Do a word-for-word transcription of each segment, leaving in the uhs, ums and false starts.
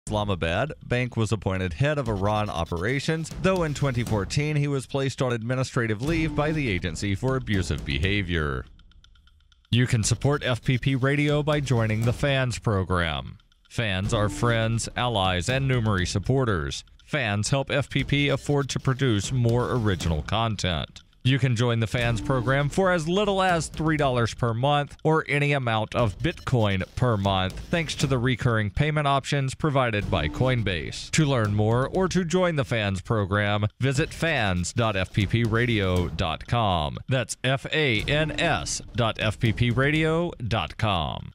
Islamabad, Bank was appointed head of Iran operations, though in twenty fourteen he was placed on administrative leave by the agency for abusive behavior. You can support F P P Radio by joining the Fans program. Fans are friends, allies, and Numery supporters. Fans help F P P afford to produce more original content. You can join the Fans program for as little as three dollars per month or any amount of Bitcoin per month, thanks to the recurring payment options provided by Coinbase. To learn more or to join the Fans program, visit fans dot f p p radio dot com. That's F A N S dot F P P radio dot com.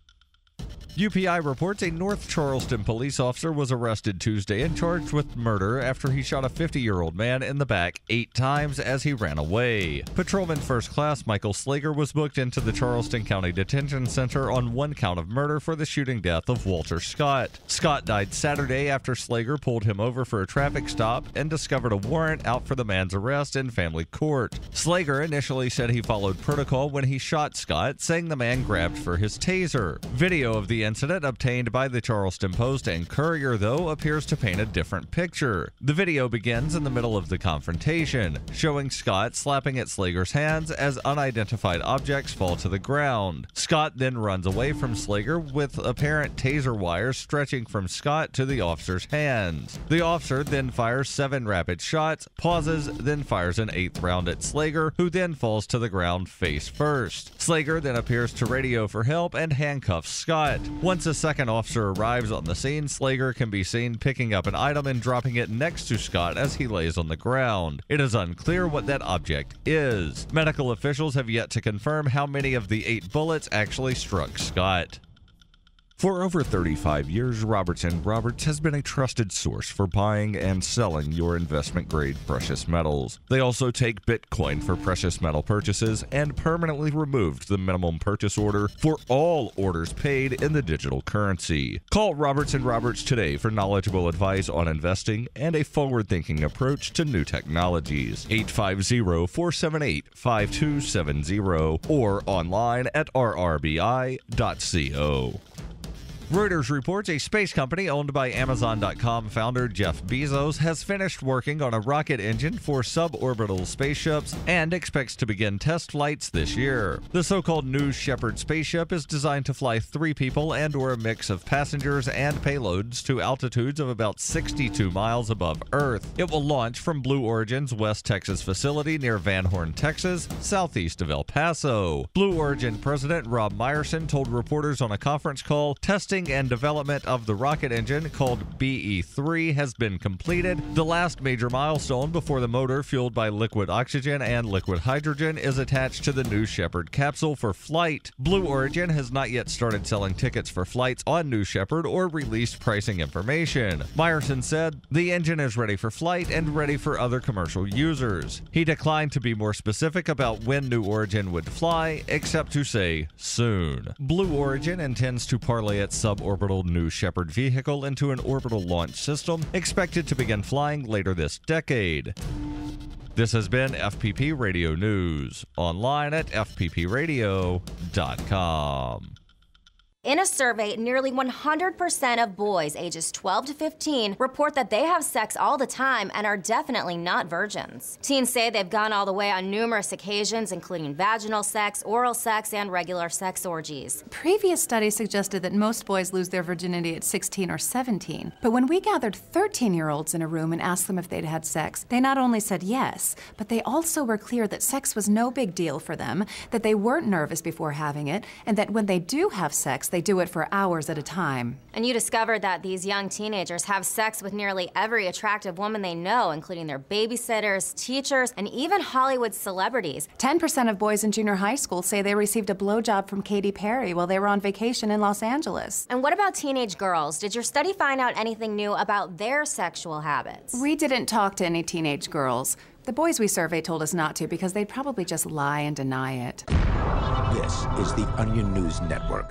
U P I reports a North Charleston police officer was arrested Tuesday and charged with murder after he shot a fifty-year-old man in the back eight times as he ran away. Patrolman First Class Michael Slager was booked into the Charleston County Detention Center on one count of murder for the shooting death of Walter Scott. Scott died Saturday after Slager pulled him over for a traffic stop and discovered a warrant out for the man's arrest in family court. Slager initially said he followed protocol when he shot Scott, saying the man grabbed for his taser. Video of the incident obtained by the Charleston Post and Courier, though, appears to paint a different picture. The video begins in the middle of the confrontation, showing Scott slapping at Slager's hands as unidentified objects fall to the ground. Scott then runs away from Slager with apparent taser wires stretching from Scott to the officer's hands. The officer then fires seven rapid shots, pauses, then fires an eighth round at Slager, who then falls to the ground face first. Slager then appears to radio for help and handcuffs Scott. Once a second officer arrives on the scene, Slager can be seen picking up an item and dropping it next to Scott as he lays on the ground. It is unclear what that object is. Medical officials have yet to confirm how many of the eight bullets actually struck Scott. For over thirty-five years, Roberts and Roberts has been a trusted source for buying and selling your investment-grade precious metals. They also take Bitcoin for precious metal purchases and permanently removed the minimum purchase order for all orders paid in the digital currency. Call Roberts and Roberts today for knowledgeable advice on investing and a forward-thinking approach to new technologies. eight five zero, four seven eight, five two seven zero or online at r r b i dot co. Reuters reports a space company owned by Amazon dot com founder Jeff Bezos has finished working on a rocket engine for suborbital spaceships and expects to begin test flights this year. The so-called New Shepard spaceship is designed to fly three people and or a mix of passengers and payloads to altitudes of about sixty-two miles above Earth. It will launch from Blue Origin's West Texas facility near Van Horn, Texas, southeast of El Paso. Blue Origin President Rob Meyerson told reporters on a conference call, testing and development of the rocket engine, called B E three, has been completed. The last major milestone before the motor, fueled by liquid oxygen and liquid hydrogen, is attached to the New Shepard capsule for flight. Blue Origin has not yet started selling tickets for flights on New Shepard or released pricing information. Meyerson said, "The engine is ready for flight and ready for other commercial users." He declined to be more specific about when New Origin would fly, except to say soon. Blue Origin intends to parlay its suborbital New Shepard vehicle into an orbital launch system expected to begin flying later this decade. This has been F P P Radio News, online at f p p radio dot com. In a survey, nearly one hundred percent of boys ages twelve to fifteen report that they have sex all the time and are definitely not virgins. Teens say they've gone all the way on numerous occasions, including vaginal sex, oral sex, and regular sex orgies. Previous studies suggested that most boys lose their virginity at sixteen or seventeen. But when we gathered thirteen-year-olds in a room and asked them if they'd had sex, they not only said yes, but they also were clear that sex was no big deal for them, that they weren't nervous before having it, and that when they do have sex, they do it for hours at a time. And you discovered that these young teenagers have sex with nearly every attractive woman they know, including their babysitters, teachers, and even Hollywood celebrities. ten percent of boys in junior high school say they received a blowjob from Katy Perry while they were on vacation in Los Angeles. And what about teenage girls? Did your study find out anything new about their sexual habits? We didn't talk to any teenage girls. The boys we surveyed told us not to because they'd probably just lie and deny it. This is the Onion News Network.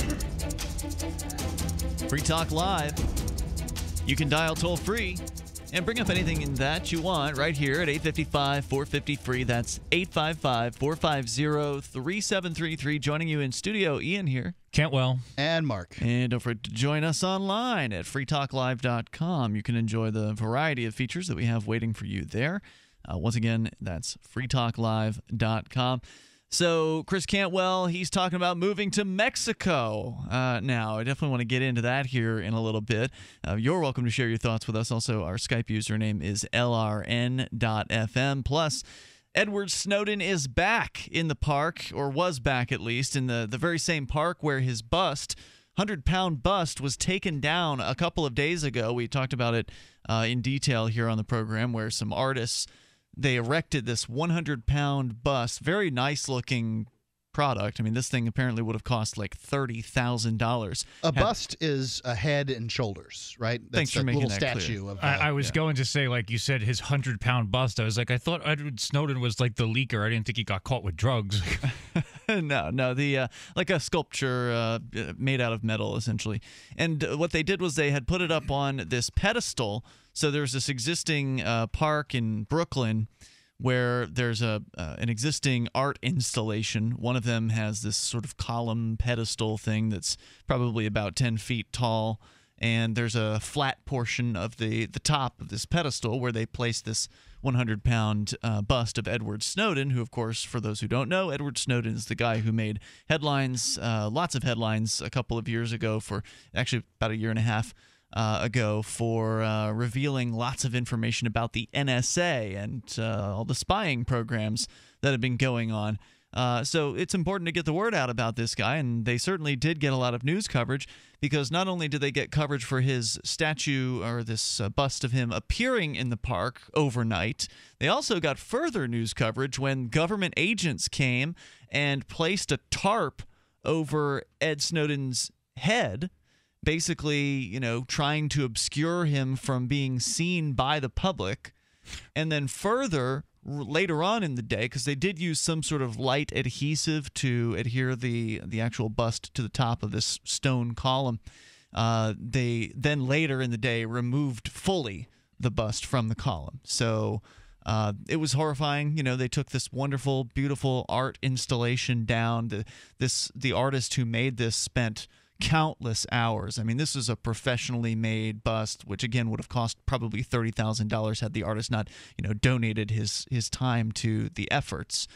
Free Talk Live. You can dial toll free And bring up anything that you want right here at eight five five, four five zero, free. That's eight five five, four five zero, three seven three three. Joining you in studio, Ian here. Cantwell. And Mark. And don't forget to join us online at free talk live dot com. You can enjoy the variety of features that we have waiting for you there. Uh, once again, that's free talk live dot com. So Chris Cantwell, he's talking about moving to Mexico uh, now. I definitely want to get into that here in a little bit. Uh, you're welcome to share your thoughts with us. Also, our Skype username is L R N dot F M. Plus, Edward Snowden is back in the park, or was back at least, in the, the very same park where his bust, one hundred pound bust, was taken down a couple of days ago. We talked about it uh, in detail here on the program, where some artists, they erected this one hundred pound bust, very nice looking product. I mean, this thing apparently would have cost like thirty thousand dollars. A bust is a head and shoulders, right? That's Thanks for a making little that statue clear. of. Uh, I, I was yeah. going to say, like you said, his one hundred pound bust. I was like, I thought Edward Snowden was like the leaker. I didn't think he got caught with drugs. no, no, the uh, like a sculpture uh, made out of metal, essentially. And what they did was they had put it up on this pedestal. So there's this existing uh, park in Brooklyn where there's a uh, an existing art installation. One of them has this sort of column pedestal thing that's probably about ten feet tall, and there's a flat portion of the, the top of this pedestal where they place this one hundred pound uh, bust of Edward Snowden, who, of course, for those who don't know, Edward Snowden is the guy who made headlines, uh, lots of headlines a couple of years ago, for actually about a year and a half Uh, ago, for uh, revealing lots of information about the N S A and uh, all the spying programs that have been going on. Uh, so it's important to get the word out about this guy, and they certainly did get a lot of news coverage, because not only did they get coverage for his statue, or this uh, bust of him appearing in the park overnight, they also got further news coverage when government agents came and placed a tarp over Ed Snowden's head, basically, you know, trying to obscure him from being seen by the public. And then further, r- later on in the day, because they did use some sort of light adhesive to adhere the the actual bust to the top of this stone column, uh, they then later in the day removed fully the bust from the column. So uh, it was horrifying. You know, they took this wonderful, beautiful art installation down. The, this the artist who made this spent countless hours. I mean, this is a professionally made bust, which again would have cost probably thirty thousand dollars had the artist not, you know, donated his his time to the efforts.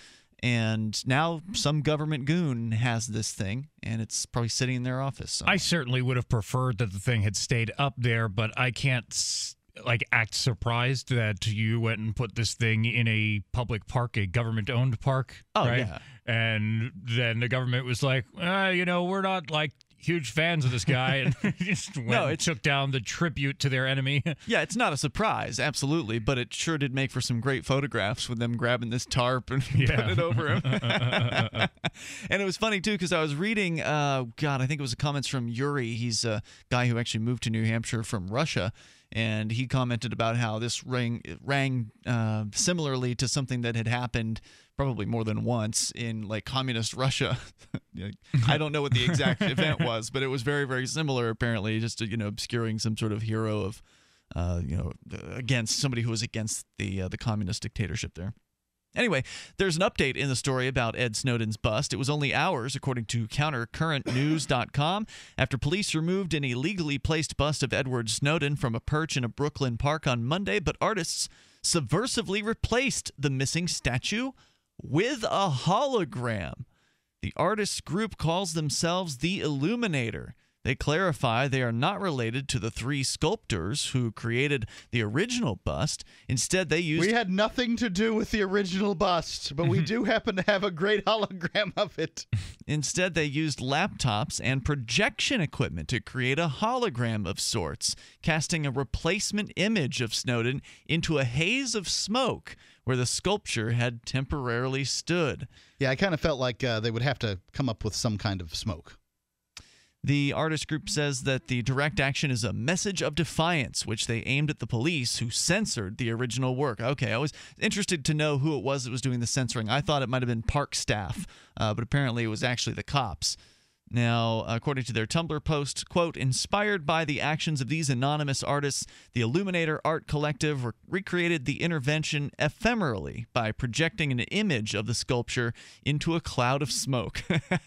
And now some government goon has this thing, and it's probably sitting in their office. So. I certainly would have preferred that the thing had stayed up there, but I can't like act surprised that you went and put this thing in a public park, a government-owned park. Oh, right? yeah. And then the government was like, uh, you know, we're not like huge fans of this guy, and just went No, and it's- took down the tribute to their enemy. Yeah, it's not a surprise, absolutely, but it sure did make for some great photographs with them grabbing this tarp and Yeah. putting it over him. And it was funny, too, because I was reading, uh, God, I think it was comments from Yuri. He's a guy who actually moved to New Hampshire from Russia, and he commented about how this rang, rang uh, similarly to something that had happened probably more than once in like communist Russia. I don't know what the exact event was, but it was very, very similar, apparently, just to, you know, obscuring some sort of hero of, uh, you know, against somebody who was against the uh, the communist dictatorship there. Anyway, there's an update in the story about Ed Snowden's bust. It was only hours, according to counter current news dot com, after police removed an illegally placed bust of Edward Snowden from a perch in a Brooklyn park on Monday, but artists subversively replaced the missing statue with a hologram. The artist group calls themselves the Illuminator. They clarify they are not related to the three sculptors who created the original bust. Instead, they used... We had nothing to do with the original bust, but we do happen to have a great hologram of it. Instead, they used laptops and projection equipment to create a hologram of sorts, casting a replacement image of Snowden into a haze of smoke where the sculpture had temporarily stood. Yeah, I kind of felt like uh, they would have to come up with some kind of smoke. The artist group says that the direct action is a message of defiance, which they aimed at the police who censored the original work. Okay, I was interested to know who it was that was doing the censoring. I thought it might have been park staff, uh, but apparently it was actually the cops. Now, according to their Tumblr post, quote, inspired by the actions of these anonymous artists, the Illuminator Art Collective re- recreated the intervention ephemerally by projecting an image of the sculpture into a cloud of smoke.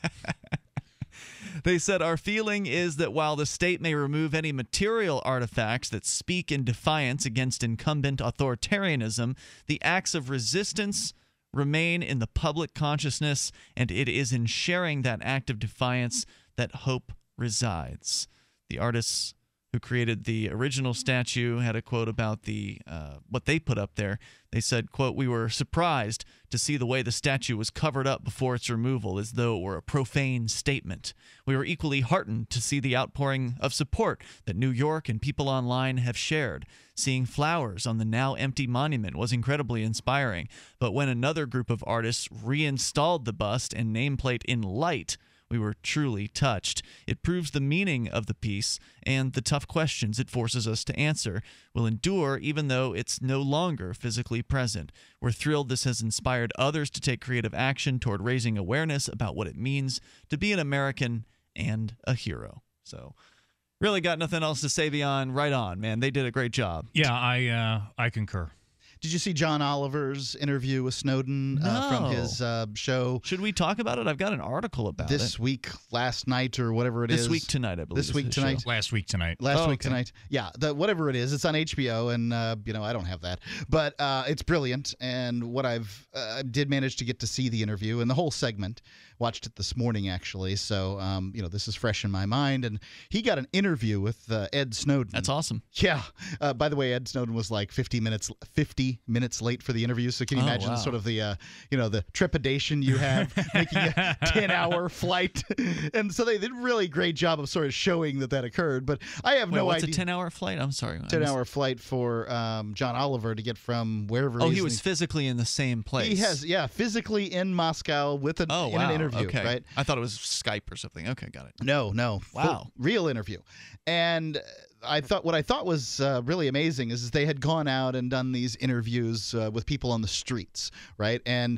They said, our feeling is that while the state may remove any material artifacts that speak in defiance against incumbent authoritarianism, the acts of resistance remain in the public consciousness, and it is in sharing that act of defiance that hope resides. The artists who created the original statue had a quote about the uh, what they put up there. They said, quote, we were surprised to see the way the statue was covered up before its removal as though it were a profane statement. We were equally heartened to see the outpouring of support that New York and people online have shared. Seeing flowers on the now empty monument was incredibly inspiring. But when another group of artists reinstalled the bust and nameplate in light, we were truly touched. It proves the meaning of the piece and the tough questions it forces us to answer will endure even though it's no longer physically present. We're thrilled this has inspired others to take creative action toward raising awareness about what it means to be an American and a hero. So, really got nothing else to say beyond right on, man. They did a great job. Yeah, I uh, I concur. Did you see John Oliver's interview with Snowden no. uh, from his uh, show? Should we talk about it? I've got an article about this it. This week, last night, or whatever it this is. This week tonight, I believe. This week tonight. Show. Last week tonight. Last oh, week okay. tonight. Yeah, the, whatever it is. It's on H B O, and, uh, you know, I don't have that. But uh, it's brilliant, and what I've uh, did manage to get to see the interview and the whole segment. Watched it this morning, actually, so, um, you know, this is fresh in my mind. And he got an interview with uh, Ed Snowden. That's awesome. Yeah. Uh, by the way, Ed Snowden was like fifty minutes fifty minutes late for the interview, so can you oh, imagine wow. sort of the, uh, you know, the trepidation you have making a ten-hour flight? And so they did a really great job of sort of showing that that occurred, but I have Wait, no what's idea. What's a ten-hour flight? I'm sorry. ten-hour flight for um, John Oliver to get from wherever Oh, he he was physically in the same place. He has, yeah, physically in Moscow with an, oh, in wow. an interview, okay. right? I thought it was Skype or something. Okay, got it. No, no. Wow. Full, real interview. And I thought what I thought was uh, really amazing is they had gone out and done these interviews uh, with people on the streets, right? And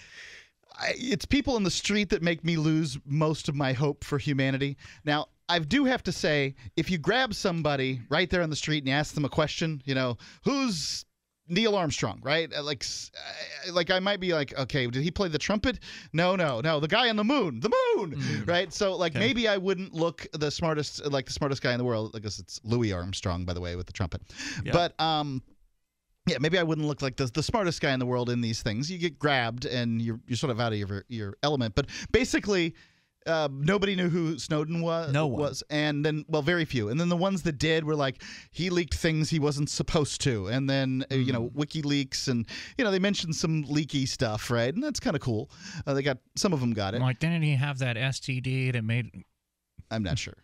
I, it's people in the street that make me lose most of my hope for humanity. Now, I do have to say, if you grab somebody right there on the street and you ask them a question, you know, who's Neil Armstrong, right? Like, like I might be like, okay, did he play the trumpet? No, no, no. The guy on the moon, the moon, mm. right? So, like, okay. maybe I wouldn't look the smartest, like the smartest guy in the world. I guess it's Louis Armstrong, by the way, with the trumpet. Yeah. But, um, yeah, maybe I wouldn't look like the the smartest guy in the world in these things. You get grabbed and you're you're sort of out of your your element. But basically, Uh, nobody knew who Snowden was. No one. was, and then well, very few. And then the ones that did were like he leaked things he wasn't supposed to. And then mm. uh, you know WikiLeaks, and you know they mentioned some leaky stuff, right? And that's kind of cool. Uh, they got some of them got it. Like, didn't he have that S T D that made? I'm not sure.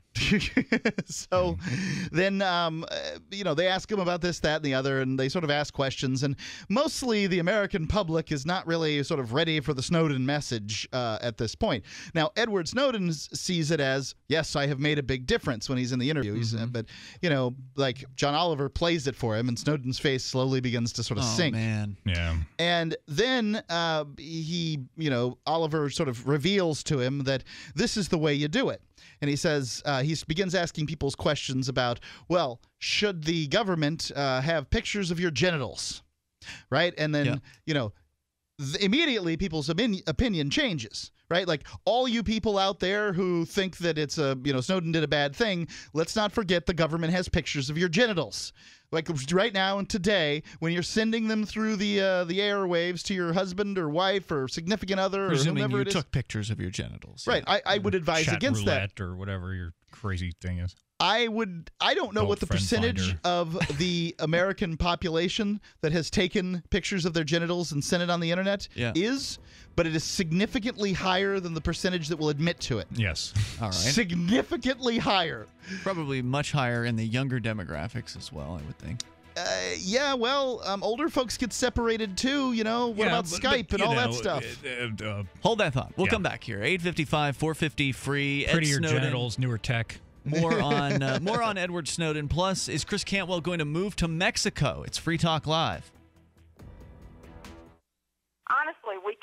So then, um, you know, they ask him about this, that, and the other, and they sort of ask questions. And mostly the American public is not really sort of ready for the Snowden message uh, at this point. Now, Edward Snowden sees it as, yes, I have made a big difference when he's in the interview. He's, mm-hmm. uh, but, you know, like John Oliver plays it for him, and Snowden's face slowly begins to sort of oh, sink. Man. Yeah. And then uh, he, you know, Oliver sort of reveals to him that this is the way you do it. And he says, uh, he begins asking people's questions about, well, should the government uh, have pictures of your genitals, right? And then, yeah. you know, th- immediately people's opinion, opinion changes, right? Like all you people out there who think that it's a, you know, Snowden did a bad thing, let's not forget the government has pictures of your genitals. Like right now and today, when you're sending them through the uh, the airwaves to your husband or wife or significant other, presuming or whomever you it is. took pictures of your genitals, right? Yeah. I, I would advise Chat against roulette that, or whatever your crazy thing is. I would. I don't know Old what the percentage finder. of the American population that has taken pictures of their genitals and sent it on the internet yeah. is, but it is significantly higher than the percentage that will admit to it. Yes. All right. Significantly higher. Probably much higher in the younger demographics as well, I would think. Uh, yeah, well, um, older folks get separated too, you know. What Yeah, about but- Skype but, and all you that know, stuff? uh, uh, Hold that thought. We'll Yeah. come back here. eight fifty-five, four fifty free. Ed prettier Snowden. genitals, newer tech. More on uh, more on Edward Snowden. Plus, is Chris Cantwell going to move to Mexico? It's Free Talk Live. Honestly, we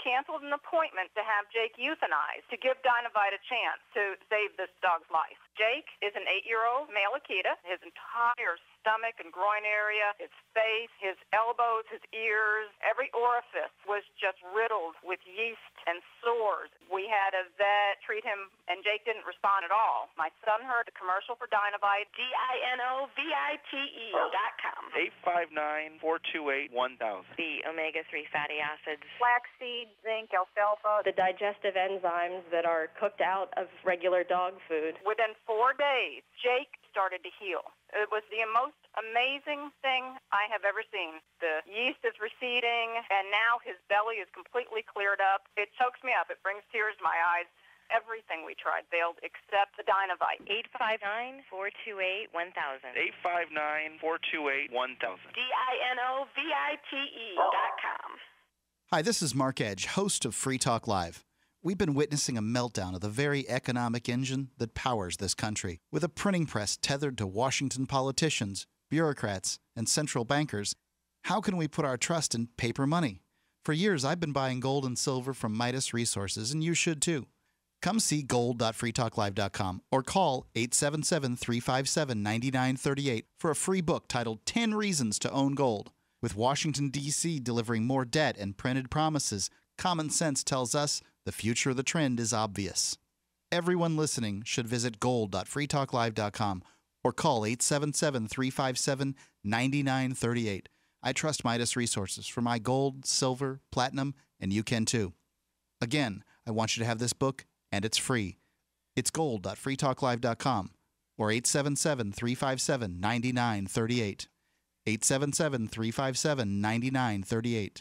canceled an appointment to have Jake euthanized to give Dynavite a chance to save this dog's life. Jake is an eight-year-old male Akita. His entire stomach and groin area, his face, his elbows, his ears, every orifice was just riddled with yeast and sores. We had a vet treat him, and Jake didn't respond at all. My son heard the commercial for Dynavite, D I N O V I T E dot com. eight five nine, four two eight, one thousand. The omega three fatty acids. Flaxseed, zinc, alfalfa. The digestive enzymes that are cooked out of regular dog food. Within four days, Jake started to heal. It was the most amazing thing I have ever seen. The yeast is receding, and now his belly is completely cleared up. It chokes me up. It brings tears to my eyes. Everything we tried failed except the Dynavite. eight five nine, four two eight, one thousand. eight five nine, four two eight, one thousand. D I N O V I T E dot com. Hi, this is Mark Edge, host of Free Talk Live. We've been witnessing a meltdown of the very economic engine that powers this country. With a printing press tethered to Washington politicians, bureaucrats, and central bankers, how can we put our trust in paper money? For years, I've been buying gold and silver from Midas Resources, and you should too. Come see gold dot free talk live dot com or call eight seven seven, three five seven, nine nine three eight for a free book titled ten Reasons to Own Gold. With Washington, D C delivering more debt and printed promises, common sense tells us the future of the trend is obvious. Everyone listening should visit gold dot free talk live dot com or call eight seven seven, three five seven, nine nine three eight. I trust Midas Resources for my gold, silver, platinum, and you can too. Again, I want you to have this book, and it's free. It's gold dot free talk live dot com or eight seven seven, three five seven, nine nine three eight. eight seven seven, three five seven, nine nine three eight.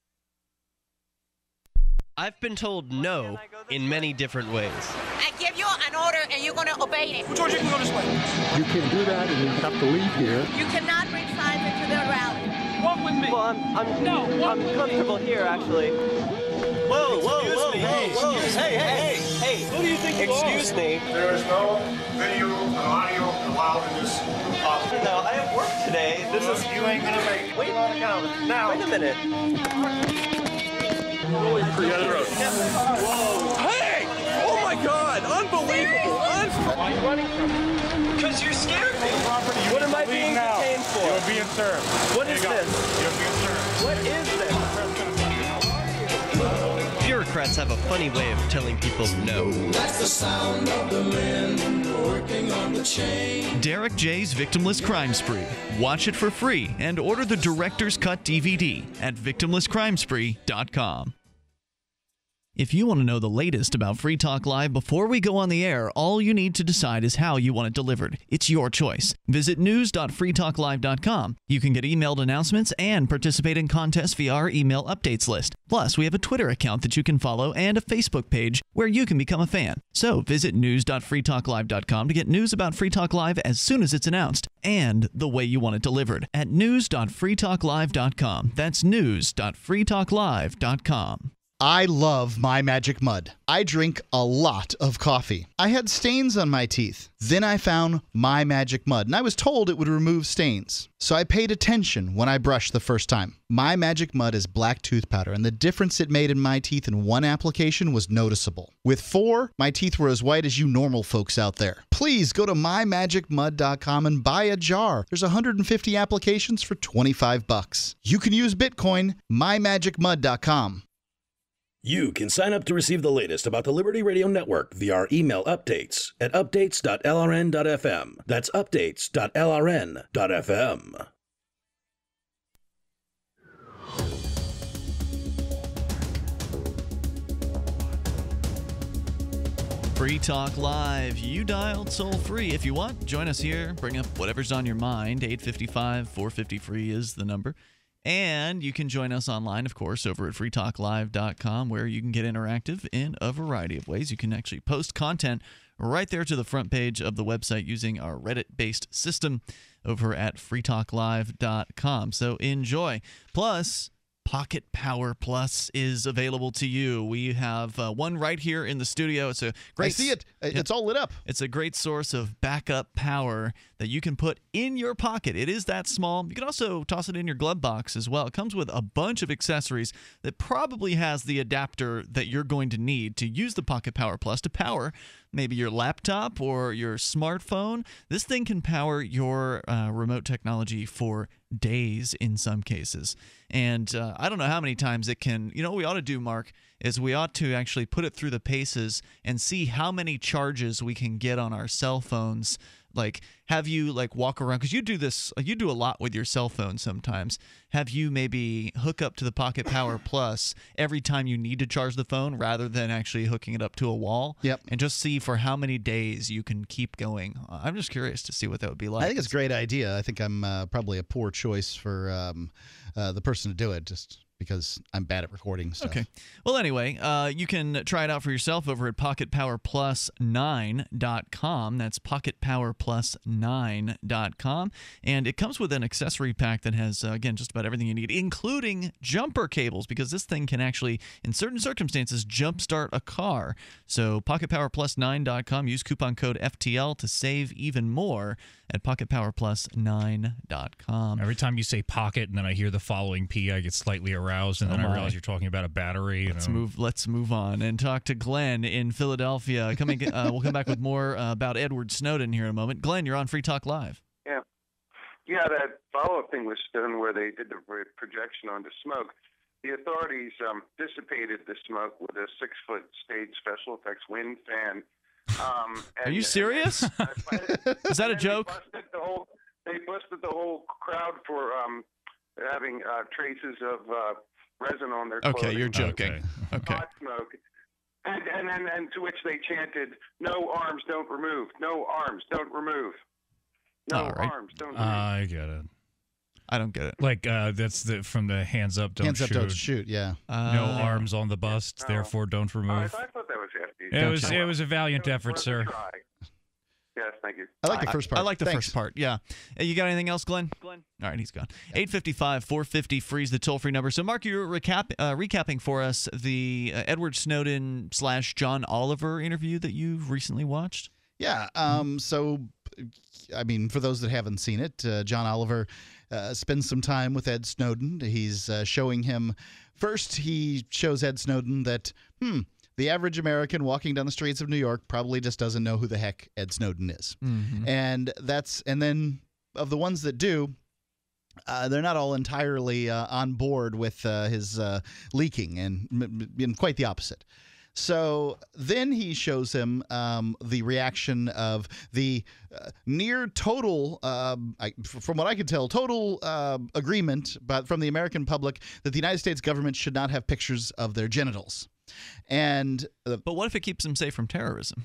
I've been told no in many different ways. I give you an order and you're going to obey it. George, you can go this way. You can do that and you have to leave here. You cannot bring signs into the rally. Walk with me. Well, I'm, I'm, no, I'm comfortable here, actually. Whoa, whoa, Excuse whoa, me. whoa, whoa. Hey, hey, hey, hey. Who do you think you Excuse are? me. There is no video and audio allowed in this hospital. No, I have work today. This is... You ain't going to make it. Wait, now. Wait a minute. Holy crap. Hey! Oh my God! Unbelievable! Un- Why are you running from me? Because you scared me. Property, you what am I leave being now. detained for? You're being served. What There is you go. this? You're being served. What is this? Bureaucrats have a funny way of telling people no. That's the sound of the men working on the chain. Derek J's Victimless Crime Spree. Watch it for free and order the Director's Cut D V D at victimless crime spree dot com. If you want to know the latest about Free Talk Live before we go on the air, all you need to decide is how you want it delivered. It's your choice. Visit news dot free talk live dot com. You can get emailed announcements and participate in contests via our email updates list. Plus, we have a Twitter account that you can follow and a Facebook page where you can become a fan. So visit news dot free talk live dot com to get news about Free Talk Live as soon as it's announced and the way you want it delivered at news dot free talk live dot com. That's news dot free talk live dot com. I love My Magic Mud. I drink a lot of coffee. I had stains on my teeth. Then I found My Magic Mud, and I was told it would remove stains. So I paid attention when I brushed the first time. My Magic Mud is black tooth powder, and the difference it made in my teeth in one application was noticeable. With four, my teeth were as white as you normal folks out there. Please go to my magic mud dot com and buy a jar. There's one hundred fifty applications for twenty-five bucks. You can use Bitcoin, my magic mud dot com. You can sign up to receive the latest about the Liberty Radio Network via our email updates at updates dot l r n dot f m. That's updates dot l r n dot f m. Free Talk Live. You dialed toll free. If you want, join us here. Bring up whatever's on your mind. eight five five, four five zero, free is the number. And you can join us online, of course, over at free talk live dot com, where you can get interactive in a variety of ways. You can actually post content right there to the front page of the website using our Reddit-based system over at free talk live dot com. So enjoy. Plus, Pocket Power Plus is available to you. We have uh, one right here in the studio. It's a great. I see it. It's all lit up. It's a great source of backup power that you can put in your pocket. It is that small. You can also toss it in your glove box as well. It comes with a bunch of accessories that probably has the adapter that you're going to need to use the Pocket Power Plus to power maybe your laptop or your smartphone. This thing can power your uh, remote technology for days in some cases. And uh, I don't know how many times it can. You know what we ought to do, Mark, is we ought to actually put it through the paces and see how many charges we can get on our cell phones. Like, have you like walk around, because you do this, you do a lot with your cell phone sometimes. Have you maybe hook up to the Pocket Power Plus every time you need to charge the phone rather than actually hooking it up to a wall? Yep. And just see for how many days you can keep going. I'm just curious to see what that would be like. I think it's a great idea. I think I'm uh, probably a poor choice for um, uh, the person to do it, just because I'm bad at recording stuff. Okay. Well, anyway, uh, you can try it out for yourself over at pocket power plus nine dot com. That's pocket power plus nine dot com. And it comes with an accessory pack that has, uh, again, just about everything you need, including jumper cables, because this thing can actually, in certain circumstances, jumpstart a car. So pocket power plus nine dot com. Use coupon code F T L to save even more at pocket power plus nine dot com. Every time you say pocket and then I hear the following P, I get slightly aroused, and then Oh I my. realize you're talking about a battery. You Let's know. move. Let's move on and talk to Glenn in Philadelphia. Coming, uh, we'll come back with more uh, about Edward Snowden here in a moment. Glenn, you're on Free Talk Live. Yeah, yeah. That follow-up thing was done where they did the projection onto smoke. The authorities um, dissipated the smoke with a six-foot stage special effects wind fan. Um, and, Are you serious? Is that a joke? They busted the whole, they busted the whole crowd for um, having uh, traces of uh, resin on their clothing. Okay, you're joking. Okay. Hot smoke. And, and, and, and to which they chanted, "No arms, don't remove. No arms, don't remove. No All right. arms, don't remove." I get it. I don't get it. Like uh, that's the from the hands up, don't Hands shoot. up, don't shoot. Yeah. Uh, no arms on the bust, therefore don't remove. I, I thought that was hefty. It was Gotcha. it was a valiant effort, sir. Yes, thank you. I like the first part. I, I like the Thanks. first part. Yeah. Uh, You got anything else, Glenn? Glenn. All right, he's gone. eight five four five zero freeze the toll free number. So, Mark, you're recap uh, recapping for us the uh, Edward Snowden slash John Oliver interview that you've recently watched. Yeah. Um, so, I mean, for those that haven't seen it, uh, John Oliver uh, spends some time with Ed Snowden. He's uh, showing him first. He shows Ed Snowden that hmm, the average American walking down the streets of New York probably just doesn't know who the heck Ed Snowden is, Mm-hmm. and that's and then of the ones that do. Uh, they're not all entirely uh, on board with uh, his uh, leaking, and, and quite the opposite. So then he shows him um, the reaction of the uh, near total, uh, I, from what I could tell, total uh, agreement but from the American public that the United States government should not have pictures of their genitals. And uh, But what if it keeps them safe from terrorism?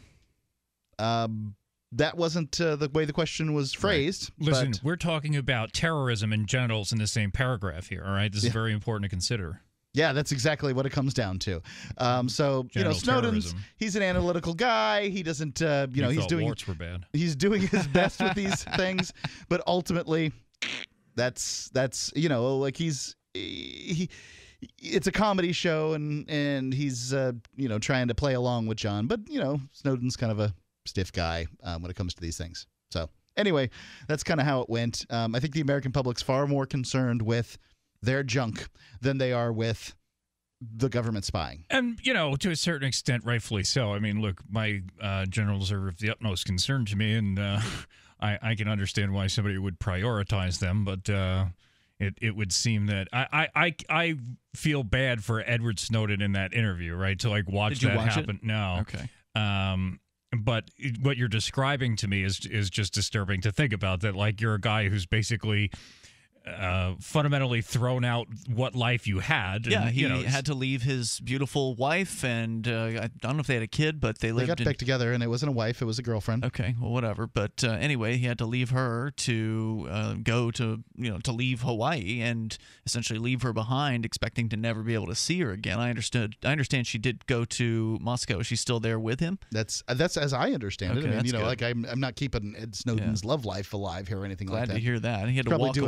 Um, that wasn't uh, the way the question was phrased. Right. Listen, but we're talking about terrorism and genitals in the same paragraph here, all right? This is Yeah. very important to consider. Yeah, that's exactly what it comes down to. Um, so you know, Genital Snowden's terrorism. he's an analytical guy. He doesn't, uh, you know, You he's thought doing warts were bad. he's doing his best with these things, but ultimately, that's that's you know, like he's he. It's a comedy show, and and he's uh, you know trying to play along with John, but you know Snowden's kind of a stiff guy um, when it comes to these things. So anyway, that's kind of how it went. Um, I think the American public's far more concerned with their junk than they are with the government spying. And, you know, to a certain extent, rightfully so. I mean, look, my uh, generals are of the utmost concern to me, and uh, I, I can understand why somebody would prioritize them, but uh, it, it would seem that I, I, I, I feel bad for Edward Snowden in that interview, right? To, like, watch Did you that watch happen. it? No. Okay. Um, but it- what you're describing to me is is just disturbing to think about, that, like, you're a guy who's basically uh, fundamentally thrown out what life you had. Yeah, and, he you know, had to leave his beautiful wife, and uh, I don't know if they had a kid, but they They lived got in back together, and it wasn't a wife; it was a girlfriend. Okay, well, whatever. But uh, anyway, he had to leave her to uh, go to, you know, to leave Hawaii and essentially leave her behind, expecting to never be able to see her again. I understood. I understand she did go to Moscow. Is she still there with him? That's that's as I understand Okay, it. I mean, that's you know, good. like I'm I'm not keeping Ed Snowden's love life alive here or anything Glad like that. to hear that. He had to Probably walk doing away better from than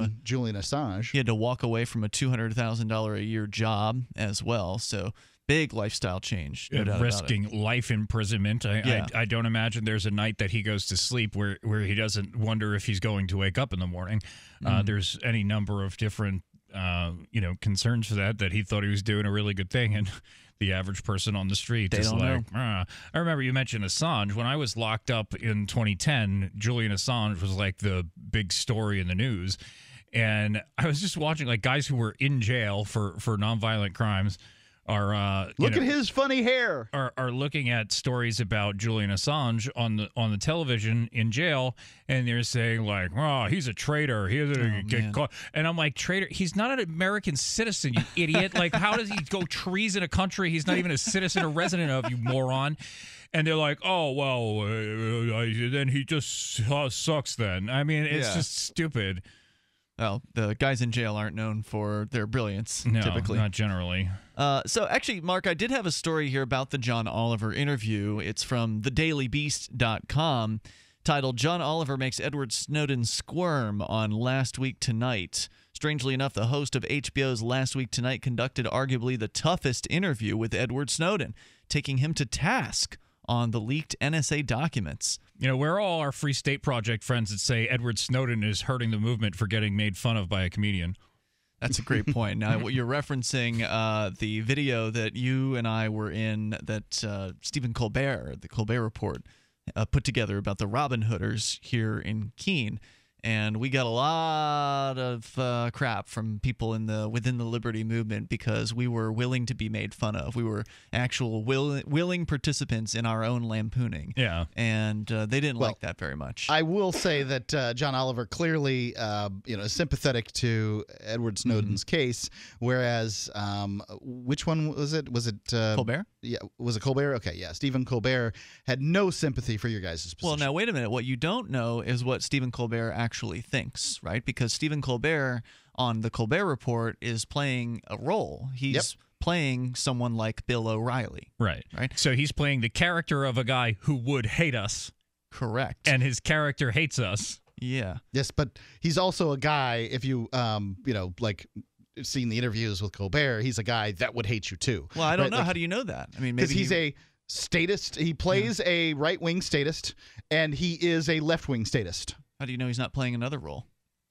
a, Julian Assange. He had to walk away from a two hundred thousand dollars a year job as well. So big lifestyle change. No doubt risking about it. life imprisonment. I, Yeah. I I don't imagine there's a night that he goes to sleep where, where he doesn't wonder if he's going to wake up in the morning. Uh, Mhm. there's any number of different uh, you know concerns for that, that he thought he was doing a really good thing, and the average person on the street They is don't like, ah. I remember you mentioned Assange. When I was locked up in twenty ten, Julian Assange was like the big story in the news. And I was just watching like guys who were in jail for, for nonviolent crimes are uh, you Look know, at his funny hair. Are, are looking at stories about Julian Assange on the on the television in jail, and they're saying like, "Oh, he's a traitor. He's gonna Oh, get man. caught." And I'm like, "Traitor? He's not an American citizen, you idiot! Like, how does he go treason a country he's not even a citizen or resident of, you moron?" And they're like, "Oh, well, uh, I, then he just uh, sucks." Then I mean, it's Yeah. just stupid. Well, the guys in jail aren't known for their brilliance, No, typically. not generally. Uh, so, actually, Mark, I did have a story here about the John Oliver interview. It's from the daily beast dot com, titled "John Oliver Makes Edward Snowden Squirm" on Last Week Tonight. Strangely enough, the host of H B O's Last Week Tonight conducted arguably the toughest interview with Edward Snowden, taking him to task on the leaked N S A documents. You know, we're all our Free State Project friends that say Edward Snowden is hurting the movement for getting made fun of by a comedian. That's a great point. Now, what you're referencing, uh, the video that you and I were in that uh, Stephen Colbert, the Colbert Report, uh, put together about the Robin Hooders here in Keene. And we got a lot of uh, crap from people in the within the liberty movement because we were willing to be made fun of. We were actual will, willing participants in our own lampooning. Yeah. And uh, they didn't Well, like that very much. I will say that uh, John Oliver clearly, uh, you know, is sympathetic to Edward Snowden's Mm-hmm. case, whereas um, which one was it? Was it uh, Colbert? Yeah, was it Colbert? Okay, yeah. Stephen Colbert had no sympathy for your guys' position. Well, now wait a minute. What you don't know is what Stephen Colbert actually thinks, right? Because Stephen Colbert on the Colbert Report is playing a role. He's Yep. playing someone like Bill O'Reilly. Right. Right. So he's playing the character of a guy who would hate us. Correct. And his character hates us. Yeah. Yes, but he's also a guy. If you, um, you know, like seen the interviews with Colbert, he's a guy that would hate you too. Well, I don't right? know. Like, How do you know that? I mean, because maybe he's he- a statist. He plays a right wing statist, and he is a left wing statist. How do you know he's not playing another role?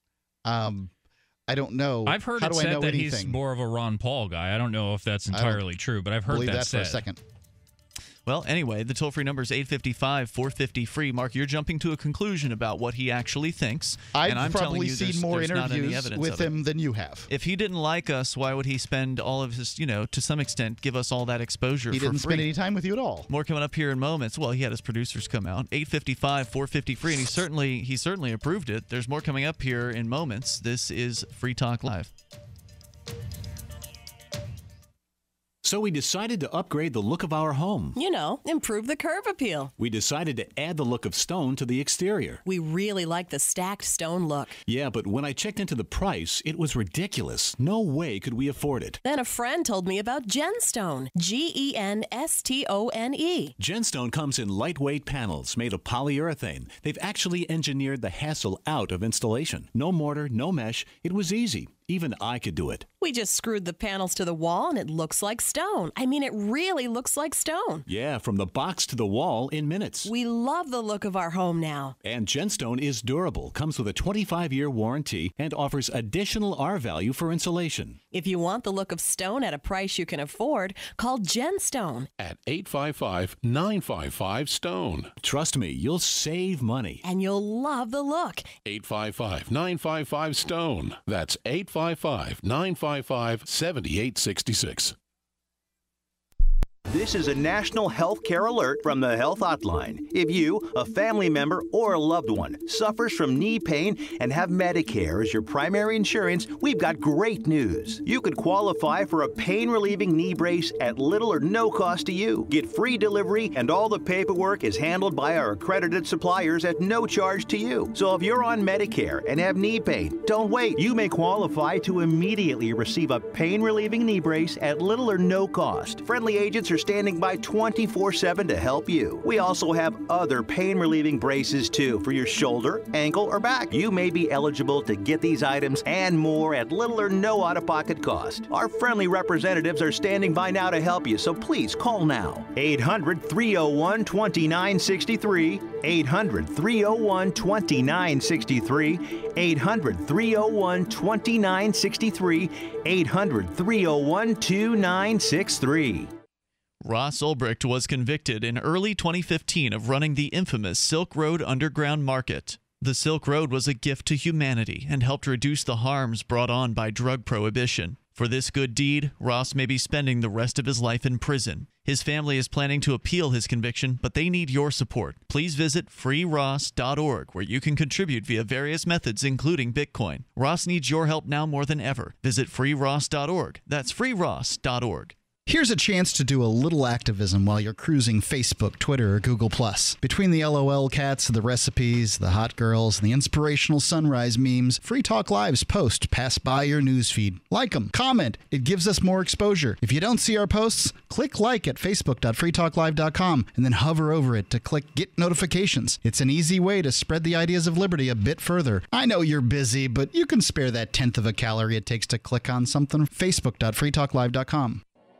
Um, I don't know. I've heard How it do I said know that anything? he's more of a Ron Paul guy. I don't know if that's I don't entirely true, but I've heard Believe that, that said. for a second. Well, anyway, the toll-free number is eight five five, four five zero, free. Mark, you're jumping to a conclusion about what he actually thinks. I've and I'm telling probably you seen there's, more there's not any interviews evidence with of it. him than you have. If he didn't like us, why would he spend all of his, you know, to some extent, give us all that exposure He for didn't free? spend any time with you at all. More coming up here in moments. Well, he had his producers come out. eight five five, four five zero, free, and he certainly he certainly approved it. There's more coming up here in moments. This is Free Talk Live. So we decided to upgrade the look of our home. You know, improve the curb appeal. We decided to add the look of stone to the exterior. We really like the stacked stone look. Yeah, but when I checked into the price, it was ridiculous. No way could we afford it. Then a friend told me about Genstone. G E N S T O N E. Genstone comes in lightweight panels made of polyurethane. They've actually engineered the hassle out of installation. No mortar, no mesh. It was easy. Even I could do it. We just screwed the panels to the wall and it looks like stone. I mean, it really looks like stone. Yeah, from the box to the wall in minutes. We love the look of our home now. And Genstone is durable, comes with a twenty-five year warranty, and offers additional R value for insulation. If you want the look of stone at a price you can afford, call Genstone. At eight five five, nine five five, STONE. Trust me, you'll save money. And you'll love the look. eight five five, nine five five, STONE. That's eight five five, nine five five, seven eight six six. This is a national health care alert from the Health Hotline. If you, a family member, or a loved one suffers from knee pain and have Medicare as your primary insurance, we've got great news. You could qualify for a pain-relieving knee brace at little or no cost to you. Get free delivery, and all the paperwork is handled by our accredited suppliers at no charge to you. So if you're on Medicare and have knee pain, don't wait. You may qualify to immediately receive a pain-relieving knee brace at little or no cost. Friendly agents are standing by twenty-four seven to help you. We also have other pain-relieving braces too for your shoulder, ankle, or back. You may be eligible to get these items and more at little or no out-of-pocket cost. Our friendly representatives are standing by now to help you, so please call now. eight hundred, three oh one, two nine six three, eight hundred, three oh one, two nine six three, eight hundred, three oh one, two nine six three, eight hundred, three oh one, two nine six three. Ross Ulbricht was convicted in early twenty fifteen of running the infamous Silk Road Underground Market. The Silk Road was a gift to humanity and helped reduce the harms brought on by drug prohibition. For this good deed, Ross may be spending the rest of his life in prison. His family is planning to appeal his conviction, but they need your support. Please visit free ross dot org, where you can contribute via various methods, including Bitcoin. Ross needs your help now more than ever. Visit free ross dot org. That's free ross dot org. Here's a chance to do a little activism while you're cruising Facebook, Twitter, or Google plus. Between the LOL cats, the recipes, the hot girls, and the inspirational sunrise memes, Free Talk Live's posts pass by your newsfeed. Like them, comment. It gives us more exposure. If you don't see our posts, click like at facebook dot free talk live dot com and then hover over it to click Get Notifications. It's an easy way to spread the ideas of liberty a bit further. I know you're busy, but you can spare that tenth of a calorie it takes to click on something. facebook dot free talk live dot com.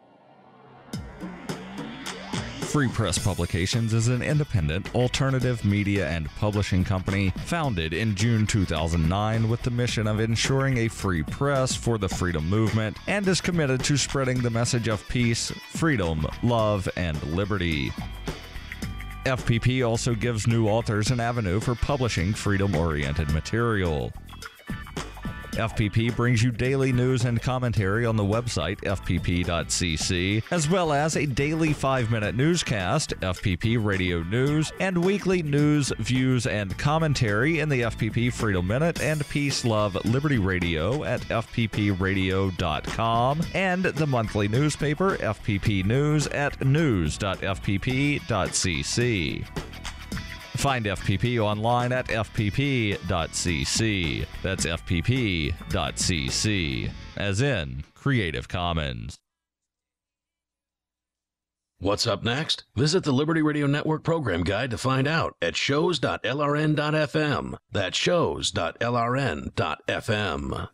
Free Press Publications is an independent, alternative media and publishing company founded in June two thousand nine with the mission of ensuring a free press for the freedom movement and is committed to spreading the message of peace, freedom, love, and liberty. F P P also gives new authors an avenue for publishing freedom-oriented material. F P P brings you daily news and commentary on the website f p p dot c c, as well as a daily five-minute newscast, F P P Radio News, and weekly news, views, and commentary in the F P P Freedom Minute and Peace, Love, Liberty Radio at f p p radio dot com, and the monthly newspaper, F P P News, at news dot f p p dot c c. Find F P P online at f p p dot c c. That's f p p dot c c, as in Creative Commons. What's up next? Visit the Liberty Radio Network program guide to find out at shows dot l r n dot f m. That's shows dot l r n dot f m.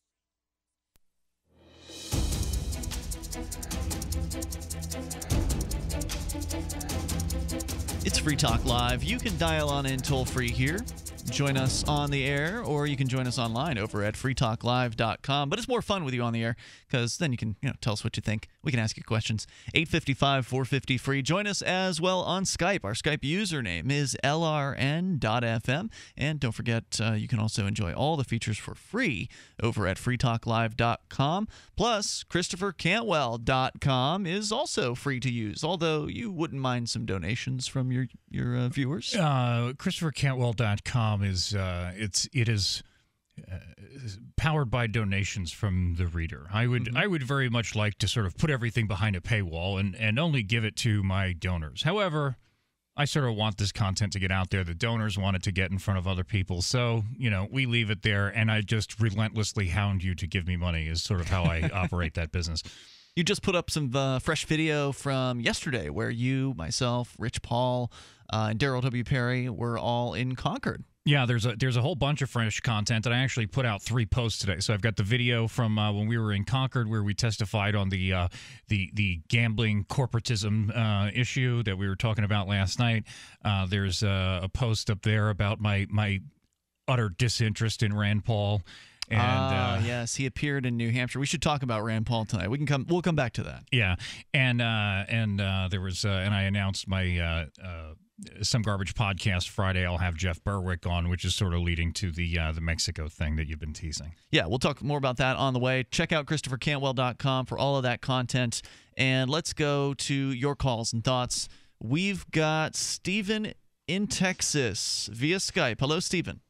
It's Free Talk Live. You can dial on in toll-free here. Join us on the air, or you can join us online over at free talk live dot com. But it's more fun with you on the air, because then you can you know tell us what you think. We can ask you questions. eight five five, four five zero, free. Join us as well on Skype. Our Skype username is l r n dot f m. And don't forget, uh, you can also enjoy all the features for free over at free talk live dot com. Plus, Christopher Cantwell dot com is also free to use, although you wouldn't mind some donations from your, your uh, viewers. Uh, Christopher Cantwell dot com is uh, it's it is uh, powered by donations from the reader. I would mm-hmm. I would very much like to sort of put everything behind a paywall and and only give it to my donors. However, I sort of want this content to get out there. The donors want it to get in front of other people. So, you know, we leave it there, and I just relentlessly hound you to give me money is sort of how I operate that business. You just put up some uh, fresh video from yesterday where you, myself, Rich Paul, uh, and Daryl W. Perry were all in Concord. Yeah, there's a there's a whole bunch of fresh content, and I actually put out three posts today. So I've got the video from uh, when we were in Concord, where we testified on the uh, the the gambling corporatism uh, issue that we were talking about last night. Uh, there's uh, a post up there about my my utter disinterest in Rand Paul. And ah, uh, yes, he appeared in New Hampshire. We should talk about Rand Paul tonight. We can come. We'll come back to that. Yeah, and uh, and uh, there was, uh, and I announced my uh, uh, Some Garbage podcast Friday. I'll have Jeff Berwick on, which is sort of leading to the uh, the Mexico thing that you've been teasing. Yeah, we'll talk more about that on the way. Check out Christopher Cantwell dot com for all of that content, and let's go to your calls and thoughts. We've got Stephen in Texas via Skype. Hello, Stephen.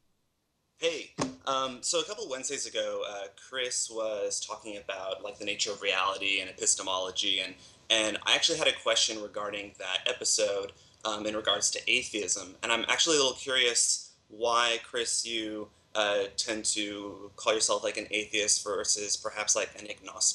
Hey, um, so a couple Wednesdays ago, uh, Chris was talking about like the nature of reality and epistemology, and and I actually had a question regarding that episode um, in regards to atheism, and I'm actually a little curious why, Chris, you uh, tend to call yourself like an atheist versus perhaps like an agnostic.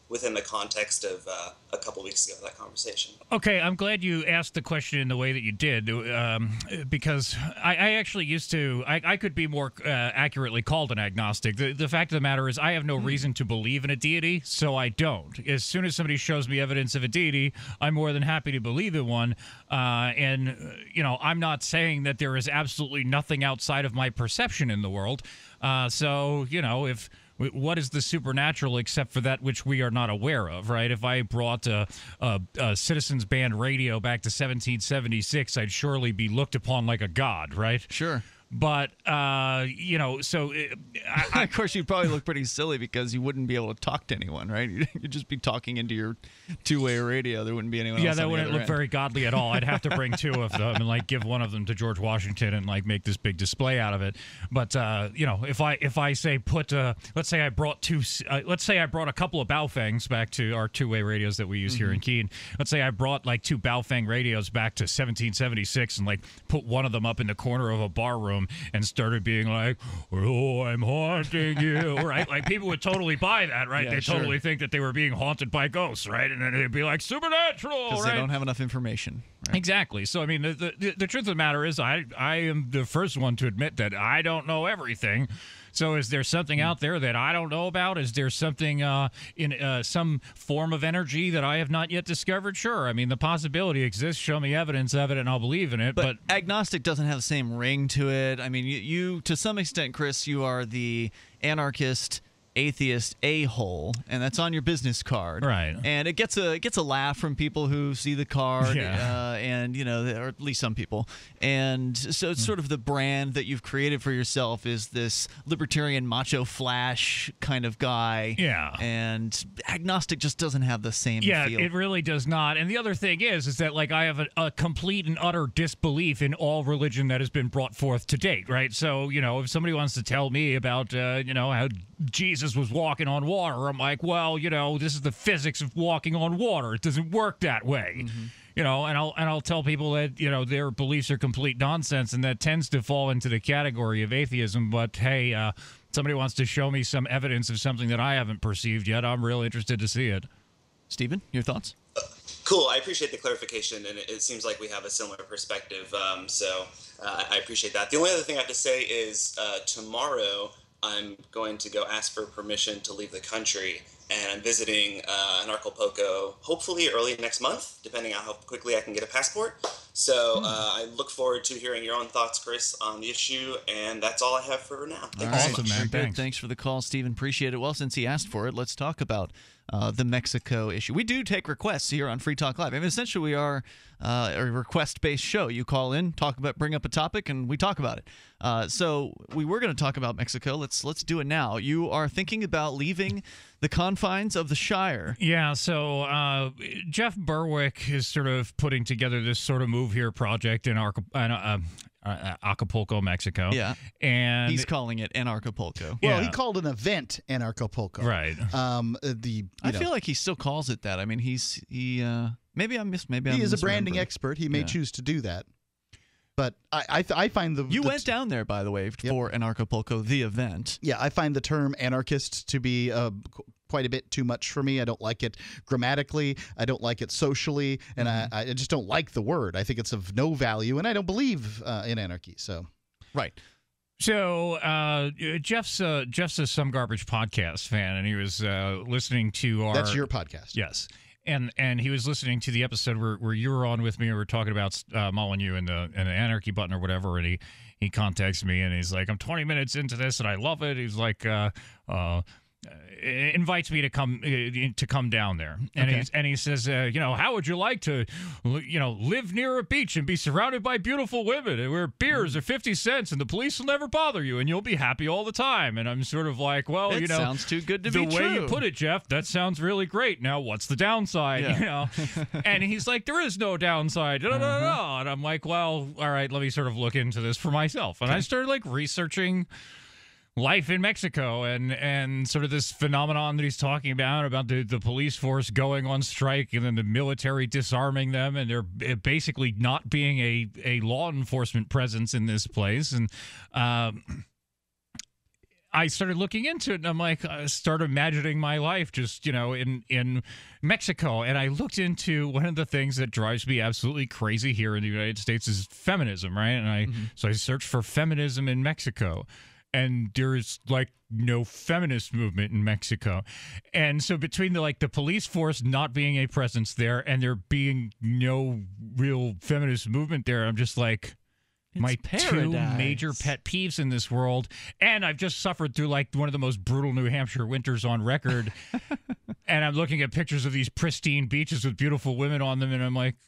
within the context of uh, a couple weeks ago, that conversation. Okay, I'm glad you asked the question in the way that you did, um, because I, I actually used to, I, I could be more uh, accurately called an agnostic. The, the fact of the matter is I have no reason to believe in a deity, so I don't. As soon as somebody shows me evidence of a deity, I'm more than happy to believe in one. Uh, and, uh, you know, I'm not saying that there is absolutely nothing outside of my perception in the world. Uh, so, you know, if... What is the supernatural except for that which we are not aware of, right? If I brought a, a, a Citizens Band radio back to seventeen seventy-six, I'd surely be looked upon like a god, right? Sure. But, uh, you know, so... Uh, I, of course, you'd probably look pretty silly because you wouldn't be able to talk to anyone, right? You'd just be talking into your two-way radio. There wouldn't be anyone yeah, else that on the wouldn't other look end. very godly at all. I'd have to bring two of them and, like, give one of them to George Washington and, like, make this big display out of it. But, uh, you know, if I, if I say put... Uh, let's say I brought two... Uh, let's say I brought a couple of Baofangs back to our two-way radios that we use mm-hmm. here in Keene. Let's say I brought, like, two Baofang radios back to seventeen seventy-six and, like, put one of them up in the corner of a bar room and started being like, oh, I'm haunting you, right? Like, people would totally buy that, right? Yeah, they sure. totally think that they were being haunted by ghosts, right? And then they'd be like, supernatural, Because right? they don't have enough information. Right? Exactly. So, I mean, the, the, the truth of the matter is I, I am the first one to admit that I don't know everything. So is there something out there that I don't know about? Is there something uh, in uh, some form of energy that I have not yet discovered? Sure. I mean, the possibility exists. Show me evidence of it and I'll believe in it. But, but agnostic doesn't have the same ring to it. I mean, you, you to some extent, Chris, you are the anarchist, atheist a-hole, and that's on your business card, right? And it gets a it gets a laugh from people who see the card, yeah. uh, and you know, or at least some people. And so it's sort of the brand that you've created for yourself is this libertarian macho flash kind of guy, yeah. And agnostic just doesn't have the same yeah, feel. It really does not. And the other thing is, is that like I have a, a complete and utter disbelief in all religion that has been brought forth to date, right? So you know, if somebody wants to tell me about, uh, you know, how Jesus was walking on water, I'm like, well, you know, this is the physics of walking on water. It doesn't work that way. Mm-hmm. You know, and I'll and I'll tell people that, you know, their beliefs are complete nonsense, and that tends to fall into the category of atheism. But hey, uh, somebody wants to show me some evidence of something that I haven't perceived yet, I'm real interested to see it. Stephen, your thoughts? Uh, cool. I appreciate the clarification, and it, it seems like we have a similar perspective. Um, so uh, I appreciate that. The only other thing I have to say is uh, tomorrow I'm going to go ask for permission to leave the country, and I'm visiting uh, in Acapulco hopefully early next month, depending on how quickly I can get a passport. So uh, I look forward to hearing your own thoughts, Chris, on the issue, and that's all I have for now. Thank all you right, so much. man. Thanks. Thanks for the call, Stephen. Appreciate it. Well, since he asked for it, let's talk about uh, the Mexico issue. We do take requests here on Free Talk Live. I mean, essentially, we are uh, a request-based show. You call in, talk about, bring up a topic, and we talk about it. Uh, so we were going to talk about Mexico. Let's let's do it now. You are thinking about leaving the confines of the Shire. Yeah, so uh, Jeff Berwick is sort of putting together this sort of move here project in Arca- uh, uh, Acapulco, Mexico. Yeah, and he's calling it Anarchapulco. Well, Yeah. he called an event Anarchapulco. Right. Um, uh, the you I know, feel like he still calls it that. I mean, he's he. Uh, maybe I missed. Maybe I'm he is a branding misremembering. expert. He may Yeah. choose to do that. But I I, th- I find the You the went down there, by the way, for Anarchapulco, the event. Yeah, I find the term anarchist to be uh, qu- quite a bit too much for me. I don't like it grammatically. I don't like it socially, and Mm-hmm. I, I just don't like the word. I think it's of no value, and I don't believe uh, in anarchy. So, right. So uh, Jeff's uh, Jeff's a Some Garbage podcast fan, and he was uh, listening to our. That's your podcast. Yes. And and he was listening to the episode where, where you were on with me, and we were talking about uh, Molyneux and the and the anarchy button or whatever, and he, he contacts me, and he's like, I'm twenty minutes into this, and I love it. He's like, uh, uh, invites me to come uh, to come down there, and Okay. he's, and he says, uh, you know, how would you like to, you know, live near a beach and be surrounded by beautiful women, and where beers are fifty cents, and the police will never bother you, and you'll be happy all the time. And I'm sort of like, well, It you know, sounds too good to the be way you true. put it, Jeff, that sounds really great. Now, what's the downside? Yeah. You know, and he's like, there is no downside. Da, da, da, da. And I'm like, well, all right, let me sort of look into this for myself. And I started like researching life in Mexico and and sort of this phenomenon that he's talking about about the, the police force going on strike and then the military disarming them, and there basically not being a, a law enforcement presence in this place. And um I started looking into it, and I'm like, I started imagining my life just, you know, in, in Mexico. And I looked into one of the things that drives me absolutely crazy here in the United States is feminism, right? And I, mm-hmm. so I searched for feminism in Mexico, and there's like no feminist movement in Mexico. And so between the like the police force not being a presence there and there being no real feminist movement there, I'm just like, It's my paradise. two major pet peeves in this world, and I've just suffered through like one of the most brutal New Hampshire winters on record, and I'm looking at pictures of these pristine beaches with beautiful women on them, and I'm like,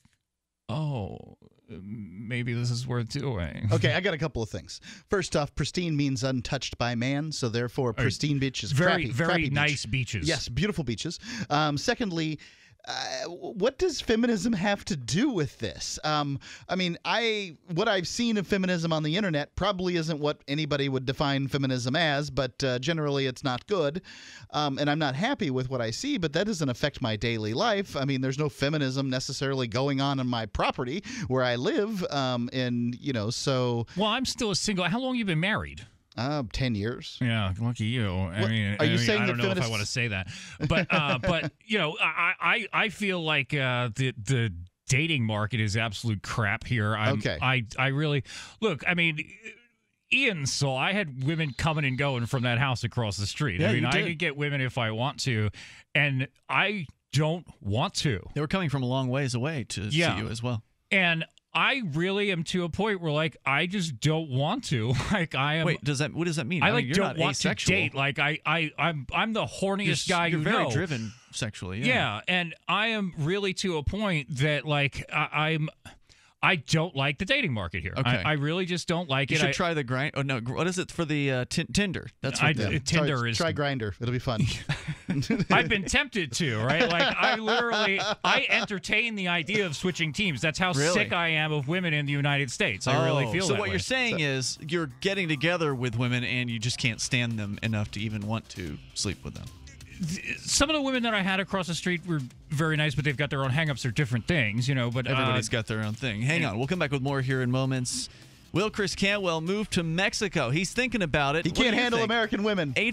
oh, maybe this is worth doing. Okay, I got a couple of things. First off, pristine means untouched by man, so therefore pristine beaches, very, crappy, very crappy nice beach. beaches. Yes, beautiful beaches. Um, secondly, Uh, what does feminism have to do with this? Um, I mean, I what I've seen of feminism on the internet probably isn't what anybody would define feminism as, but uh, generally it's not good. Um, and I'm not happy with what I see, but that doesn't affect my daily life. I mean, there's no feminism necessarily going on on my property where I live. Um, and, you know, so. Well, I'm still a single. How long have you been married? Uh, ten years. Yeah, lucky you. I what, mean, are you I, mean, saying I don't that know feminists... if I want to say that, but uh, but you know, I I, I feel like uh, the the dating market is absolute crap here. I'm, okay. I I really look. I mean, Ian saw I had women coming and going from that house across the street. Yeah, I mean, you I did. could get women if I want to, and I don't want to. They were coming from a long ways away to yeah. see you as well. And I really am to a point where, like, I just don't want to. Like, I am. Wait, does that? What does that mean? I, I like mean, you're don't not want asexual. to date. Like, I, I, I'm, I'm the horniest you're, guy you're you very know. driven sexually. Yeah. yeah, and I am really to a point that, like, I, I'm. I don't like the dating market here. Okay. I, I really just don't like you it. You should I, try the grind. Oh no, what is it for the uh, t- Tinder? That's what I, the, uh, Tinder Sorry, is. Try Grindr. It'll be fun. I've been tempted to, right? Like I literally, I entertain the idea of switching teams. That's how really? sick I am of women in the United States. I oh, really feel so that what way. you're saying so, is you're getting together with women and you just can't stand them enough to even want to sleep with them. Some of the women that I had across the street were very nice, but they've got their own hang-ups or different things, you know. But everybody's uh, got their own thing. Hang on, we'll come back with more here in moments. Will Chris Cantwell move to Mexico? He's thinking about it. He What can't handle think? American women. eight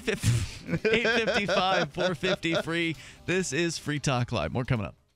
fifty-five, four fifty free. This is Free Talk Live. More coming up.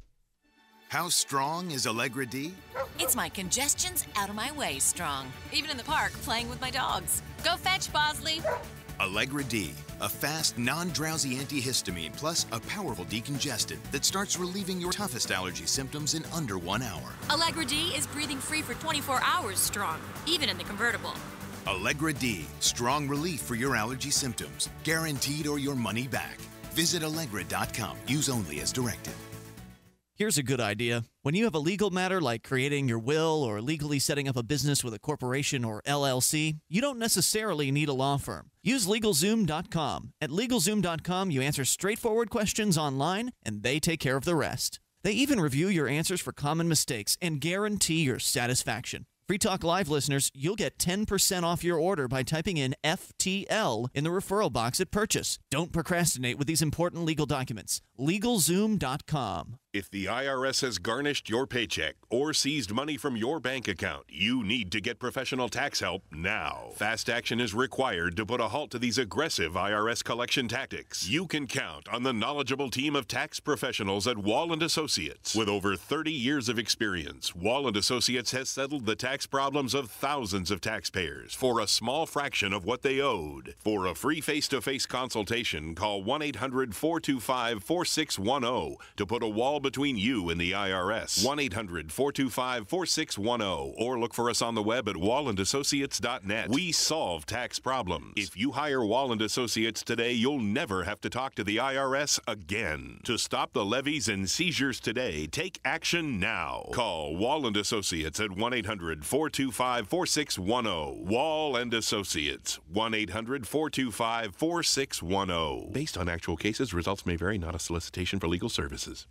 How strong is Allegra D? It's my congestion's out of my way strong. Even in the park, playing with my dogs. Go fetch, Bosley. Allegra D, a fast, non-drowsy antihistamine plus a powerful decongestant that starts relieving your toughest allergy symptoms in under one hour. Allegra D is breathing free for twenty-four hours strong, even in the convertible. Allegra D, strong relief for your allergy symptoms, guaranteed or your money back. Visit Allegra dot com. Use only as directed. Here's a good idea. When you have a legal matter like creating your will or legally setting up a business with a corporation or L L C, you don't necessarily need a law firm. Use LegalZoom dot com. At LegalZoom dot com, you answer straightforward questions online, and they take care of the rest. They even review your answers for common mistakes and guarantee your satisfaction. Free Talk Live listeners, you'll get ten percent off your order by typing in F T L in the referral box at purchase. Don't procrastinate with these important legal documents. LegalZoom dot com. If the I R S has garnished your paycheck or seized money from your bank account, you need to get professional tax help now. Fast action is required to put a halt to these aggressive I R S collection tactics. You can count on the knowledgeable team of tax professionals at Wall and Associates. With over thirty years of experience, Wall and Associates has settled the tax problems of thousands of taxpayers for a small fraction of what they owed. For a free face-to-face consultation, call one eight hundred, four two five, four six one zero to put a wall between you and the I R S. one eight hundred, four two five, four six one zero or look for us on the web at wall and associates dot net. We solve tax problems. If you hire Wall and Associates today, you'll never have to talk to the I R S again. To stop the levies and seizures today, take action now. Call Wall and Associates at one eight hundred, four two five, four six one zero. Wall and Associates, one eight hundred, four two five, four six one zero. Based on actual cases, results may vary, not a solicitation for legal services.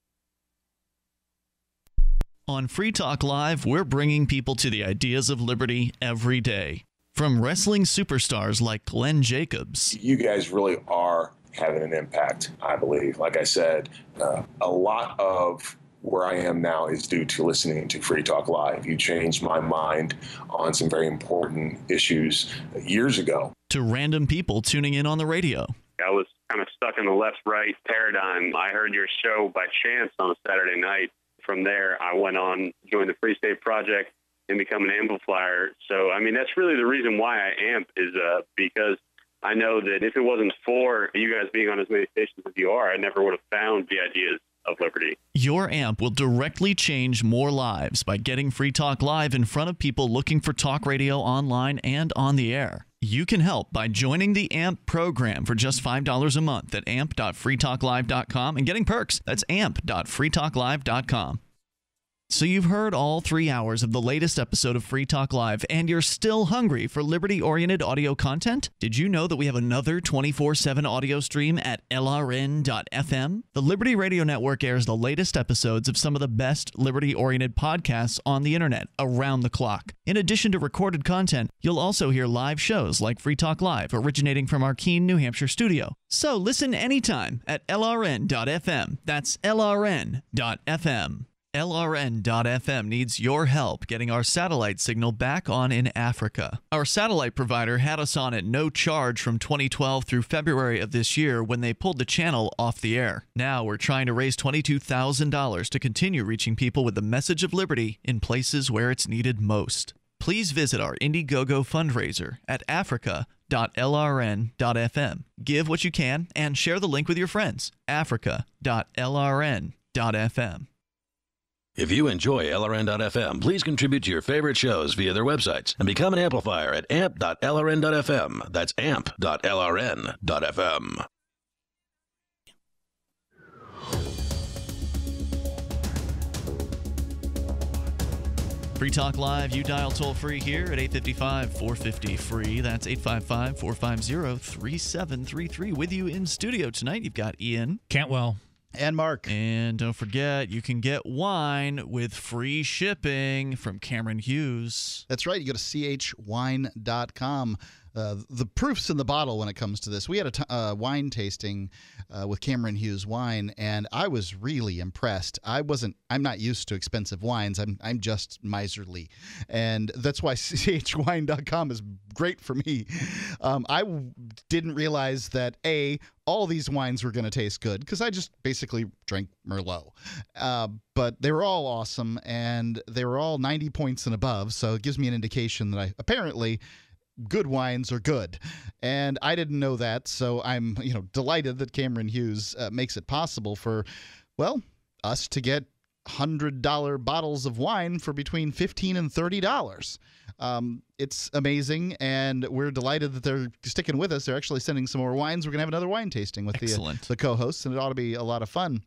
On Free Talk Live, we're bringing people to the ideas of liberty every day. From wrestling superstars like Glenn Jacobs. You guys really are having an impact, I believe. Like I said, uh, a lot of where I am now is due to listening to Free Talk Live. You changed my mind on some very important issues years ago. to random people tuning in on the radio. I was kind of stuck in the left-right paradigm. I heard your show by chance on a Saturday night. From there, I went on, joined the Free State Project, and become an amplifier. So, I mean, that's really the reason why I amp is uh, because I know that if it wasn't for you guys being on as many stations as you are, I never would have found the ideas of liberty. Your amp will directly change more lives by getting Free Talk Live in front of people looking for talk radio online and on the air. You can help by joining the A M P program for just five dollars a month at amp dot free talk live dot com and getting perks. That's amp dot free talk live dot com. So you've heard all three hours of the latest episode of Free Talk Live, and you're still hungry for liberty-oriented audio content? Did you know that we have another twenty-four seven audio stream at L R N dot F M? The Liberty Radio Network airs the latest episodes of some of the best liberty-oriented podcasts on the internet around the clock. In addition to recorded content, you'll also hear live shows like Free Talk Live, originating from our Keene, New Hampshire studio. So listen anytime at L R N dot F M. That's L R N dot F M. L R N dot F M needs your help getting our satellite signal back on in Africa. Our satellite provider had us on at no charge from twenty twelve through February of this year when they pulled the channel off the air. Now we're trying to raise twenty-two thousand dollars to continue reaching people with the message of liberty in places where it's needed most. Please visit our Indiegogo fundraiser at africa dot L R N dot F M. Give what you can and share the link with your friends. africa dot L R N dot F M. If you enjoy L R N dot F M, please contribute to your favorite shows via their websites and become an amplifier at amp dot L R N dot F M. That's amp dot L R N dot F M. Free Talk Live, you dial toll free here at eight five five, four five zero, free. That's eight five five, four five zero, three seven three three. With you in studio tonight, you've got Ian. Cantwell. And Mark. And don't forget, you can get wine with free shipping from Cameron Hughes. That's right. You go to C H wine dot com. Uh, the proof's in the bottle when it comes to this. We had a t- uh, wine tasting uh, with Cameron Hughes Wine, and I was really impressed. I wasn't. I'm not used to expensive wines. I'm. I'm just miserly, and that's why C H wine dot com is great for me. Um, I w- didn't realize that a all these wines were going to taste good because I just basically drank Merlot. Uh, but they were all awesome, and they were all ninety points and above. So it gives me an indication that I apparently. Good wines are good, and I didn't know that, so I'm you know delighted that Cameron Hughes uh, makes it possible for, well, us to get one hundred dollar bottles of wine for between fifteen and thirty dollars. Um, it's amazing, and we're delighted that they're sticking with us. They're actually sending some more wines. We're going to have another wine tasting with the, uh, the co-hosts, and it ought to be a lot of fun.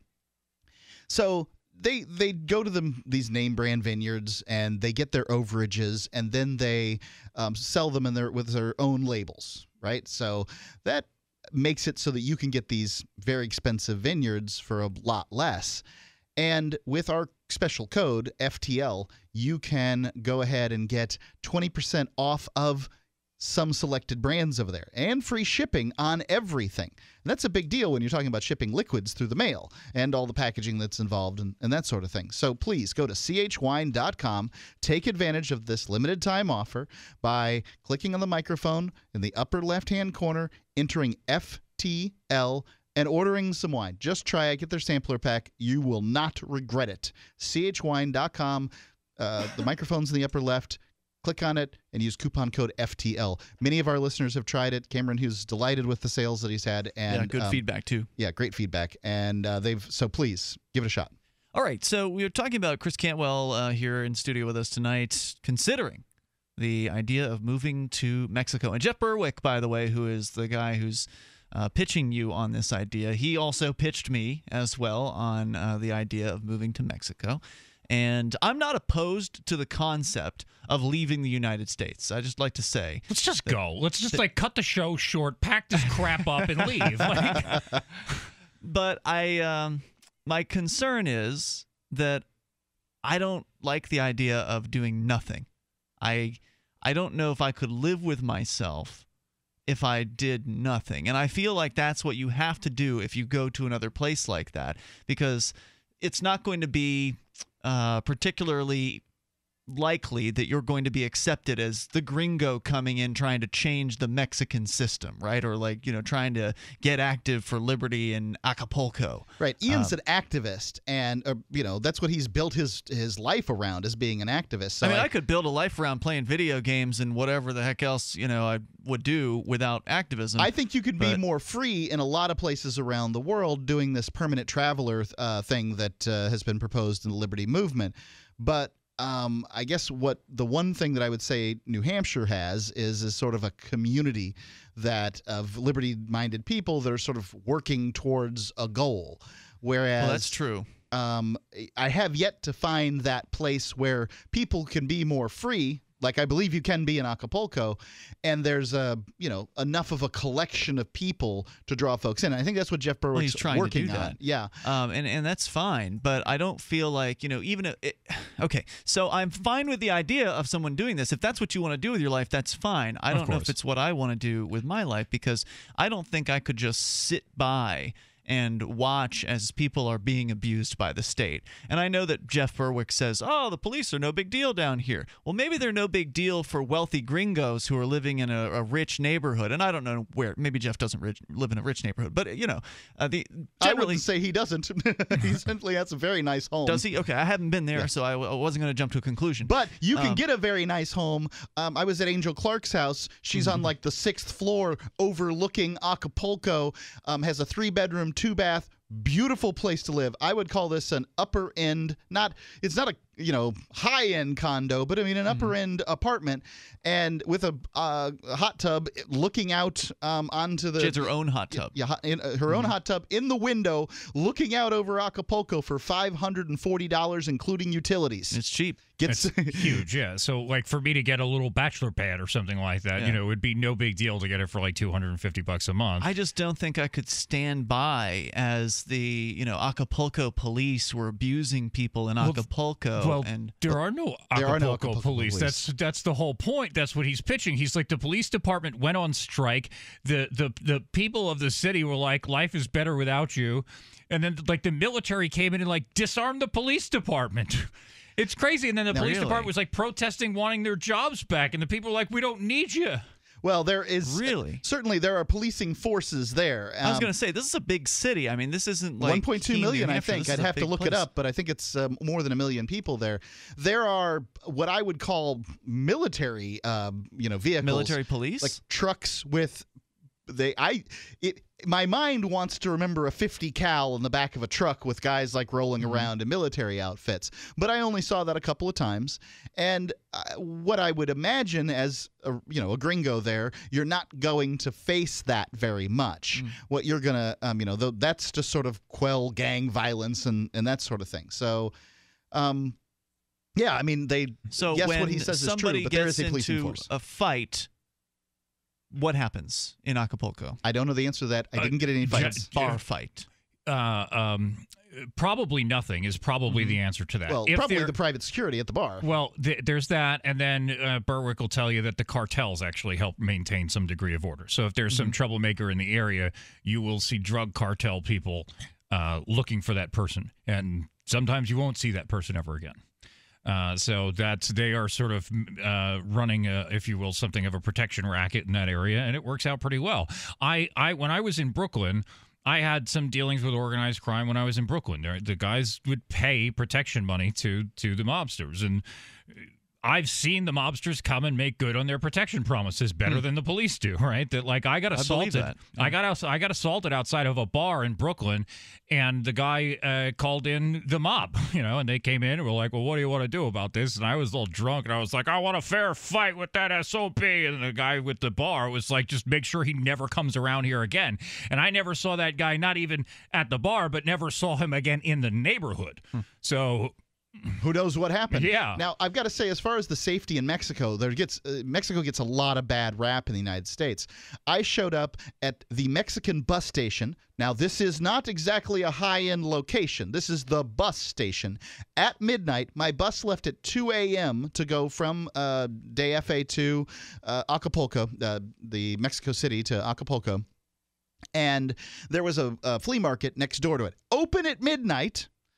So They they go to them these name brand vineyards and they get their overages and then they um, sell them in their with their own labels, right? So that makes it so that you can get these very expensive vineyards for a lot less. And with our special code F T L, you can go ahead and get twenty percent off of some selected brands over there and free shipping on everything. And that's a big deal when you're talking about shipping liquids through the mail and all the packaging that's involved and, and that sort of thing. So please go to C H wine dot com, take advantage of this limited time offer by clicking on the microphone in the upper left-hand corner, entering F T L, and ordering some wine. Just try it. Get their sampler pack. You will not regret it. C H wine dot com. Uh, the microphone's in the upper left. Click on it and use coupon code F T L. Many of our listeners have tried it. Cameron Hughes is delighted with the sales that he's had. And, yeah, good um, feedback, too. Yeah, great feedback. And uh, they've so please, give it a shot. All right, so we were talking about Chris Cantwell uh, here in studio with us tonight, considering the idea of moving to Mexico. And Jeff Berwick, by the way, who is the guy who's uh, pitching you on this idea, he also pitched me as well on uh, the idea of moving to Mexico. And I'm not opposed to the concept of leaving the United States. I just like to say. Let's just go. Let's just, like, cut the show short, pack this crap up, and leave. Like. But I, um, my concern is that I don't like the idea of doing nothing. I, I don't know if I could live with myself if I did nothing. And I feel like that's what you have to do if you go to another place like that, because it's not going to be uh, particularly likely that you're going to be accepted as the gringo coming in trying to change the Mexican system, right? Or like, you know, trying to get active for liberty in Acapulco. Right. Ian's Um, an activist, and uh, you know that's what he's built his his life around, as being an activist. So I mean, I, I could build a life around playing video games and whatever the heck else, you know, I would do without activism. I think you could be but- more free in a lot of places around the world doing this permanent traveler uh, thing that uh, has been proposed in the Liberty Movement. But um, I guess what the one thing that I would say New Hampshire has is is sort of a community that of liberty-minded people that are sort of working towards a goal. Whereas, Well, that's true. Um, I have yet to find that place where people can be more free, like I believe you can be in Acapulco, and there's a you know enough of a collection of people to draw folks in. I think that's what Jeff Well, Berwick's he's trying working to do on. that. Yeah, um, and and that's fine. But I don't feel like you know even if it, okay. So I'm fine with the idea of someone doing this. If that's what you want to do with your life, that's fine. I Of don't know if course. it's what I want to do with my life because I don't think I could just sit by and watch as people are being abused by the state. And I know that Jeff Berwick says, oh, the police are no big deal down here. Well, maybe they're no big deal for wealthy gringos who are living in a, a rich neighborhood. And I don't know where. Maybe Jeff doesn't rich, live in a rich neighborhood. But, you know, uh, the I generally. wouldn't say he doesn't. He simply has a very nice home. Does he? Okay, I haven't been there, Yeah. so I, w- I wasn't going to jump to a conclusion. But you can Um, get a very nice home. Um, I was at Angel Clark's house. She's Mm-hmm. on like the sixth floor overlooking Acapulco, um, has a three bedroom, two bath. Beautiful place to live. I would call this an upper end, not, it's not a, you know, high end condo, but I mean an upper end apartment, and with a, uh, a hot tub looking out um, onto the. She has her own hot tub. Yeah, hot- in, uh, her own hot tub in the window, looking out over Acapulco for five hundred forty dollars, including utilities. It's cheap. Gets It's huge, yeah. So, like, for me to get a little bachelor pad or something like that, Yeah. you know, it would be no big deal to get it for like two hundred fifty bucks a month. I just don't think I could stand by as the, you know, Acapulco police were abusing people in Acapulco. Well, and there are no There Acapulco, are no Acapulco police. police. That's that's the whole point. That's what he's pitching. He's like, the police department went on strike. The the the people of the city were like, life is better without you. And then like the military came in and like disarmed the police department. It's crazy. And then the No, police really? department was like protesting, wanting their jobs back. And the people were like, we don't need you. Well, there is Really? certainly there are policing forces there. I was Um, going to say, this is a big city. I mean, this isn't like one point two Keene, New million, I Hampshire. think. This is I'd a have to big look it place. up, but I think it's um, more than a million people there. There are what I would call military, um, you know, vehicles, Military police? like trucks with they. I it. My mind wants to remember a fifty cal in the back of a truck with guys like rolling Mm-hmm. around in military outfits, but I only saw that a couple of times. And uh, what I would imagine as a, you know a gringo there, you're not going to face that very much. Mm. What you're gonna, um, you know, th- that's just sort of quell gang violence and and that sort of thing. So, um, yeah, I mean they. So yes, when what he says is somebody true, but there gets is a policing into force. a fight, what happens in Acapulco? I don't know the answer to that. I Uh, didn't get any Je- fights. Bar fight. Uh, um, probably nothing is probably the answer to that. Well, If probably there- the private security at the bar. Well, th- there's that, and then uh, Berwick will tell you that the cartels actually help maintain some degree of order. So if there's some troublemaker in the area, you will see drug cartel people uh, looking for that person, and sometimes you won't see that person ever again. Uh, so that's they are sort of uh, running, a, if you will, something of a protection racket in that area, and it works out pretty well. I, I when I was in Brooklyn, I had some dealings with organized crime when I was in Brooklyn. There, the guys would pay protection money to to the mobsters, and I've seen the mobsters come and make good on their protection promises better than the police do. Right? That like I got I believe assaulted. that. I got outs- I got assaulted outside of a bar in Brooklyn, and the guy uh, called in the mob. You know, and they came in and were like, "Well, what do you want to do about this?" And I was a little drunk, and I was like, "I want a fair fight with that S O B." And the guy with the bar was like, "Just make sure he never comes around here again." And I never saw that guy, not even at the bar, but never saw him again in the neighborhood. So. Who knows what happened? Yeah. Now I've got to say, as far as the safety in Mexico, there gets uh, Mexico gets a lot of bad rap in the United States. I showed up at the Mexican bus station. Now this is not exactly a high-end location. This is the bus station. At midnight, my bus left at two a.m. to go from uh, D F A to uh, Acapulco, uh, the Mexico City to Acapulco, and there was a, a flea market next door to it. Open at midnight.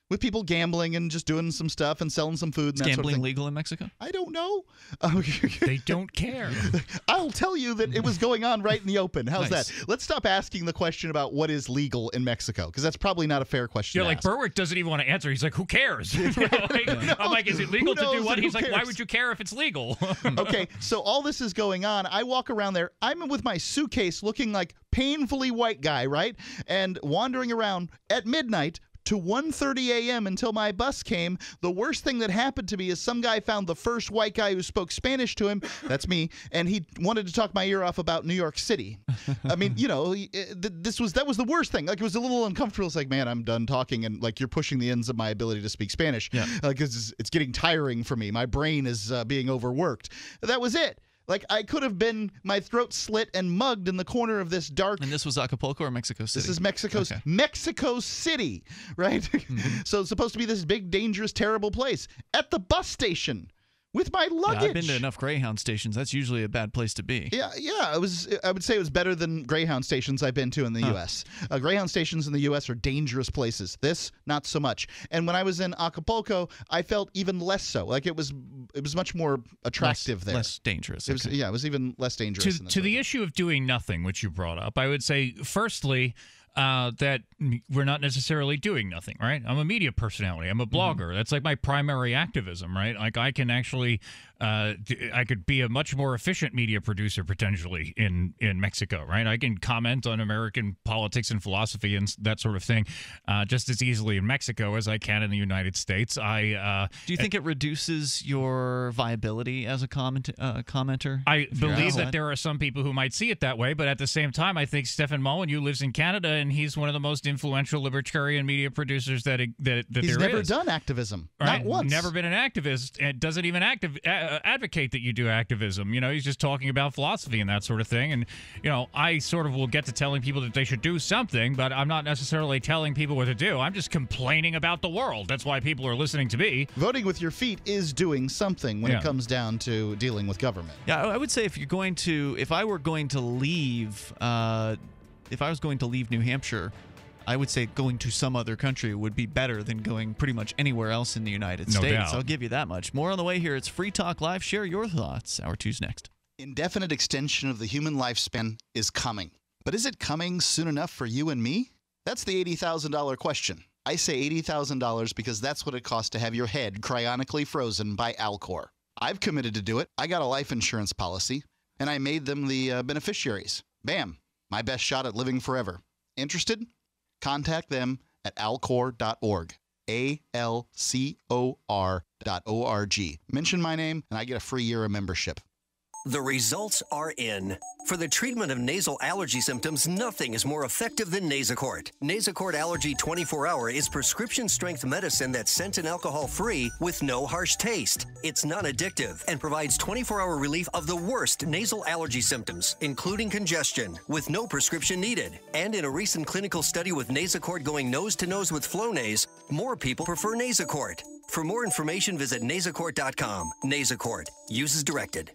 with people gambling and just doing some stuff and selling some food. And Is that gambling sort of thing. legal in Mexico? I don't know. Uh, They don't care. I'll tell you that it was going on right in the open. How's Nice. that? Let's stop asking the question about what is legal in Mexico, because that's probably not a fair question. Yeah, to like ask. Berwick doesn't even want to answer. He's like, who cares? You know, like, I'm like, is it legal Who to do knows what? and He's who like, why cares? would you care if it's legal? Okay, so all this is going on. I walk around there. I'm with my suitcase looking like painfully white guy, right? And wandering around at midnight to one thirty a.m. until my bus came. The worst thing that happened to me is some guy found the first white guy who spoke Spanish to him. That's me. And he wanted to talk my ear off about New York City. I mean, you know, he- uh, th- this was that was the worst thing. Like, it was a little uncomfortable. It's like, man, I'm done talking, and like you're pushing the ends of my ability to speak Spanish. Yeah. Because it's, it's getting tiring for me. My brain is uh, being overworked. That was it. Like, I could have been my throat slit and mugged in the corner of this dark. And this was Acapulco or Mexico City? This is Mexico's Okay. Mexico City, right? Mm-hmm. So it's supposed to be this big, dangerous, terrible place at the bus station with my luggage. Yeah, I've been to enough Greyhound stations. That's usually a bad place to be. Yeah, yeah. It was. I would say it was better than Greyhound stations I've been to in the Huh. U S Uh, Greyhound stations in the U S are dangerous places. This, not so much. And when I was in Acapulco, I felt even less so. Like it was, it was much more attractive less, there. Less dangerous. It was, okay. yeah, it was even less dangerous. to in this to the movie. issue of doing nothing, which you brought up, I would say, firstly, uh, that we're not necessarily doing nothing, right? I'm a media personality. I'm a blogger. That's like my primary activism, right? Like I can actually, uh, d- I could be a much more efficient media producer potentially in, in Mexico, right? I can comment on American politics and philosophy and s- that sort of thing uh, just as easily in Mexico as I can in the United States. I uh, Do you think it reduces your viability as a comment uh, commenter? I if you're believe outside? that there are some people who might see it that way, but at the same time, I think Stephen Molyneux lives in Canada, and he's one of the most influential libertarian media producers that that, that He's there never is. done activism, Right? not once. Never been an activist, and doesn't even active, uh, advocate that you do activism. You know, he's just talking about philosophy and that sort of thing. And you know, I sort of will get to telling people that they should do something, but I'm not necessarily telling people what to do. I'm just complaining about the world. That's why people are listening to me. Voting with your feet is doing something when Yeah. it comes down to dealing with government. Yeah, I I would say if you're going to, if I were going to leave, uh, if I was going to leave New Hampshire, I would say going to some other country would be better than going pretty much anywhere else in the United No States. doubt. I'll give you that much. More on the way here. It's Free Talk Live. Share your thoughts. Hour two's next. Indefinite extension of the human lifespan is coming. But is it coming soon enough for you and me? That's the eighty thousand dollars question. I say eighty thousand dollars because that's what it costs to have your head cryonically frozen by Alcor. I've committed to do it. I got a life insurance policy, and I made them the uh, beneficiaries. Bam, my best shot at living forever. Interested? Contact them at alcor dot org. A L C O R dot O R G. Mention my name, and I get a free year of membership. The results are in. For the treatment of nasal allergy symptoms, nothing is more effective than Nasacort. Nasacort Allergy twenty-four hour is prescription-strength medicine that's scent and alcohol-free with no harsh taste. It's non-addictive and provides twenty-four hour relief of the worst nasal allergy symptoms, including congestion, with no prescription needed. And in a recent clinical study with Nasacort going nose-to-nose with Flonase, more people prefer Nasacort. For more information, visit nasacort dot com. Nasacort. Use as directed.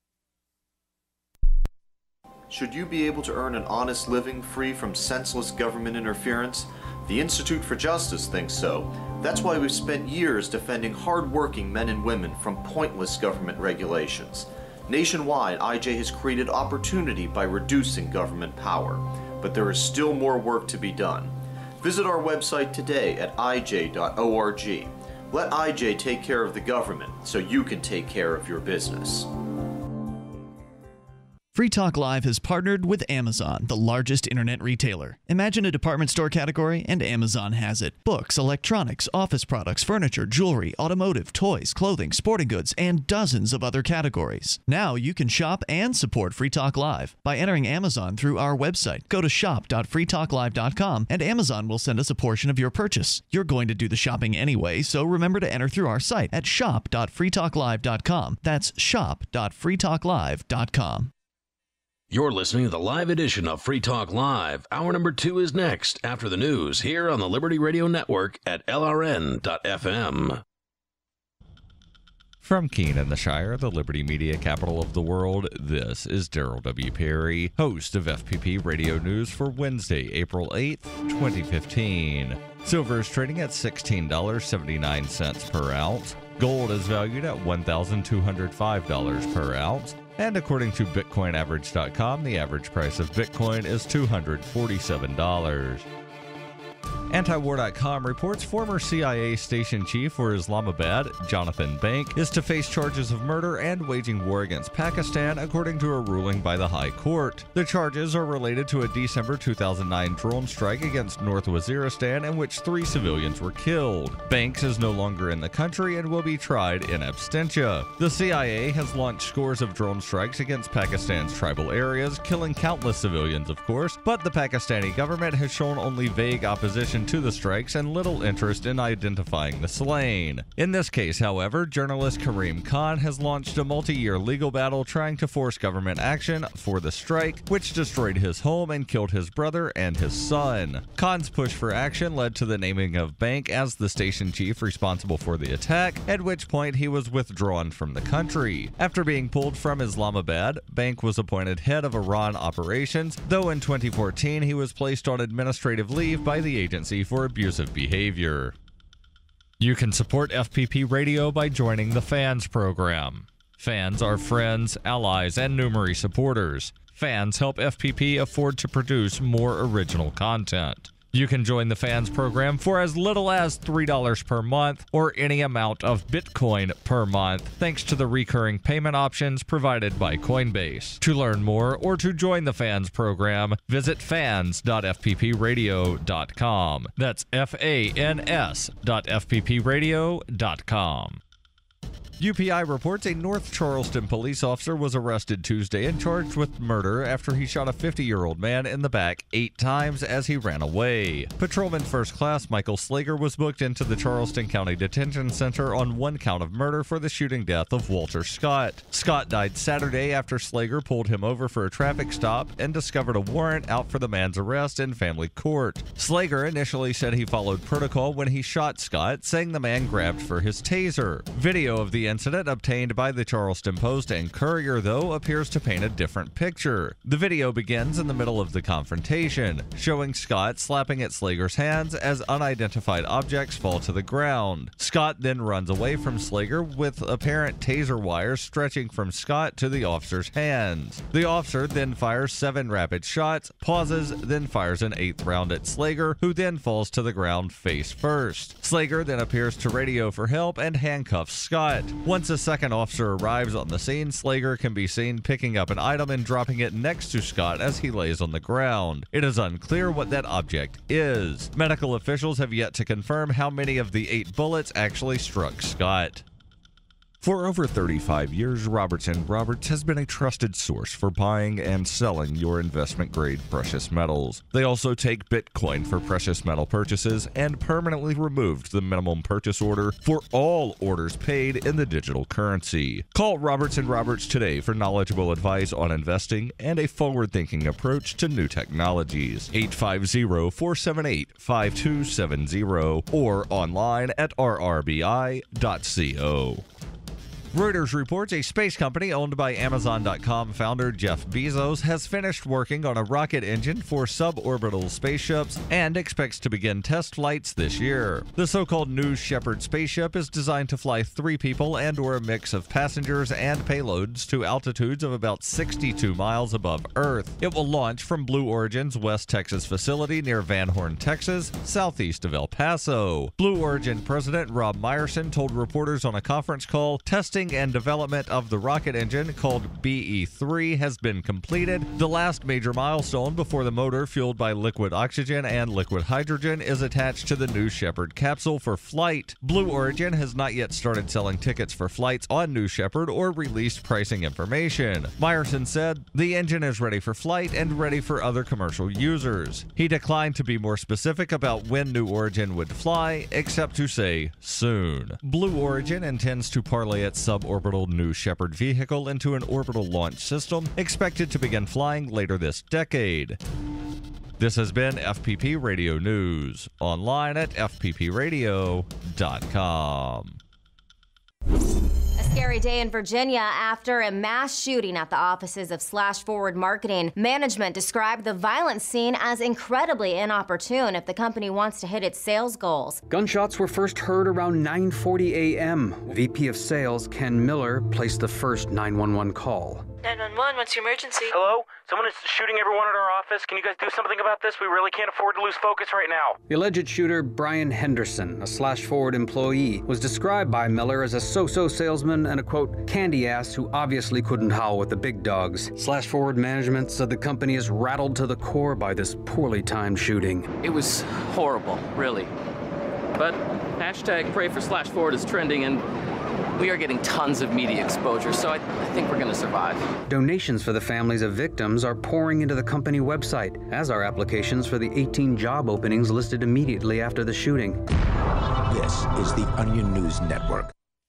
Should you be able to earn an honest living free from senseless government interference? The Institute for Justice thinks so. That's why we've spent years defending hard-working men and women from pointless government regulations. Nationwide, I J has created opportunity by reducing government power. But there is still more work to be done. Visit our website today at I J dot org. Let I J take care of the government so you can take care of your business. Free Talk Live has partnered with Amazon, the largest internet retailer. Imagine a department store category, and Amazon has it. Books, electronics, office products, furniture, jewelry, automotive, toys, clothing, sporting goods, and dozens of other categories. Now you can shop and support Free Talk Live by entering Amazon through our website. Go to shop dot free talk live dot com, and Amazon will send us a portion of your purchase. You're going to do the shopping anyway, so remember to enter through our site at shop dot free talk live dot com. That's shop dot free talk live dot com. You're listening to the live edition of Free Talk Live. Hour number two is next, after the news, here on the Liberty Radio Network at L R N dot F M. From Keene in the Shire, the Liberty Media capital of the world, this is Daryl W. Perry, host of F P P Radio News for Wednesday, April eighth, twenty fifteen. Silver is trading at sixteen dollars and seventy-nine cents per ounce. Gold is valued at one thousand two hundred five dollars per ounce. And according to Bitcoin Average dot com, the average price of Bitcoin is two hundred forty-seven dollars. Antiwar dot com reports former C I A station chief for Islamabad, Jonathan Bank, is to face charges of murder and waging war against Pakistan, according to a ruling by the High Court. The charges are related to a December two thousand nine drone strike against North Waziristan in which three civilians were killed. Banks is no longer in the country and will be tried in absentia. The C I A has launched scores of drone strikes against Pakistan's tribal areas, killing countless civilians, of course, but the Pakistani government has shown only vague opposition to the strikes and little interest in identifying the slain. In this case, however, journalist Kareem Khan has launched a multi-year legal battle trying to force government action for the strike, which destroyed his home and killed his brother and his son. Khan's push for action led to the naming of Bank as the station chief responsible for the attack, at which point he was withdrawn from the country. After being pulled from Islamabad, Bank was appointed head of Iran operations, though in twenty fourteen he was placed on administrative leave by the agency for abusive behavior. You can support F P P Radio by joining the Fans program. Fans are friends, allies, and Numery supporters. Fans help F P P afford to produce more original content. You can join the Fans program for as little as three dollars per month or any amount of Bitcoin per month, thanks to the recurring payment options provided by Coinbase. To learn more or to join the Fans program, visit fans dot f p p radio dot com. That's F A N S dot F P P radio dot com. U P I reports a North Charleston police officer was arrested Tuesday and charged with murder after he shot a fifty-year-old man in the back eight times as he ran away. Patrolman First Class Michael Slager was booked into the Charleston County Detention Center on one count of murder for the shooting death of Walter Scott. Scott died Saturday after Slager pulled him over for a traffic stop and discovered a warrant out for the man's arrest in family court. Slager initially said he followed protocol when he shot Scott, saying the man grabbed for his taser. Video of the incident obtained by the Charleston Post and Courier, though, appears to paint a different picture. The video begins in the middle of the confrontation, showing Scott slapping at Slager's hands as unidentified objects fall to the ground. Scott then runs away from Slager with apparent taser wires stretching from Scott to the officer's hands. The officer then fires seven rapid shots, pauses, then fires an eighth round at Slager, who then falls to the ground face first. Slager then appears to radio for help and handcuffs Scott. Once a second officer arrives on the scene, Slager can be seen picking up an item and dropping it next to Scott as he lays on the ground. It is unclear what that object is. Medical officials have yet to confirm how many of the eight bullets actually struck Scott. For over thirty-five years, Roberts and Roberts has been a trusted source for buying and selling your investment-grade precious metals. They also take Bitcoin for precious metal purchases and permanently removed the minimum purchase order for all orders paid in the digital currency. Call Roberts and Roberts today for knowledgeable advice on investing and a forward-thinking approach to new technologies. eight five zero, four seven eight, five two seven zero or online at r r b i dot co. Reuters reports a space company owned by Amazon dot com founder Jeff Bezos has finished working on a rocket engine for suborbital spaceships and expects to begin test flights this year. The so-called New Shepard spaceship is designed to fly three people and or a mix of passengers and payloads to altitudes of about sixty-two miles above Earth. It will launch from Blue Origin's West Texas facility near Van Horn, Texas, southeast of El Paso. Blue Origin President Rob Meyerson told reporters on a conference call, testing and development of the rocket engine, called B E three, has been completed. The last major milestone before the motor, fueled by liquid oxygen and liquid hydrogen, is attached to the New Shepard capsule for flight. Blue Origin has not yet started selling tickets for flights on New Shepard or released pricing information. Meyerson said, "The engine is ready for flight and ready for other commercial users." He declined to be more specific about when New Origin would fly, except to say soon. Blue Origin intends to parlay its suborbital New Shepard vehicle into an orbital launch system expected to begin flying later this decade. This has been F P P Radio News, online at f p p radio dot com. A Scary day in Virginia after a mass shooting at the offices of Slash Forward Marketing. Management described the violent scene as incredibly inopportune if the company wants to hit its sales goals. Gunshots were first heard around nine forty a m V P of Sales Ken Miller placed the first nine one one call. nine one one, what's your emergency? Hello? Someone is shooting everyone at our office. Can you guys do something about this? We really can't afford to lose focus right now. The alleged shooter, Brian Henderson, a Slash Forward employee, was described by Miller as a so-so salesman and a, quote, candy ass who obviously couldn't howl with the big dogs. Slash Forward management said the company is rattled to the core by this poorly timed shooting. It was horrible, really. But hashtag pray for Slash Forward is trending, and we are getting tons of media exposure, so I, I think we're going to survive. Donations for the families of victims are pouring into the company website, as are applications for the eighteen job openings listed immediately after the shooting. This is the Onion News Network.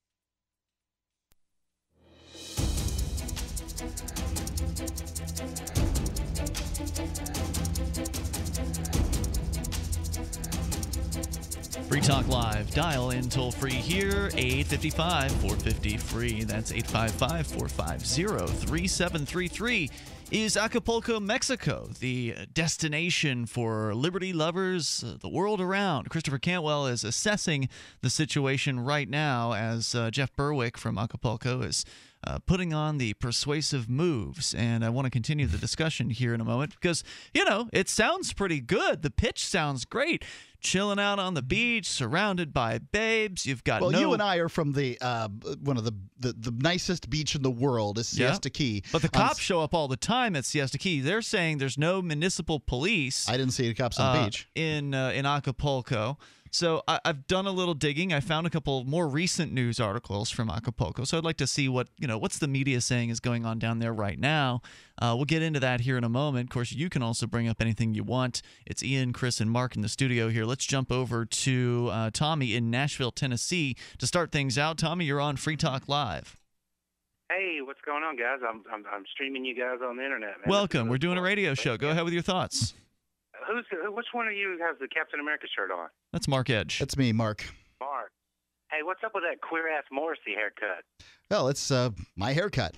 Free Talk Live. Dial in toll free here, eight five five, four five zero, free. That's eight five five, four five zero, three seven three three. Is Acapulco, Mexico, the destination for liberty lovers uh, the world around? Christopher Cantwell is assessing the situation right now as uh, Jeff Berwick from Acapulco is uh, putting on the persuasive moves. And I want to continue the discussion here in a moment because, you know, it sounds pretty good. The pitch sounds great. Chilling out on the beach, surrounded by babes. You've got well, no... you and I are from the uh, one of the, the the nicest beach in the world is Siesta Yeah. Key. But the Um, cops show up all the time at Siesta Key. They're saying there's no municipal police. I didn't see any cops on the uh, beach. in uh, in Acapulco. So I, I've done a little digging. I found a couple more recent news articles from Acapulco. So I'd like to see what you know what's the media saying is going on down there right now. Uh, we'll get into that here in a moment. Of course, you can also bring up anything you want. It's Ian, Chris, and Mark in the studio here. Let's jump over to uh, Tommy in Nashville, Tennessee, to start things out. Tommy, you're on Free Talk Live. Hey, what's going on, guys? I'm I'm, I'm streaming you guys on the internet, man. Welcome. We're doing a radio show. Go ahead with your thoughts. Who's which one of you has the Captain America shirt on? That's Mark Edge. That's me, Mark. Mark. Hey, what's up with that queer ass Morrissey haircut? Well, it's uh, my haircut.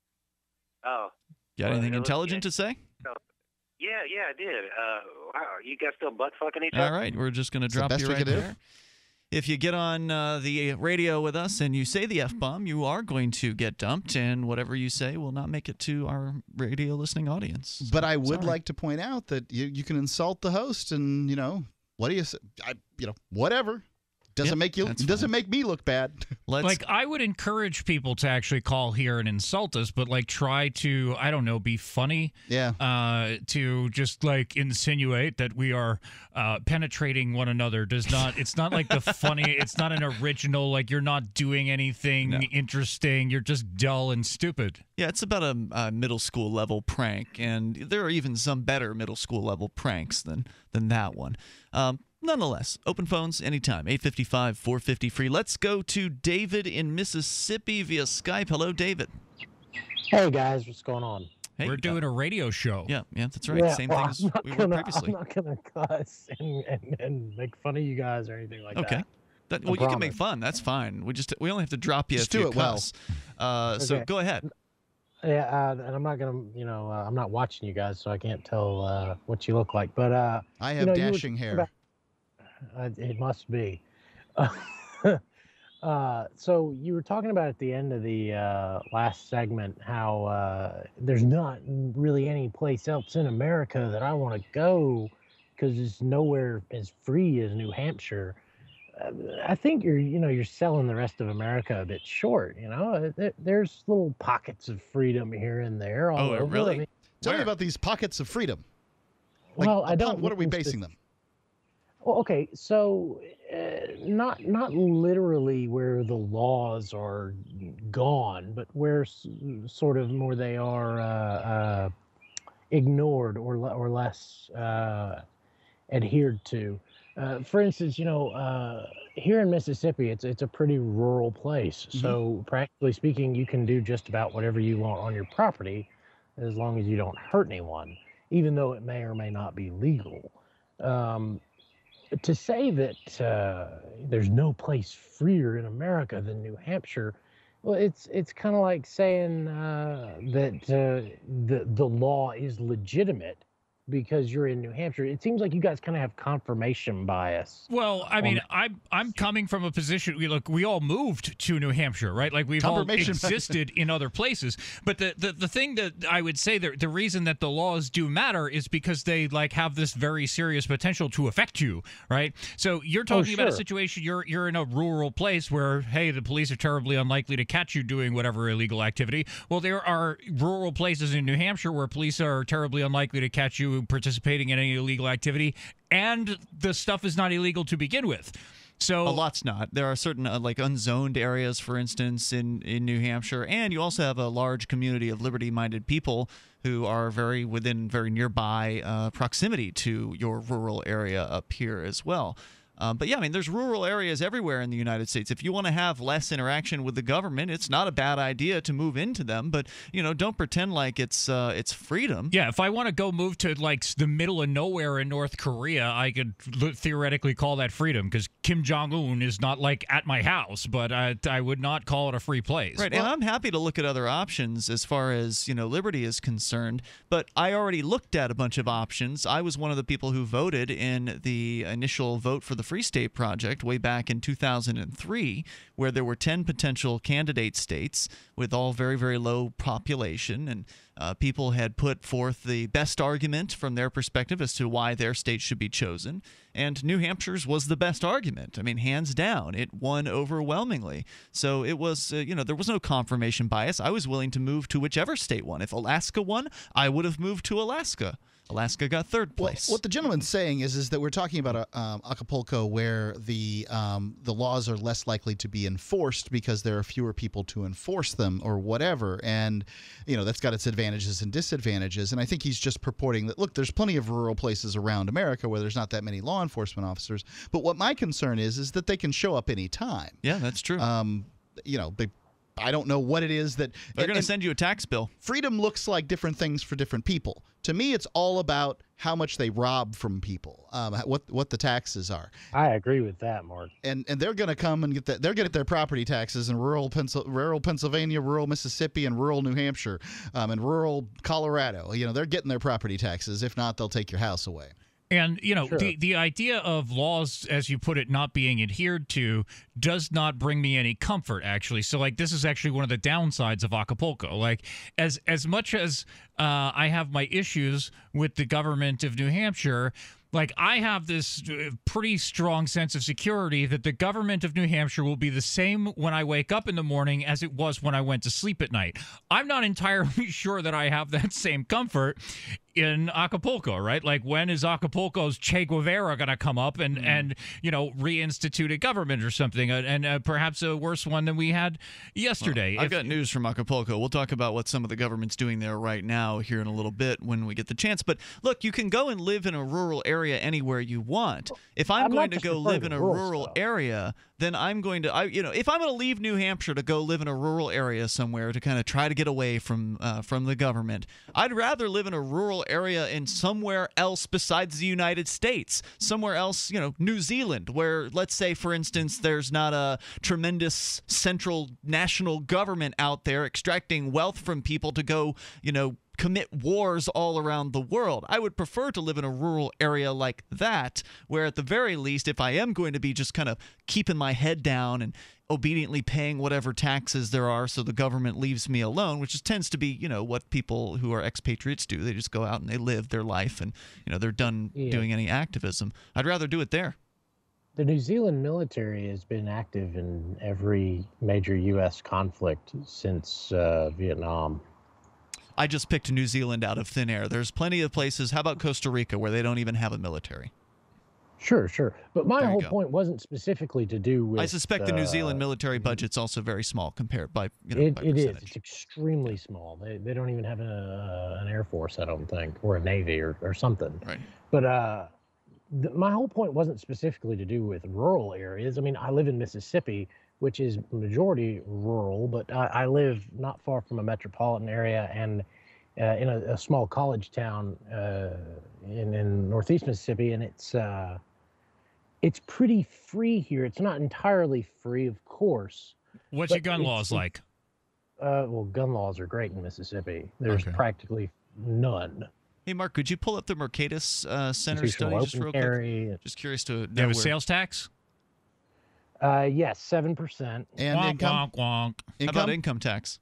Oh. Got Well, anything it looks intelligent good. to say? Oh, yeah, yeah, I did. Uh, wow, you guys still butt fucking each All other? right, we're just going to It's the drop best you we right can do. there. If you get on uh, the radio with us and you say the F-bomb, you are going to get dumped, and whatever you say will not make it to our radio listening audience. But I would Sorry. like to point out that you, you can insult the host, and you know what do you say? I, you know whatever doesn't Yep, make you that's doesn't fine. make me look bad. Let's, Like, I would encourage people to actually call here and insult us, but like try to, I don't know, be funny. Yeah. Uh, to just like insinuate that we are uh, penetrating one another does not. It's not like the funny. It's not an original. Like you're not doing anything No. interesting. You're just dull and stupid. yeah, it's about a, a middle school level prank, and there are even some better middle school level pranks than than that one. Um, Nonetheless, open phones anytime, eight five five, four five zero, free. Let's go to David in Mississippi via Skype. Hello, David. Hey, guys, what's going on? Hey, We're doing a radio show. Yeah, yeah, that's right. Yeah, Same well, thing as I'm not we were gonna, previously. I'm not going to cuss and, and, and make fun of you guys or anything like Okay. that. That, I well, you can make promise. fun. That's fine. We just we only have to drop you Just if do you it well. cuss. Uh, So Okay. go ahead. Yeah, uh, and I'm not going to, you know, uh, I'm not watching you guys, so I can't tell uh, what you look like. But uh, I you have know, you were dashing talking hair. about- Uh, it must be. uh, so you were talking about at the end of the uh, last segment how uh, there's not really any place else in America that I want to go because it's nowhere as free as New Hampshire. Uh, I think you're, you know, you're selling the rest of America a bit short. You know, there, there's little pockets of freedom here and there. All Oh, over. really? I mean, Tell me Where? about these pockets of freedom. Like, well, I upon don't. What are we mean basing to- them? Well, okay, so uh, not not literally where the laws are gone, but where s- sort of more they are uh, uh, ignored or le- or less uh, adhered to. Uh, for instance, you know, uh, here in Mississippi, it's it's a pretty rural place. So practically speaking, you can do just about whatever you want on your property, as long as you don't hurt anyone, even though it may or may not be legal. Um, to say that uh, there's no place freer in America than New Hampshire Well, it's it's kind of like saying uh, that uh, the the law is legitimate because you're in New Hampshire. It seems like you guys kind of have confirmation bias. Well, I mean, I'm I'm coming from a position. We look, we all moved to New Hampshire, right? Like we've all Confirmation bias. existed in other places. But the, the the thing that I would say that the reason that the laws do matter is because they like have this very serious potential to affect you, right? So you're talking about a sure. situation. You're you're in a rural place where hey, the police are terribly unlikely to catch you doing whatever illegal activity. Well, there are rural places in New Hampshire where police are terribly unlikely to catch you participating in any illegal activity, and the stuff is not illegal to begin with. So a lot's not. There are certain uh, like unzoned areas, for instance, in, in New Hampshire, and you also have a large community of liberty-minded people who are very within very nearby uh, proximity to your rural area up here as well. Um, but yeah, I mean, there's rural areas everywhere in the United States. If you want to have less interaction with the government, it's not a bad idea to move into them. But you know, don't pretend like it's uh, it's freedom. Yeah, if I want to go move to like the middle of nowhere in North Korea, I could l- theoretically call that freedom because Kim Jong Un is not like at my house, but I, I would not call it a free place. Right, and I'm happy to look at other options as far as you know liberty is concerned. But I already looked at a bunch of options. I was one of the people who voted in the initial vote for the Free State Project way back in two thousand three, where there were ten potential candidate states with all very, very low population, and uh, people had put forth the best argument from their perspective as to why their state should be chosen, and New Hampshire's was the best argument. I mean, hands down, it won overwhelmingly. So it was, uh, you know, there was no confirmation bias. I was willing to move to whichever state won. If Alaska won, I would have moved to Alaska. Alaska got third place. Well, what the gentleman's saying is, is that we're talking about a, um, Acapulco, where the um, the laws are less likely to be enforced because there are fewer people to enforce them, or whatever. And you know that's got its advantages and disadvantages. And I think he's just purporting that look, there's plenty of rural places around America where there's not that many law enforcement officers. But what my concern is, is that they can show up anytime. Yeah, that's true. Um, you know, they. I don't know what it is that they're going to send you a tax bill. Freedom looks like different things for different people. To me, it's all about how much they rob from people, um, what what the taxes are. I agree with that, Mark. And and they're going to come and get that. They're going to get their property taxes in rural Pencil, rural Pennsylvania, rural Mississippi, and rural New Hampshire, um, and rural Colorado. You know, they're getting their property taxes. If not, they'll take your house away. And, you know, Sure. the, the idea of laws, as you put it, not being adhered to does not bring me any comfort, actually. So, like, this is actually one of the downsides of Acapulco. Like, as as much as uh, I have my issues with the government of New Hampshire, like, I have this uh, pretty strong sense of security that the government of New Hampshire will be the same when I wake up in the morning as it was when I went to sleep at night. I'm not entirely sure that I have that same comfort in Acapulco, right? Like, when is Acapulco's Che Guevara going to come up and, mm. and, you know, reinstitute a government or something, and, and uh, perhaps a worse one than we had yesterday? Well, I've if, got news from Acapulco. We'll talk about what some of the government's doing there right now here in a little bit when we get the chance. But look, you can go and live in a rural area anywhere you want. If I'm, I'm going not to just go referring live to in a rural rural stuff. area, then I'm going to, I, you know, if I'm going to leave New Hampshire to go live in a rural area somewhere to kind of try to get away from uh, from the government, I'd rather live in a rural area in somewhere else besides the United States, somewhere else, you know, New Zealand, where, let's say, for instance, there's not a tremendous central national government out there extracting wealth from people to go, you know, commit wars all around the world. I would prefer to live in a rural area like that, where at the very least, if I am going to be just kind of keeping my head down and obediently paying whatever taxes there are so the government leaves me alone, which is, tends to be, you know, what people who are expatriates do. They just go out and they live their life and, you know, they're done Yeah. doing any activism. I'd rather do it there. The New Zealand military has been active in every major U S conflict since uh, Vietnam. I just picked New Zealand out of thin air. There's plenty of places. How about Costa Rica, where they don't even have a military? Sure, sure. But my There you whole go. point wasn't specifically to do with... I suspect the New uh, Zealand military budget's also very small compared by, you know, It, by it is. percentage. It's extremely small. They, they don't even have a, uh, an Air Force, I don't think, or a Navy or, or something. Right. But uh, th- my whole point wasn't specifically to do with rural areas. I mean, I live in Mississippi, which is majority rural, but I, I live not far from a metropolitan area and uh, in a, a small college town uh, in, in northeast Mississippi, and it's uh, it's pretty free here. It's not entirely free, of course. What's but your gun it's- laws like? Uh, well, gun laws are great in Mississippi. There's Okay. practically none. Hey, Mark, could you pull up the Mercatus uh, Center study Institutional just open real carry. quick? Just curious to know Do you have a where- sales tax? Uh, yes, seven percent. And Wonk, income? wonk, wonk. How about income tax?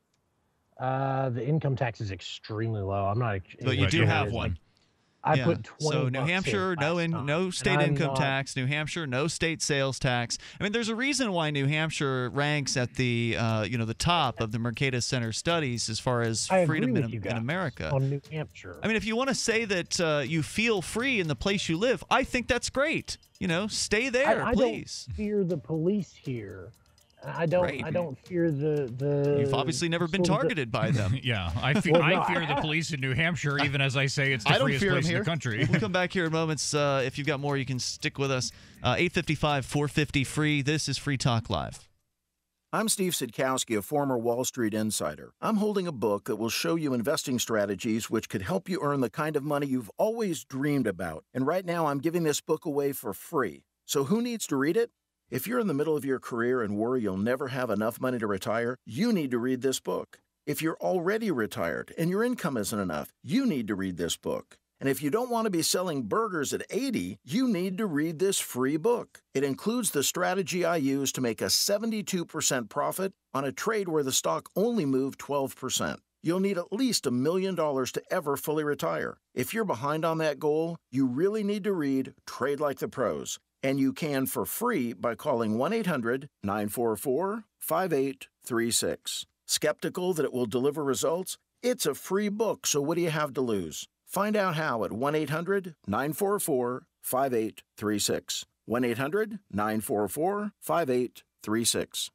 Uh, the income tax is extremely low. I'm not. But you do have one. I Yeah. put twenty. So New bucks Hampshire, in no last in, time, no and state I'm income not- tax. New Hampshire, no state sales tax. I mean, there's a reason why New Hampshire ranks at the uh, you know the top of the Mercatus Center studies as far as I agree freedom with in, you in guys America. on New Hampshire. I mean, if you want to say that uh, you feel free in the place you live, I think that's great. You know, stay there, I, I please. don't fear the police here. I don't. Great. I don't fear the the. You've obviously never been sort of the- targeted by them. Yeah, I, fe- Well, I no, fear I the have- police in New Hampshire, even as I say it's the I don't freest fear 'em place in here. the country. We'll come back here in moments. Uh, if you've got more, you can stick with us. Uh, eight five five, four fifty, free. This is Free Talk Live. I'm Steve Sidkowski, a former Wall Street insider. I'm holding a book that will show you investing strategies which could help you earn the kind of money you've always dreamed about. And right now, I'm giving this book away for free. So who needs to read it? If you're in the middle of your career and worry you'll never have enough money to retire, you need to read this book. If you're already retired and your income isn't enough, you need to read this book. And if you don't want to be selling burgers at eighty, you need to read this free book. It includes the strategy I use to make a seventy-two percent profit on a trade where the stock only moved twelve percent. You'll need at least a million dollars to ever fully retire. If you're behind on that goal, you really need to read Trade Like the Pros. And you can for free by calling one eight hundred, nine four four, five eight three six. Skeptical that it will deliver results? It's a free book, so what do you have to lose? Find out how at one eight hundred, nine four four, five eight three six. one eight hundred, nine four four, five eight three six.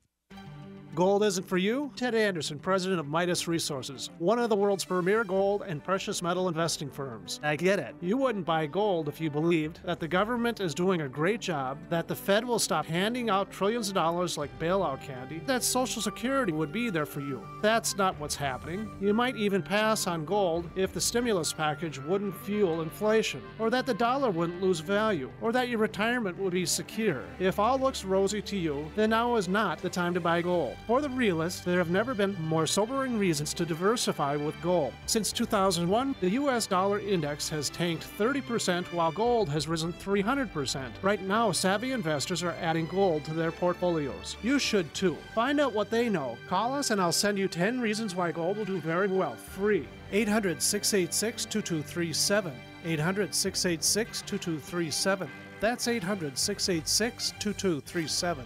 Gold isn't for you? Ted Anderson, president of Midas Resources, one of the world's premier gold and precious metal investing firms. I get it. You wouldn't buy gold if you believed that the government is doing a great job, that the Fed will stop handing out trillions of dollars like bailout candy, that Social Security would be there for you. That's not what's happening. You might even pass on gold if the stimulus package wouldn't fuel inflation, or that the dollar wouldn't lose value, or that your retirement would be secure. If all looks rosy to you, then now is not the time to buy gold. For the realist, there have never been more sobering reasons to diversify with gold. Since two thousand one, the U S dollar index has tanked thirty percent while gold has risen three hundred percent. Right now, savvy investors are adding gold to their portfolios. You should too. Find out what they know. Call us and I'll send you ten reasons why gold will do very well, free. eight hundred, six eight six, two two three seven. eight hundred, six eight six, two two three seven. That's eight hundred, six eight six, two two three seven.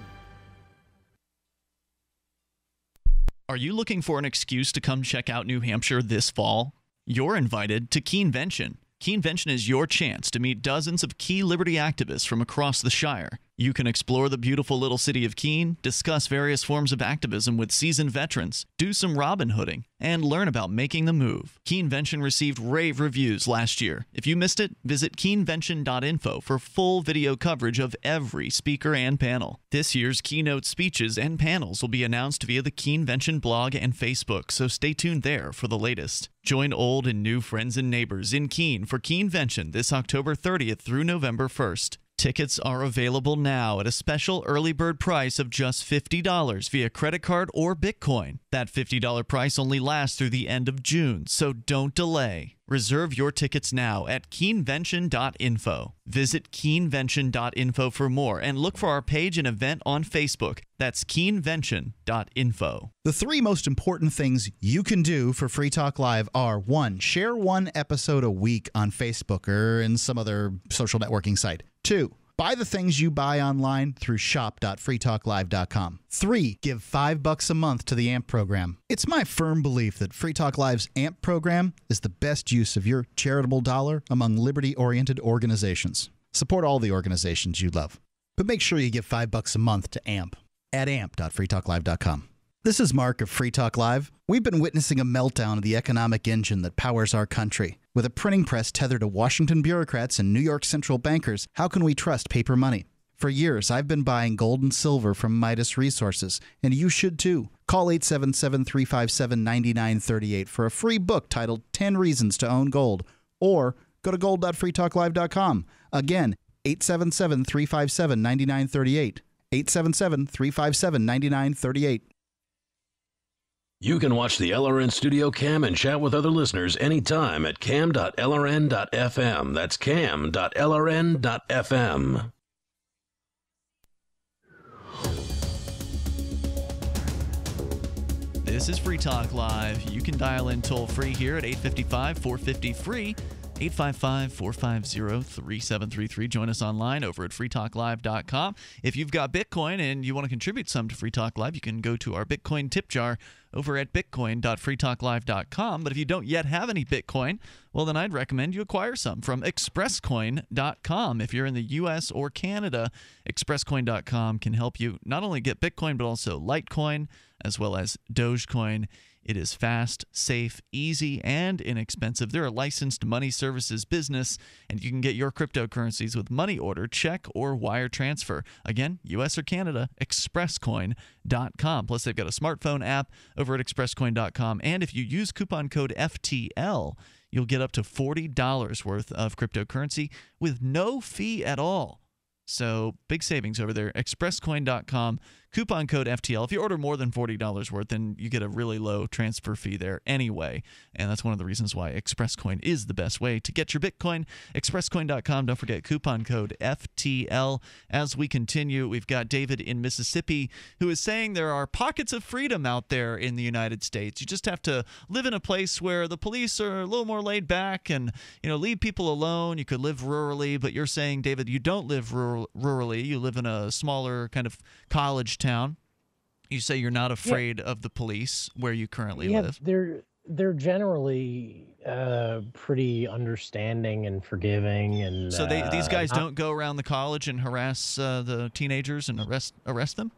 Are you looking for an excuse to come check out New Hampshire this fall? You're invited to Keenvention. Keenvention is your chance to meet dozens of key liberty activists from across the Shire. You can explore the beautiful little city of Keene, discuss various forms of activism with seasoned veterans, do some Robin Hooding, and learn about making the move. Keenvention received rave reviews last year. If you missed it, visit keenvention dot info for full video coverage of every speaker and panel. This year's keynote speeches and panels will be announced via the Keenvention blog and Facebook, so stay tuned there for the latest. Join old and new friends and neighbors in Keene for Keenvention this October thirtieth through November first. Tickets are available now at a special early bird price of just fifty dollars via credit card or Bitcoin. That fifty dollars price only lasts through the end of June, so don't delay. Reserve your tickets now at keenvention dot info. Visit keenvention dot info for more and look for our page and event on Facebook. That's keenvention dot info. The three most important things you can do for Free Talk Live are, one, share one episode a week on Facebook or in some other social networking site. Two, buy the things you buy online through shop dot free talk live dot com. Three, give five bucks a month to the A M P program. It's my firm belief that Free Talk Live's A M P program is the best use of your charitable dollar among liberty-oriented organizations. Support all the organizations you love, but make sure you give five bucks a month to A M P at A M P dot free talk live dot com. This is Mark of Free Talk Live. We've been witnessing a meltdown of the economic engine that powers our country. With a printing press tethered to Washington bureaucrats and New York central bankers, how can we trust paper money? For years, I've been buying gold and silver from Midas Resources, and you should too. Call eight seven seven, three five seven, nine nine three eight for a free book titled ten Reasons to Own Gold, or go to gold dot free talk live dot com. Again, eight seven seven, three five seven, nine nine three eight. eight seven seven, three five seven, nine nine three eight. You can watch the L R N Studio Cam and chat with other listeners anytime at cam dot L R N dot F M. That's cam dot L R N dot F M. This is Free Talk Live. You can dial in toll-free here at eight five five, four five zero, free, eight five five, four five zero, three seven three three. Join us online over at free talk live dot com. If you've got Bitcoin and you want to contribute some to Free Talk Live, you can go to our Bitcoin tip jar over at bitcoin dot free talk live dot com. But if you don't yet have any Bitcoin, well, then I'd recommend you acquire some from express coin dot com. If you're in the U S or Canada, express coin dot com can help you not only get Bitcoin, but also Litecoin, as well as Dogecoin. It is fast, safe, easy, and inexpensive. They're a licensed money services business, and you can get your cryptocurrencies with money order, check, or wire transfer. Again, U S or Canada, express coin dot com. Plus, they've got a smartphone app over at express coin dot com. And if you use coupon code F T L, you'll get up to forty dollars worth of cryptocurrency with no fee at all. So big savings over there, express coin dot com, coupon code F T L. If you order more than forty dollars worth, then you get a really low transfer fee there anyway. And that's one of the reasons why ExpressCoin is the best way to get your Bitcoin. express coin dot com. Don't forget coupon code F T L. As we continue, we've got David in Mississippi who is saying there are pockets of freedom out there in the United States. You just have to live in a place where the police are a little more laid back and, you know, leave people alone. You could live rurally, but you're saying, David, you don't live rural, rurally. You live in a smaller kind of college town. You say you're not afraid yeah. of the police where you currently yeah, live. They're they're generally uh, pretty understanding and forgiving, and so they uh, these guys not, don't go around the college and harass uh, the teenagers and arrest arrest them.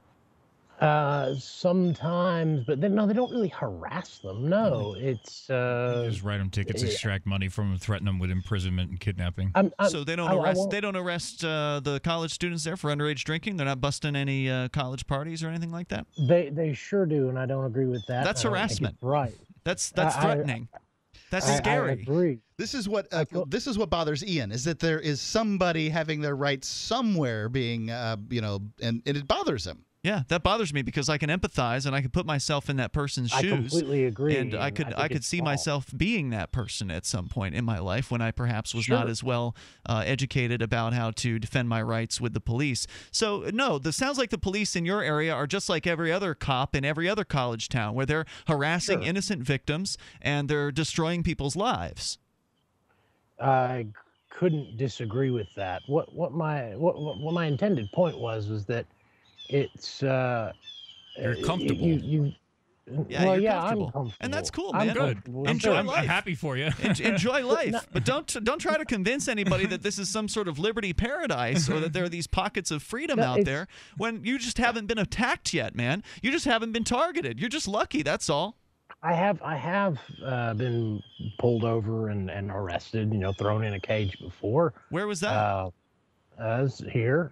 Uh, sometimes, but then no, they don't really harass them. No, it's uh, you just write them tickets, yeah. extract money from them, threaten them with imprisonment and kidnapping. I'm, I'm, so they don't I, arrest. I they don't arrest uh, the college students there for underage drinking. They're not busting any uh, college parties or anything like that. They they sure do, and I don't agree with that. That's harassment, right? That's that's I, threatening. I, That's I, scary. I agree. This is what uh, this is what bothers Ian, is that there is somebody having their rights somewhere being, uh, you know, and, and it bothers him. Yeah, that bothers me because I can empathize and I can put myself in that person's I shoes. I completely agree. And I could I, I could see false. myself being that person at some point in my life when I perhaps was sure. not as well uh, educated about how to defend my rights with the police. So, no, this sounds like the police in your area are just like every other cop in every other college town where they're harassing sure. innocent victims and they're destroying people's lives. I couldn't disagree with that. What what my what what my intended point was was that it's uh you're comfortable. Yeah, You, you well, you're yeah, comfortable. I'm comfortable. And that's cool, I'm man. Good. Enjoy I'm, life. I'm happy for you. En- enjoy life, but don't don't try to convince anybody that this is some sort of liberty paradise or that there are these pockets of freedom No, out it's- there when you just haven't been attacked yet, man. You just haven't been targeted. You're just lucky. That's all. I have I have uh, been pulled over and, and arrested, you know, thrown in a cage before. Where was that? Uh, uh here.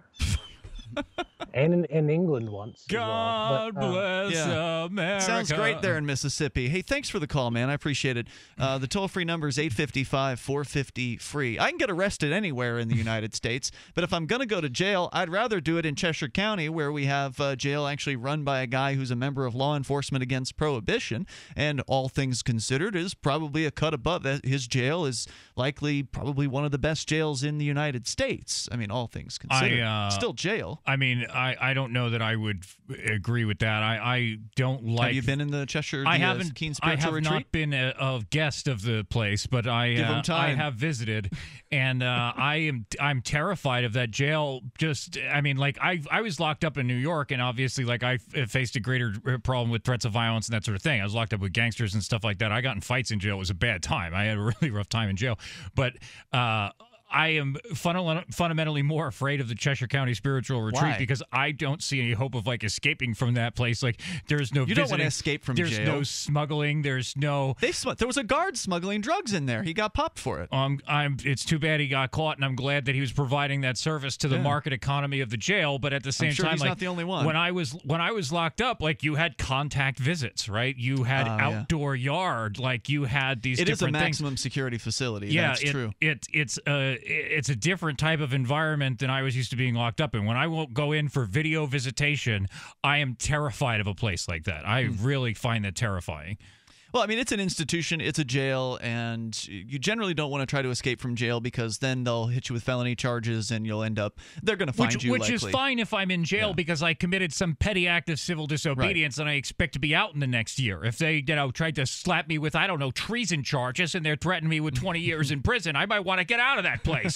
And in, in England once. God well. but, uh, bless yeah. America. Sounds great there in Mississippi. Hey, thanks for the call, man. I appreciate it. Uh, the toll-free number is eight five five, four five zero, free. I can get arrested anywhere in the United States, but if I'm going to go to jail, I'd rather do it in Cheshire County, where we have uh, jail actually run by a guy who's a member of Law Enforcement Against Prohibition, and all things considered is probably a cut above that. His jail is likely probably one of the best jails in the United States. I mean, all things considered. I, uh, Still jail. I mean, I, I don't know that I would f- agree with that. I, I don't like. Have you been in the Cheshire? I the, haven't. Uh, Keen I Spiritual have Retreat? not been a, a guest of the place, but I Give 'em uh, time. I have visited, and uh, I am I'm terrified of that jail. Just I mean, like I I was locked up in New York, and obviously, like I f- faced a greater problem with threats of violence and that sort of thing. I was locked up with gangsters and stuff like that. I got in fights in jail. It was a bad time. I had a really rough time in jail, but. Uh, I am fun- fundamentally more afraid of the Cheshire County Spiritual Retreat Why? because I don't see any hope of like escaping from that place. Like there's no You visiting. don't want to escape from there's jail. no smuggling. There's no. They sm- there was a guard smuggling drugs in there. He got popped for it. Um, I'm. It's too bad he got caught, and I'm glad that he was providing that service to the Yeah. market economy of the jail. But at the same I'm sure time, he's like not the only one. when I was when I was locked up, like you had contact visits, right? You had Oh, yeah. outdoor yard, like you had these It is a different things. maximum security facility. Yeah, That's it, true. It it's uh it's a different type of environment than I was used to being locked up in. When I won't go in for video visitation, I am terrified of a place like that. I mm. really find that terrifying. Well, I mean, it's an institution, it's a jail, and you generally don't want to try to escape from jail because then they'll hit you with felony charges and you'll end up, they're going to find which, you Which likely. is fine if I'm in jail yeah. because I committed some petty act of civil disobedience right. and I expect to be out in the next year. If they, you know, tried to slap me with, I don't know, treason charges and they're threatening me with twenty years in prison, I might want to get out of that place.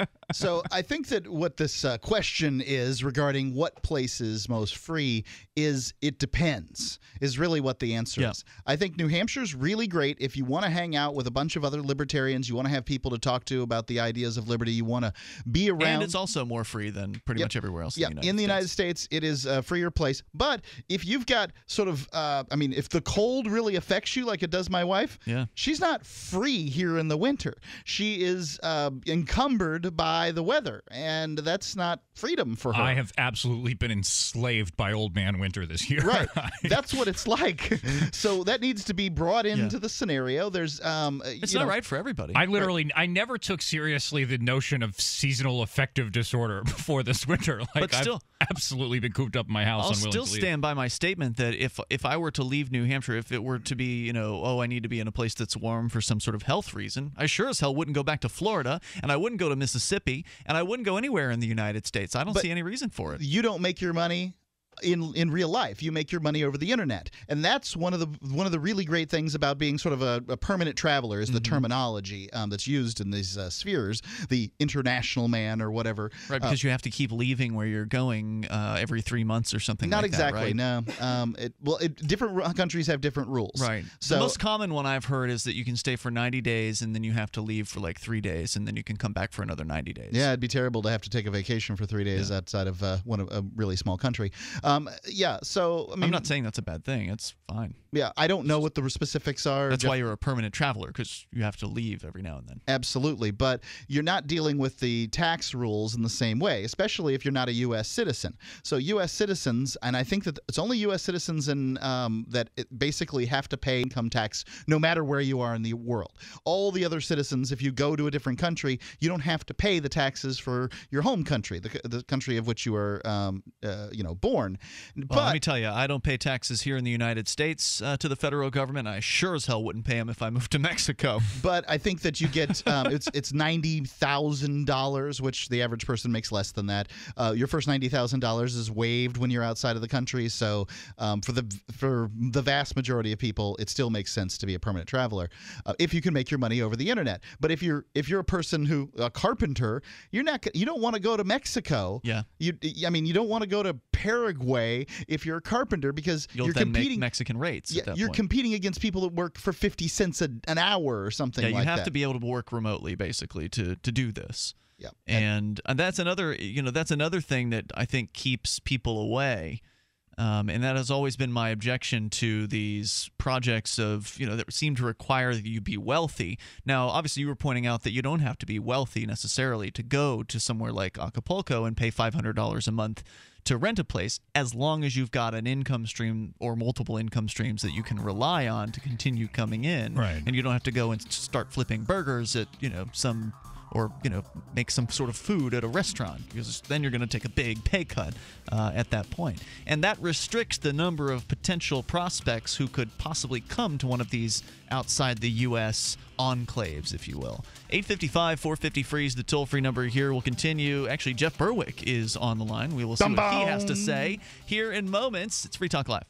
So I think that what this uh, question is regarding what place is most free is it depends, is really what the answer yeah. is. I think New Hampshire's really great if you want to hang out with a bunch of other libertarians, you want to have people to talk to about the ideas of liberty, you want to be around. And it's also more free than pretty yep. much everywhere else yeah. in the United in the States. United States, it is a freer place. But if you've got sort of, uh, I mean, if the cold really affects you like it does my wife, yeah. she's not free here in the winter. She is uh, encumbered by the weather, and that's not freedom for her. I have absolutely been enslaved by old man winter this year. Right. That's what it's like. So that needs to be brought into yeah. the scenario. There's um It's you not know, right for everybody. I literally right. I never took seriously the notion of seasonal affective disorder before this winter. Like but still, I've absolutely been cooped up in my house. I'll unwilling still to leave. stand by my statement that if if I were to leave New Hampshire, if it were to be, you know, oh, I need to be in a place that's warm for some sort of health reason, I sure as hell wouldn't go back to Florida, and I wouldn't go to Mississippi, and I wouldn't go anywhere in the United States. I don't but see any reason for it. You don't make your money in in real life. You make your money over the internet, and that's one of the one of the really great things about being sort of a, a permanent traveler is the mm-hmm. terminology um, that's used in these uh, spheres, the international man or whatever. Right, because uh, you have to keep leaving where you're going uh, every three months or something. Not like exactly. That, right? No. Um, it, well, it, different countries have different rules. Right. So the most common one I've heard is that you can stay for ninety days and then you have to leave for like three days and then you can come back for another ninety days. Yeah, it'd be terrible to have to take a vacation for three days yeah. outside of uh, one of a really small country. Um, yeah. So I mean, I'm not saying that's a bad thing. It's fine. Yeah, I don't know what the specifics are. That's Jeff. why you're a permanent traveler, because you have to leave every now and then. Absolutely, but you're not dealing with the tax rules in the same way, especially if you're not a U S citizen. So U S citizens, and I think that it's only U S citizens in, um, that it basically have to pay income tax no matter where you are in the world. All the other citizens, if you go to a different country, you don't have to pay the taxes for your home country, the, the country of which you were, um, uh, you know, born. Well, but let me tell you, I don't pay taxes here in the United States uh, to the federal government. I sure as hell wouldn't pay them if I moved to Mexico. But I think that you get um, it's it's ninety thousand dollars, which the average person makes less than that. Uh, your first ninety thousand dollars is waived when you're outside of the country. So um, for the for the vast majority of people, it still makes sense to be a permanent traveler uh, if you can make your money over the internet. But if you're if you're a person who a carpenter, you're not you don't want to go to Mexico. Yeah. You I mean you don't want to go to Paraguay if you're a carpenter because You'll you're then competing make Mexican rates. Yeah, at that you're point. competing against people that work for fifty cents a, an hour or something yeah, like that. you have to be able to work remotely, basically, to to do this. Yeah, and, and that's another, you know, that's another thing that I think keeps people away. Um, and that has always been my objection to these projects of, you know, that seem to require that you be wealthy. Now, obviously, you were pointing out that you don't have to be wealthy necessarily to go to somewhere like Acapulco and pay five hundred dollars a month to rent a place, as long as you've got an income stream or multiple income streams that you can rely on to continue coming in. Right. And you don't have to go and start flipping burgers at, you know, some... or, you know, make some sort of food at a restaurant, because then you're going to take a big pay cut uh, at that point. And that restricts the number of potential prospects who could possibly come to one of these outside the U S enclaves, if you will. eight five five, four five zero, free is the toll-free number here. We'll continue. Actually, Jeff Berwick is on the line. We will see what he has to say here in moments. It's Free Talk Live.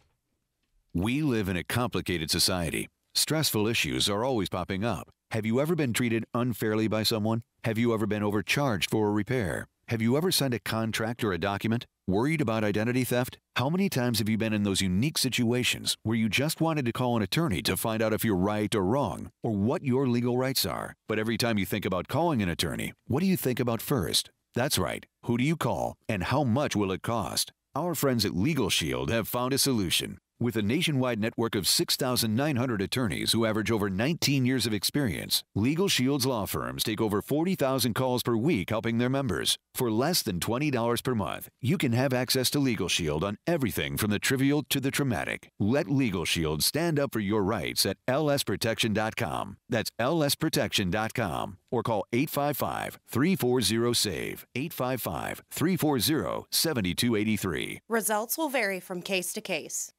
We live in a complicated society. Stressful issues are always popping up. Have you ever been treated unfairly by someone? Have you ever been overcharged for a repair? Have you ever signed a contract or a document? Worried about identity theft? How many times have you been in those unique situations where you just wanted to call an attorney to find out if you're right or wrong, or what your legal rights are? But every time you think about calling an attorney, what do you think about first? That's right. Who do you call, and how much will it cost? Our friends at Legal Shield have found a solution. With a nationwide network of six thousand nine hundred attorneys who average over nineteen years of experience, Legal Shield's law firms take over forty thousand calls per week helping their members. For less than twenty dollars per month, you can have access to Legal Shield on everything from the trivial to the traumatic. Let Legal Shield stand up for your rights at L S protection dot com. That's L S protection dot com. Or call eight five five, three four zero, S A V E, eight five five, three four zero, seven two eight three. Results will vary from case to case.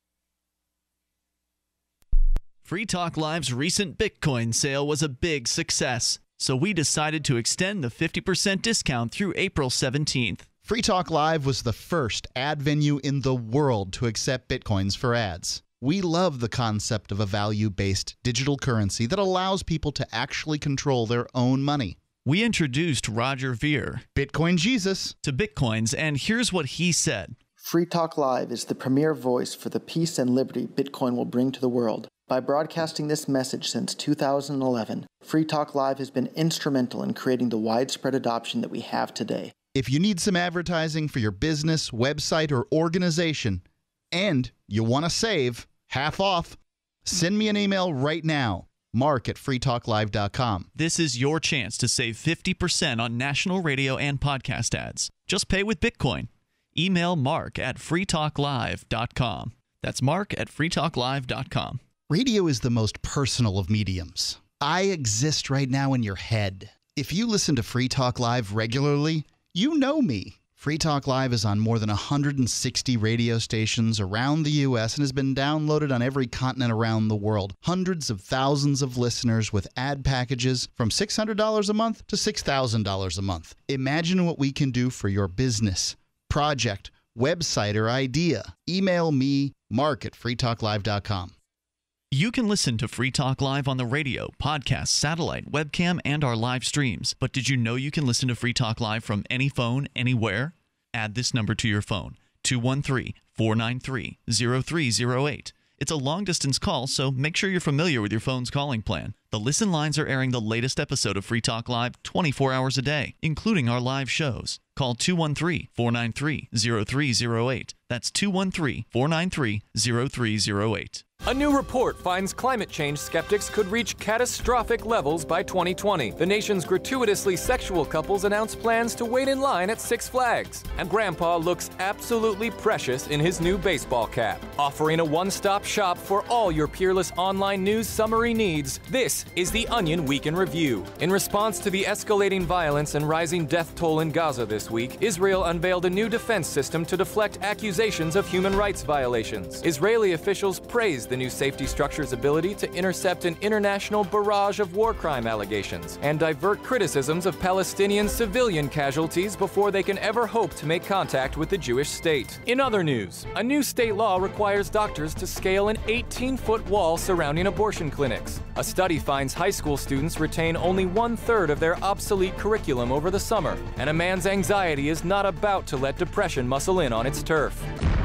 Free Talk Live's recent Bitcoin sale was a big success, so we decided to extend the fifty percent discount through April seventeenth. Free Talk Live was the first ad venue in the world to accept Bitcoins for ads. We love the concept of a value-based digital currency that allows people to actually control their own money. We introduced Roger Ver, Bitcoin Jesus, to Bitcoins, and here's what he said. Free Talk Live is the premier voice for the peace and liberty Bitcoin will bring to the world. By broadcasting this message since two thousand eleven, Free Talk Live has been instrumental in creating the widespread adoption that we have today. If you need some advertising for your business, website, or organization, and you want to save half off, send me an email right now, mark at free talk live dot com. This is your chance to save fifty percent on national radio and podcast ads. Just pay with Bitcoin. Email mark at free talk live dot com. That's mark at free talk live dot com. Radio is the most personal of mediums. I exist right now in your head. If you listen to Free Talk Live regularly, you know me. Free Talk Live is on more than one hundred sixty radio stations around the U S and has been downloaded on every continent around the world. Hundreds of thousands of listeners with ad packages from six hundred dollars a month to six thousand dollars a month. Imagine what we can do for your business, project, website, or idea. Email me, mark at free talk live dot com. You can listen to Free Talk Live on the radio, podcast, satellite, webcam, and our live streams. But did you know you can listen to Free Talk Live from any phone, anywhere? Add this number to your phone, two one three, four nine three, zero three zero eight. It's a long-distance call, so make sure you're familiar with your phone's calling plan. The listen lines are airing the latest episode of Free Talk Live twenty-four hours a day, including our live shows. Call two one three, four nine three, zero three zero eight. That's two one three, four nine three, zero three zero eight. A new report finds climate change skeptics could reach catastrophic levels by twenty twenty. The nation's gratuitously sexual couples announce plans to wait in line at Six Flags. And Grandpa looks absolutely precious in his new baseball cap. Offering a one-stop shop for all your peerless online news summary needs, this is the Onion Week in Review. In response to the escalating violence and rising death toll in Gaza this week, Israel unveiled a new defense system to deflect accusations of human rights violations. Israeli officials praised the new safety structure's ability to intercept an international barrage of war crime allegations and divert criticisms of Palestinian civilian casualties before they can ever hope to make contact with the Jewish state. In other news, a new state law requires doctors to scale an eighteen-foot wall surrounding abortion clinics. A study finds high school students retain only one-third of their obsolete curriculum over the summer, and a man's anxiety is not about to let depression muscle in on its turf.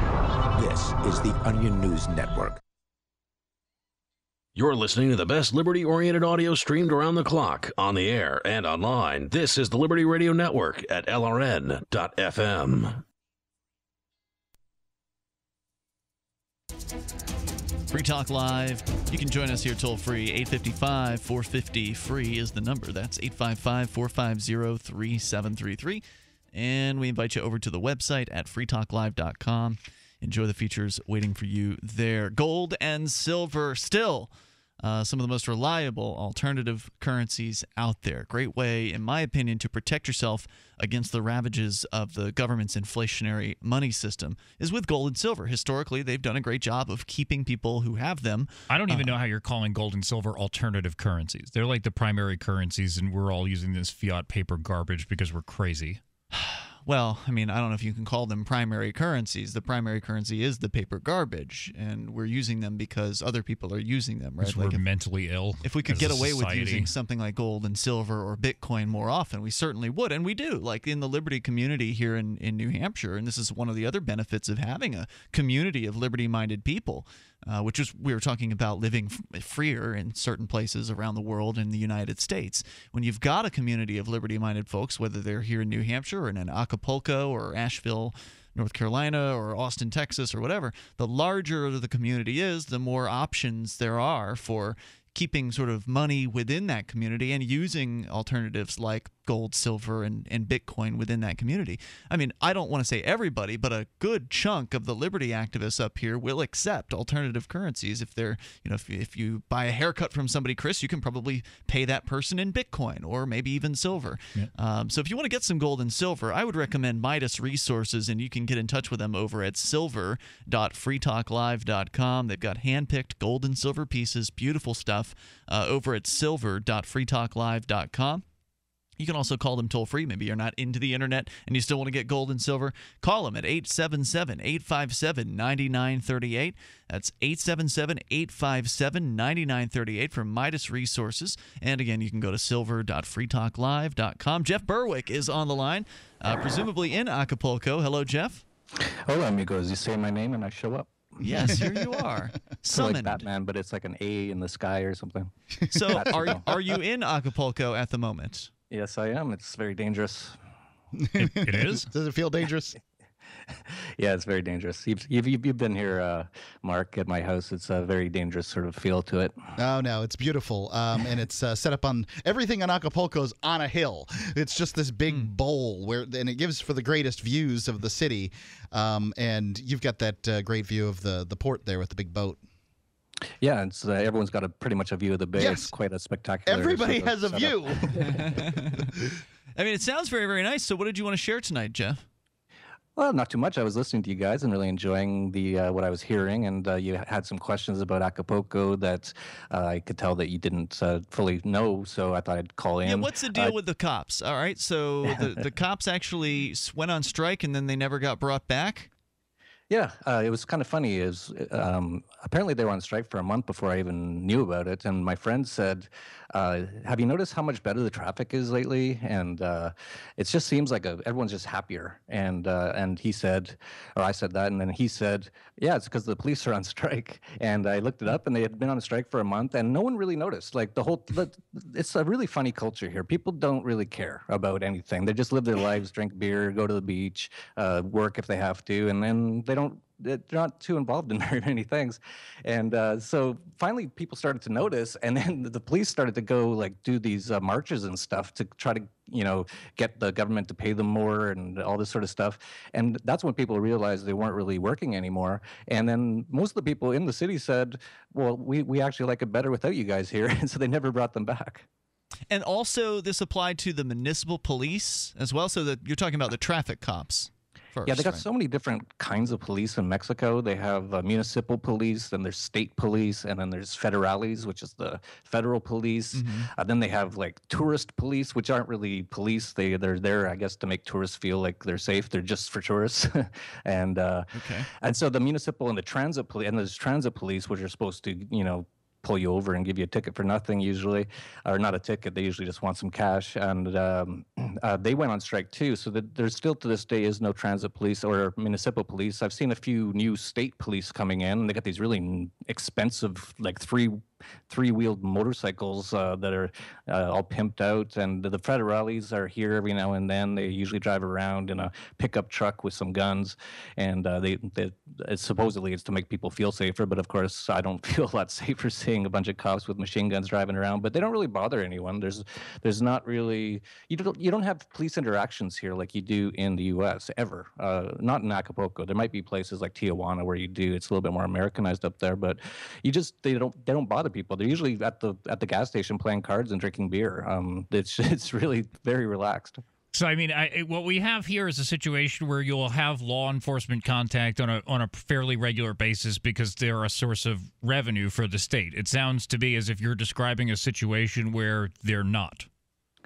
This is the Onion News Network. You're listening to the best liberty-oriented audio streamed around the clock, on the air and online. This is the Liberty Radio Network at L R N dot F M. Free Talk Live. You can join us here toll-free. eight five five, four five zero, free is the number. That's eight five five, four five zero, three seven three three. And we invite you over to the website at free talk live dot com. Enjoy the features waiting for you there. Gold and silver still uh, some of the most reliable alternative currencies out there. Great way, in my opinion, to protect yourself against the ravages of the government's inflationary money system is with gold and silver. Historically, they've done a great job of keeping people who have them. I don't even uh, know how you're calling gold and silver alternative currencies. They're like the primary currencies, and we're all using this fiat paper garbage because we're crazy. Well, I mean, I don't know if you can call them primary currencies. The primary currency is the paper garbage, and we're using them because other people are using them, right? Because like we're if, mentally ill. If we could as get a away society. with using something like gold and silver or Bitcoin more often, we certainly would, and we do. Like in the Liberty community here in, in New Hampshire, and this is one of the other benefits of having a community of liberty-minded people. Uh, which is, we were talking about living f- freer in certain places around the world in the United States. When you've got a community of liberty-minded folks, whether they're here in New Hampshire or in Acapulco or Asheville, North Carolina, or Austin, Texas, or whatever, the larger the community is, the more options there are for keeping sort of money within that community and using alternatives like gold, silver, and, and Bitcoin within that community. I mean, I don't want to say everybody, but a good chunk of the liberty activists up here will accept alternative currencies. If they're, you know, if, if you buy a haircut from somebody, Chris, you can probably pay that person in Bitcoin or maybe even silver. Yeah. Um, so if you want to get some gold and silver, I would recommend Midas Resources, and you can get in touch with them over at silver dot free talk live dot com. They've got hand-picked gold and silver pieces, beautiful stuff, uh, over at silver dot free talk live dot com. You can also call them toll-free. Maybe you're not into the internet and you still want to get gold and silver. Call them at eight seven seven, eight five seven, nine nine three eight. That's eight seven seven, eight five seven, nine nine three eight from Midas Resources. And again, you can go to silver dot free talk live dot com. Jeff Berwick is on the line, uh, presumably in Acapulco. Hello, Jeff. Hola, amigos. You say my name and I show up. Yes, here you are. Summoned. Like Batman, but it's like an A in the sky or something. So are, are you in Acapulco at the moment? Yes, I am. It's very dangerous. It, it is? Does it feel dangerous? Yeah, it's very dangerous. You've, you've, you've been here, uh, Mark, at my house. It's a very dangerous sort of feel to it. Oh, no, it's beautiful. Um, and it's uh, set up on, everything on Acapulco is on a hill. It's just this big mm. bowl, where, and it gives for the greatest views of the city. Um, and you've got that uh, great view of the, the port there with the big boat. Yeah, it's, uh, everyone's got a pretty much a view of the bay. Yes. It's quite a spectacular. Everybody sort of has a setup. view. I mean, it sounds very, very nice. So what did you want to share tonight, Jeff? Well, not too much. I was listening to you guys and really enjoying the uh, what I was hearing, and uh, you had some questions about Acapulco that uh, I could tell that you didn't uh, fully know, so I thought I'd call in. Yeah, what's the deal uh, with the cops? All right, so the, the cops actually went on strike and then they never got brought back? Yeah, uh, it was kind of funny. Is um, apparently they were on strike for a month before I even knew about it. And my friend said, uh, "Have you noticed how much better the traffic is lately?" And uh, it just seems like a, everyone's just happier. And uh, and he said, or I said that, and then he said, "Yeah, it's because the police are on strike." And I looked it up, and they had been on strike for a month, and no one really noticed. Like the whole, the, it's a really funny culture here. People don't really care about anything. They just live their lives, drink beer, go to the beach, uh, work if they have to, and then they don't. They're not too involved in very many things. And uh, so finally people started to notice, and then the police started to go like do these uh, marches and stuff to try to, you know, get the government to pay them more and all this sort of stuff. And that's when people realized they weren't really working anymore. And then most of the people in the city said, well, we, we actually like it better without you guys here. And so they never brought them back. And also this applied to the municipal police as well. So that you're talking about the traffic cops. First, yeah, they got right? so many different kinds of police in Mexico. They have uh, municipal police, then there's state police, and then there's federales, which is the federal police. Mm-hmm. Uh, then they have like tourist police, which aren't really police. They they're there, I guess, to make tourists feel like they're safe. They're just for tourists. and uh, okay. and so the municipal and the transit police, and there's transit police, which are supposed to, you know, pull you over and give you a ticket for nothing usually, or not a ticket. They usually just want some cash. And um, uh, they went on strike too. So that there's still to this day is no transit police or municipal police. I've seen a few new state police coming in. They got these really expensive, like three three-wheeled motorcycles uh, that are uh, all pimped out, and the federales are here every now and then. They usually drive around in a pickup truck with some guns, and uh, they, they it's, supposedly it's to make people feel safer, but of course I don't feel a lot safer seeing a bunch of cops with machine guns driving around. But they don't really bother anyone. There's there's not really you don't you don't have police interactions here like you do in the U S ever. Uh, not in Acapulco. There might be places like Tijuana where you do. It's a little bit more Americanized up there, but you just they don't they don't bother people. They're usually at the at the gas station playing cards and drinking beer. Um, it's it's really very relaxed. So I mean, I, what we have here is a situation where you'll have law enforcement contact on a on a fairly regular basis because they're a source of revenue for the state. It sounds to me as if you're describing a situation where they're not.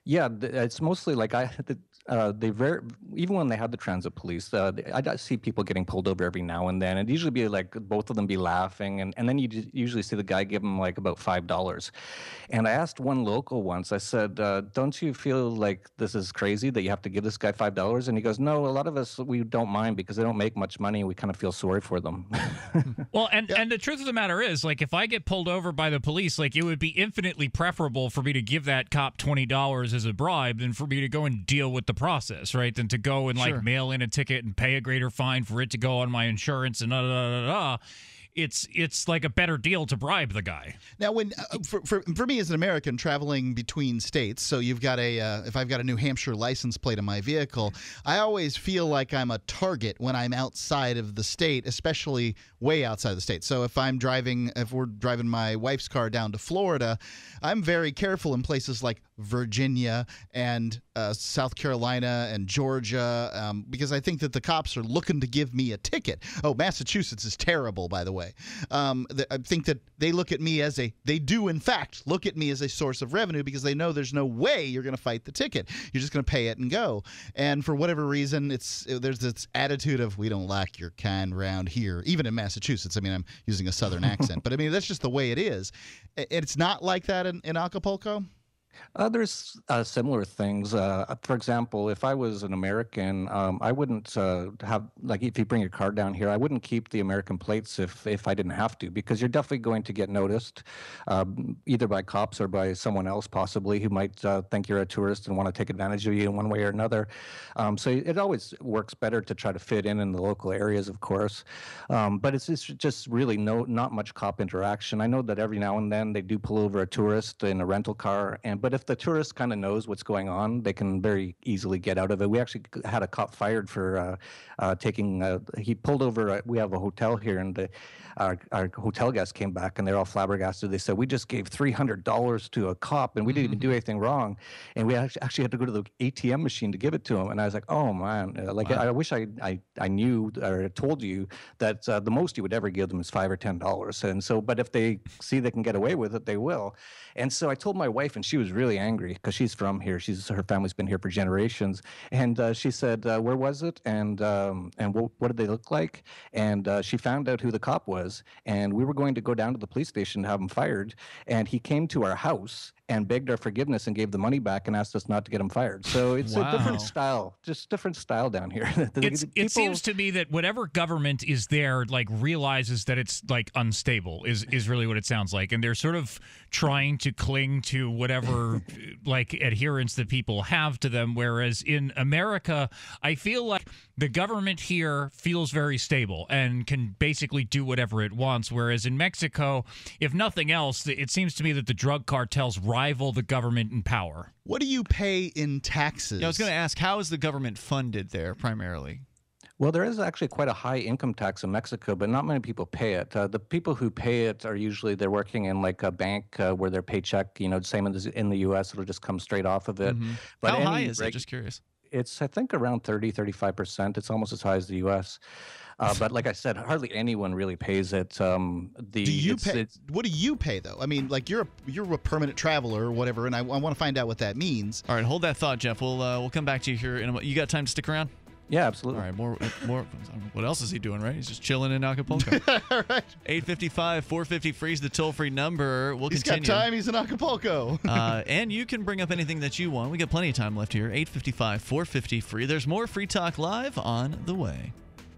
Yeah, th- it's mostly like I, the, uh, they very even when they had the transit police, uh, they- I I see people getting pulled over every now and then, and usually be like both of them be laughing, and, and then you just usually see the guy give them like about five dollars. And I asked one local once, I said, uh, "Don't you feel like this is crazy that you have to give this guy five dollars?" And he goes, "No, a lot of us we don't mind because they don't make much money. We kind of feel sorry for them." Well, and, and the truth of the matter is, like, if I get pulled over by the police, like, it would be infinitely preferable for me to give that cop twenty dollars as a bribe than for me to go and deal with the process, right? Than to go and, like, Sure. mail in a ticket and pay a greater fine for it to go on my insurance and da da da da da. It's, it's like a better deal to bribe the guy. Now, when uh, for, for for me as an American traveling between states, so you've got a uh, if I've got a New Hampshire license plate on my vehicle, I always feel like I'm a target when I'm outside of the state, especially way outside of the state. So if I'm driving, if we're driving my wife's car down to Florida, I'm very careful in places like Virginia and uh, South Carolina and Georgia um, because I think that the cops are looking to give me a ticket. Oh, Massachusetts is terrible, by the way. Um, th- I think that they look at me as a, they do in fact look at me as a source of revenue because they know there's no way you're going to fight the ticket. You're just going to pay it and go. And for whatever reason, it's there's this attitude of we don't like your kind around here, even in Massachusetts. I mean, I'm using a southern accent, but I mean, that's just the way it is. I- It's not like that in, in Acapulco. Uh, there's uh, similar things. Uh, for example, if I was an American, um, I wouldn't uh, have, like, if you bring your car down here, I wouldn't keep the American plates if, if I didn't have to, because you're definitely going to get noticed, um, either by cops or by someone else possibly who might uh, think you're a tourist and want to take advantage of you in one way or another. Um, so it always works better to try to fit in in the local areas, of course. Um, but it's, it's just really no not much cop interaction. I know that every now and then they do pull over a tourist in a rental car, and but if the tourist kind of knows what's going on, they can very easily get out of it. We actually had a cop fired for uh, uh, taking, uh, he pulled over, uh, we have a hotel here, and the, our, our hotel guests came back and they're all flabbergasted. They said, we just gave three hundred dollars to a cop and we didn't even do anything wrong. And we actually actually had to go to the A T M machine to give it to him. And I was like, oh man, uh, like, Wow. I, I wish I, I, I knew or told you that uh, the most you would ever give them is five or ten dollars. And so, but if they see they can get away with it, they will. And so I told my wife, and she was really angry because she's from here. She's her family's been here for generations. And uh, she said, uh, "Where was it? And um, and what, what did they look like?" And uh, she found out who the cop was. And we were going to go down to the police station to have him fired. And he came to our house and begged our forgiveness and gave the money back and asked us not to get him fired. So it's Wow. a different style, just different style down here. The It's, people- it seems to me that whatever government is there, like, realizes that it's, like, unstable is, is really what it sounds like. And they're sort of trying to cling to whatever, like, adherence that people have to them. Whereas in America, I feel like the government here feels very stable and can basically do whatever it wants. Whereas in Mexico, if nothing else, it seems to me that the drug cartels rival the government in power. What do you pay in taxes? Yeah, I was going to ask, how is the government funded there primarily? Well, there is actually quite a high income tax in Mexico, but not many people pay it. Uh, the people who pay it are usually they're working in like a bank uh, where their paycheck, you know, same as in the U S, it'll just come straight off of it. Mhm. But How any high is reg- it? Just curious. It's, I think, around thirty, thirty-five percent. It's almost as high as the U S. Uh, but like I said, hardly anyone really pays it. Um, the Do you it's, pay? It's, What do you pay though? I mean, like you're a, you're a permanent traveler or whatever, and I, I want to find out what that means. All right, hold that thought, Jeff. We'll uh, we'll come back to you here in a moment. You got time to stick around? Yeah, absolutely. All right, more more. What else is he doing? Right, he's just chilling in Acapulco. All right. eight five five, four five zero, free is the toll free number. We'll He's continue. got time. He's in Acapulco. uh, and you can bring up anything that you want. We got plenty of time left here. eight five five, four five zero, free. There's more Free Talk Live on the way.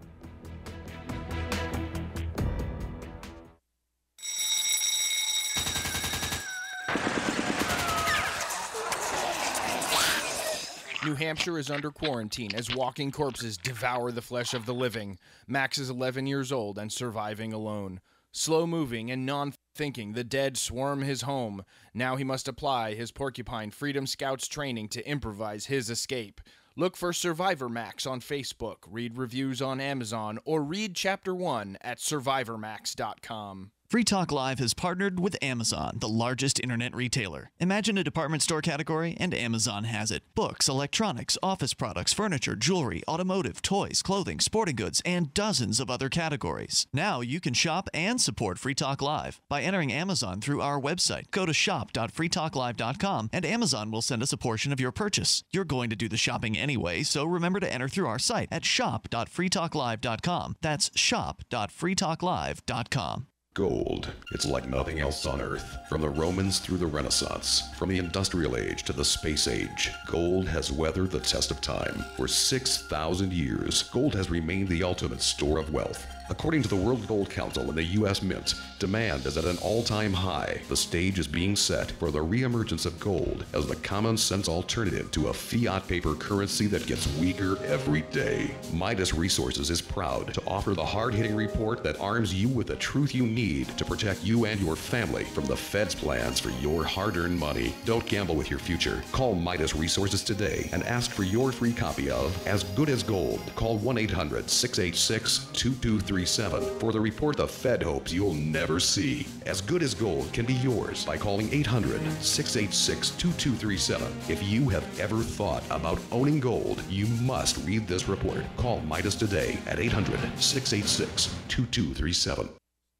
New Hampshire is under quarantine as walking corpses devour the flesh of the living. Max is eleven years old and surviving alone. Slow-moving and non-thinking, the dead swarm his home. Now he must apply his Porcupine Freedom Scouts training to improvise his escape. Look for Survivor Max on Facebook, read reviews on Amazon, or read Chapter one at survivor max dot com. Free Talk Live has partnered with Amazon, the largest internet retailer. Imagine a department store category, and Amazon has it. Books, electronics, office products, furniture, jewelry, automotive, toys, clothing, sporting goods, and dozens of other categories. Now you can shop and support Free Talk Live by entering Amazon through our website. Go to shop dot free talk live dot com, and Amazon will send us a portion of your purchase. You're going to do the shopping anyway, so remember to enter through our site at shop dot free talk live dot com. That's shop dot free talk live dot com. Gold. It's like nothing else on Earth. From the Romans through the Renaissance, from the Industrial Age to the Space Age, gold has weathered the test of time. For six thousand years, gold has remained the ultimate store of wealth. According to the World Gold Council and the U S Mint, demand is at an all-time high. The stage is being set for the reemergence of gold as the common-sense alternative to a fiat paper currency that gets weaker every day. Midas Resources is proud to offer the hard-hitting report that arms you with the truth you need to protect you and your family from the Fed's plans for your hard-earned money. Don't gamble with your future. Call Midas Resources today and ask for your free copy of As Good as Gold. Call one eight hundred six eight six two two three seven for the report the Fed hopes you'll never see. As Good as Gold can be yours by calling eight hundred six eight six two two three seven. If you have ever thought about owning gold, you must read this report. Call Midas today at eight hundred six eight six two two three seven.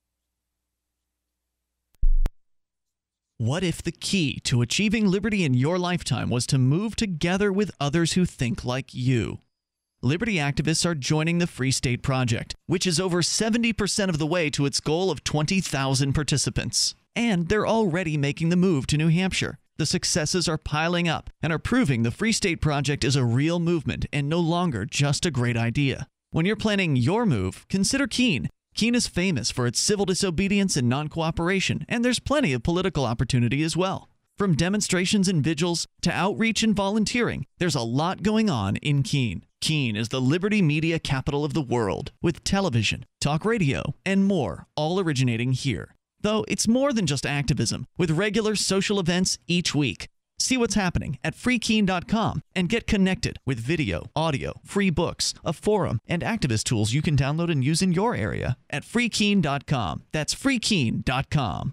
What if the key to achieving liberty in your lifetime was to move together with others who think like you? Liberty activists are joining the Free State Project, which is over seventy percent of the way to its goal of twenty thousand participants. And they're already making the move to New Hampshire. The successes are piling up and are proving the Free State Project is a real movement and no longer just a great idea. When you're planning your move, consider Keene. Keene is famous for its civil disobedience and non-cooperation, and there's plenty of political opportunity as well. From demonstrations and vigils to outreach and volunteering, there's a lot going on in Keene. Keene is the liberty media capital of the world, with television, talk radio, and more, all originating here. Though it's more than just activism, with regular social events each week. See what's happening at free keene dot com and get connected with video, audio, free books, a forum, and activist tools you can download and use in your area at free keene dot com. That's free keene dot com.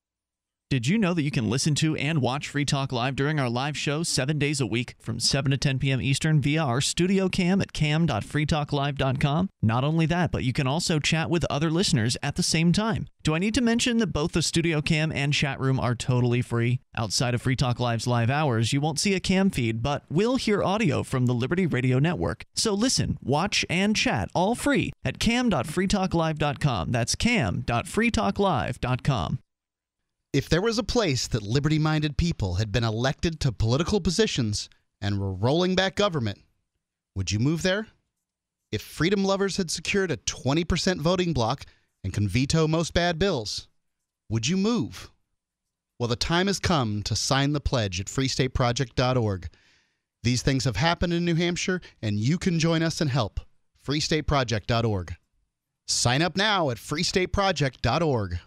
Did you know that you can listen to and watch Free Talk Live during our live show seven days a week from seven to ten p.m. Eastern via our studio cam at cam dot free talk live dot com? Not only that, but you can also chat with other listeners at the same time. Do I need to mention that both the studio cam and chat room are totally free? Outside of Free Talk Live's live hours, you won't see a cam feed, but will hear audio from the Liberty Radio Network. So listen, watch, and chat all free at cam dot free talk live dot com. That's cam dot free talk live dot com. If there was a place that liberty-minded people had been elected to political positions and were rolling back government, would you move there? If freedom lovers had secured a twenty percent voting block and can veto most bad bills, would you move? Well, the time has come to sign the pledge at free state project dot org. These things have happened in New Hampshire, and you can join us and help. free state project dot org. Sign up now at free state project dot org.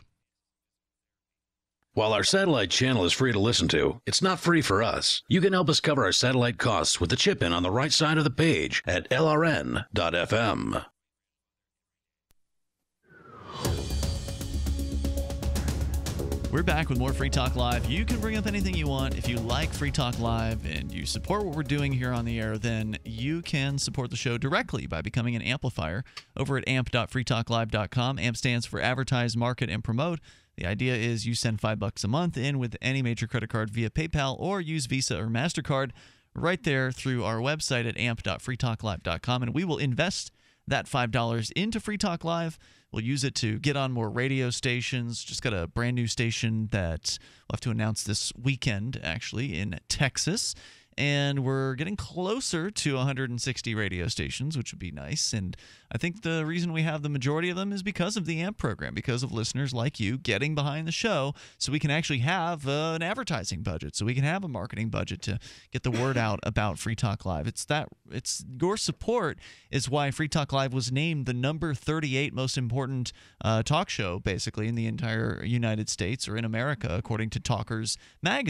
While our satellite channel is free to listen to, it's not free for us. You can help us cover our satellite costs with the chip-in on the right side of the page at L R N dot F M. We're back with more Free Talk Live. You can bring up anything you want. If you like Free Talk Live and you support what we're doing here on the air, then you can support the show directly by becoming an amplifier over at amp dot free talk live dot com. AMP stands for Advertise, Market, and Promote. The idea is you send five bucks a month in with any major credit card via PayPal or use Visa or MasterCard right there through our website at amp dot free talk live dot com, and we will invest that five dollars into Free Talk Live. We'll use it to get on more radio stations. Just got a brand new station that we'll have to announce this weekend, actually, in Texas. And we're getting closer to one hundred sixty radio stations, which would be nice. And I think the reason we have the majority of them is because of the AMP program, because of listeners like you getting behind the show, so we can actually have uh, an advertising budget, so we can have a marketing budget to get the word out about Free Talk Live. It's that it's your support is why Free Talk Live was named the number thirty-eight most important uh, talk show, basically, in the entire United States or in America, according to Talkers Magazine.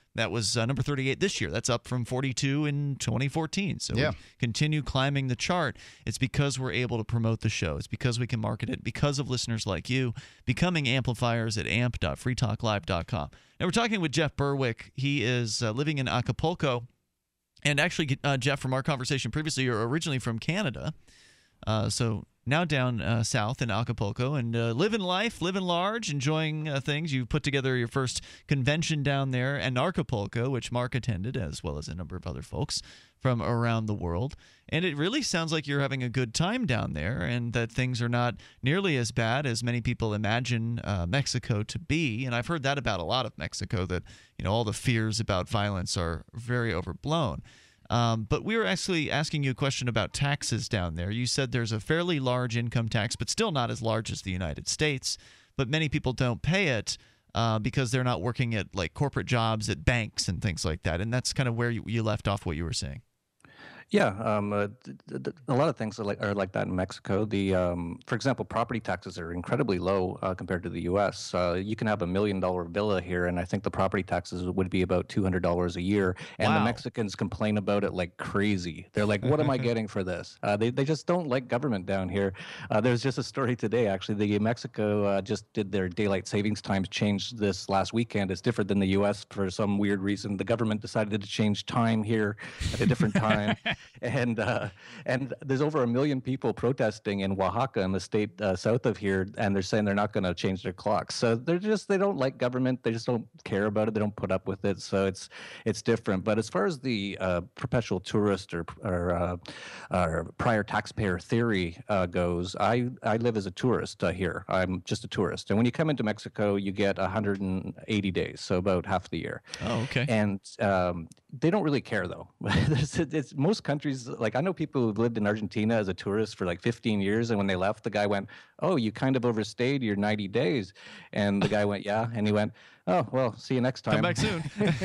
That was uh, number thirty-eight this year. That's up from forty-two in twenty fourteen. So Yeah. we continue climbing the chart. It's because we're able to promote the show. It's because we can market it, because of listeners like you becoming amplifiers at amp dot free talk live dot com. Now, we're talking with Jeff Berwick. He is uh, living in Acapulco. And actually, uh, Jeff, from our conversation previously, you're originally from Canada. Uh, so now down uh, south in Acapulco and uh, living life, living large, enjoying uh, things. You put together your first convention down there in Acapulco, which Mark attended, as well as a number of other folks from around the world. And it really sounds like you're having a good time down there and that things are not nearly as bad as many people imagine uh, Mexico to be. And I've heard that about a lot of Mexico, that, you know, all the fears about violence are very overblown. Um, but we were actually asking you a question about taxes down there. You said there's a fairly large income tax, but still not as large as the United States. But many people don't pay it uh, because they're not working at like corporate jobs at banks and things like that. And that's kind of where you, you left off what you were saying. Yeah, um, uh, th- th- a lot of things are like are like that in Mexico. The, um, for example, property taxes are incredibly low uh, compared to the U S. Uh, you can have a million dollar villa here, and I think the property taxes would be about two hundred dollars a year. And Wow. the Mexicans complain about it like crazy. They're like, "What am I getting for this?" Uh, they they just don't like government down here. Uh, there's just a story today, actually. The Mexico uh, just did their daylight savings times change this last weekend. It's different than the U S for some weird reason. The government decided to change time here at a different time. And uh, and there's over a million people protesting in Oaxaca, in the state uh, south of here, and they're saying they're not going to change their clocks. So they're just they don't like government. They just don't care about it. They don't put up with it. So it's it's different. But as far as the uh, perpetual tourist or or, uh, or prior taxpayer theory uh, goes, I I live as a tourist uh, here. I'm just a tourist. And when you come into Mexico, you get one hundred eighty days, so about half the year. Oh, okay. And um, they don't really care, though. it's, it's, most countries, like I know people who've lived in Argentina as a tourist for like fifteen years, and when they left, the guy went, "Oh, you kind of overstayed your ninety days." And the guy went, "Yeah." And he went, "Oh, well, see you next time." Come back soon.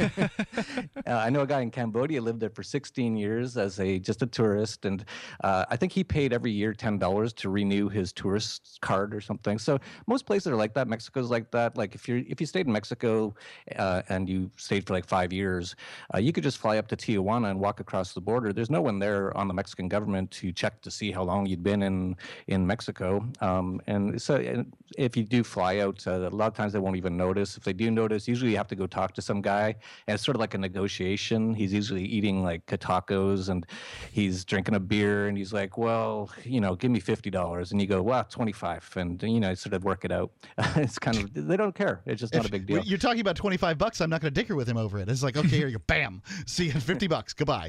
uh, I know a guy in Cambodia lived there for sixteen years as a just a tourist, and uh, I think he paid every year ten dollars to renew his tourist card or something. So most places are like that. Mexico's like that. Like if you if you stayed in Mexico uh, and you stayed for like five years, uh, you could just fly up to Tijuana and walk across the border. There's no one there on the Mexican government to check to see how long you'd been in in Mexico. Um, and so and if you do fly out, uh, a lot of times they won't even notice. If they do notice, usually you have to go talk to some guy, and it's sort of like a negotiation. He's usually eating like tacos and he's drinking a beer, and he's like, "Well, you know, give me fifty dollars," and you go, "Well, twenty-five," and you know, sort of work it out. It's kind of they don't care. It's just not If a big deal. You're talking about twenty-five bucks. I'm not going to dicker with him over it. It's like, okay, here you go, bam, see you, fifty bucks, goodbye.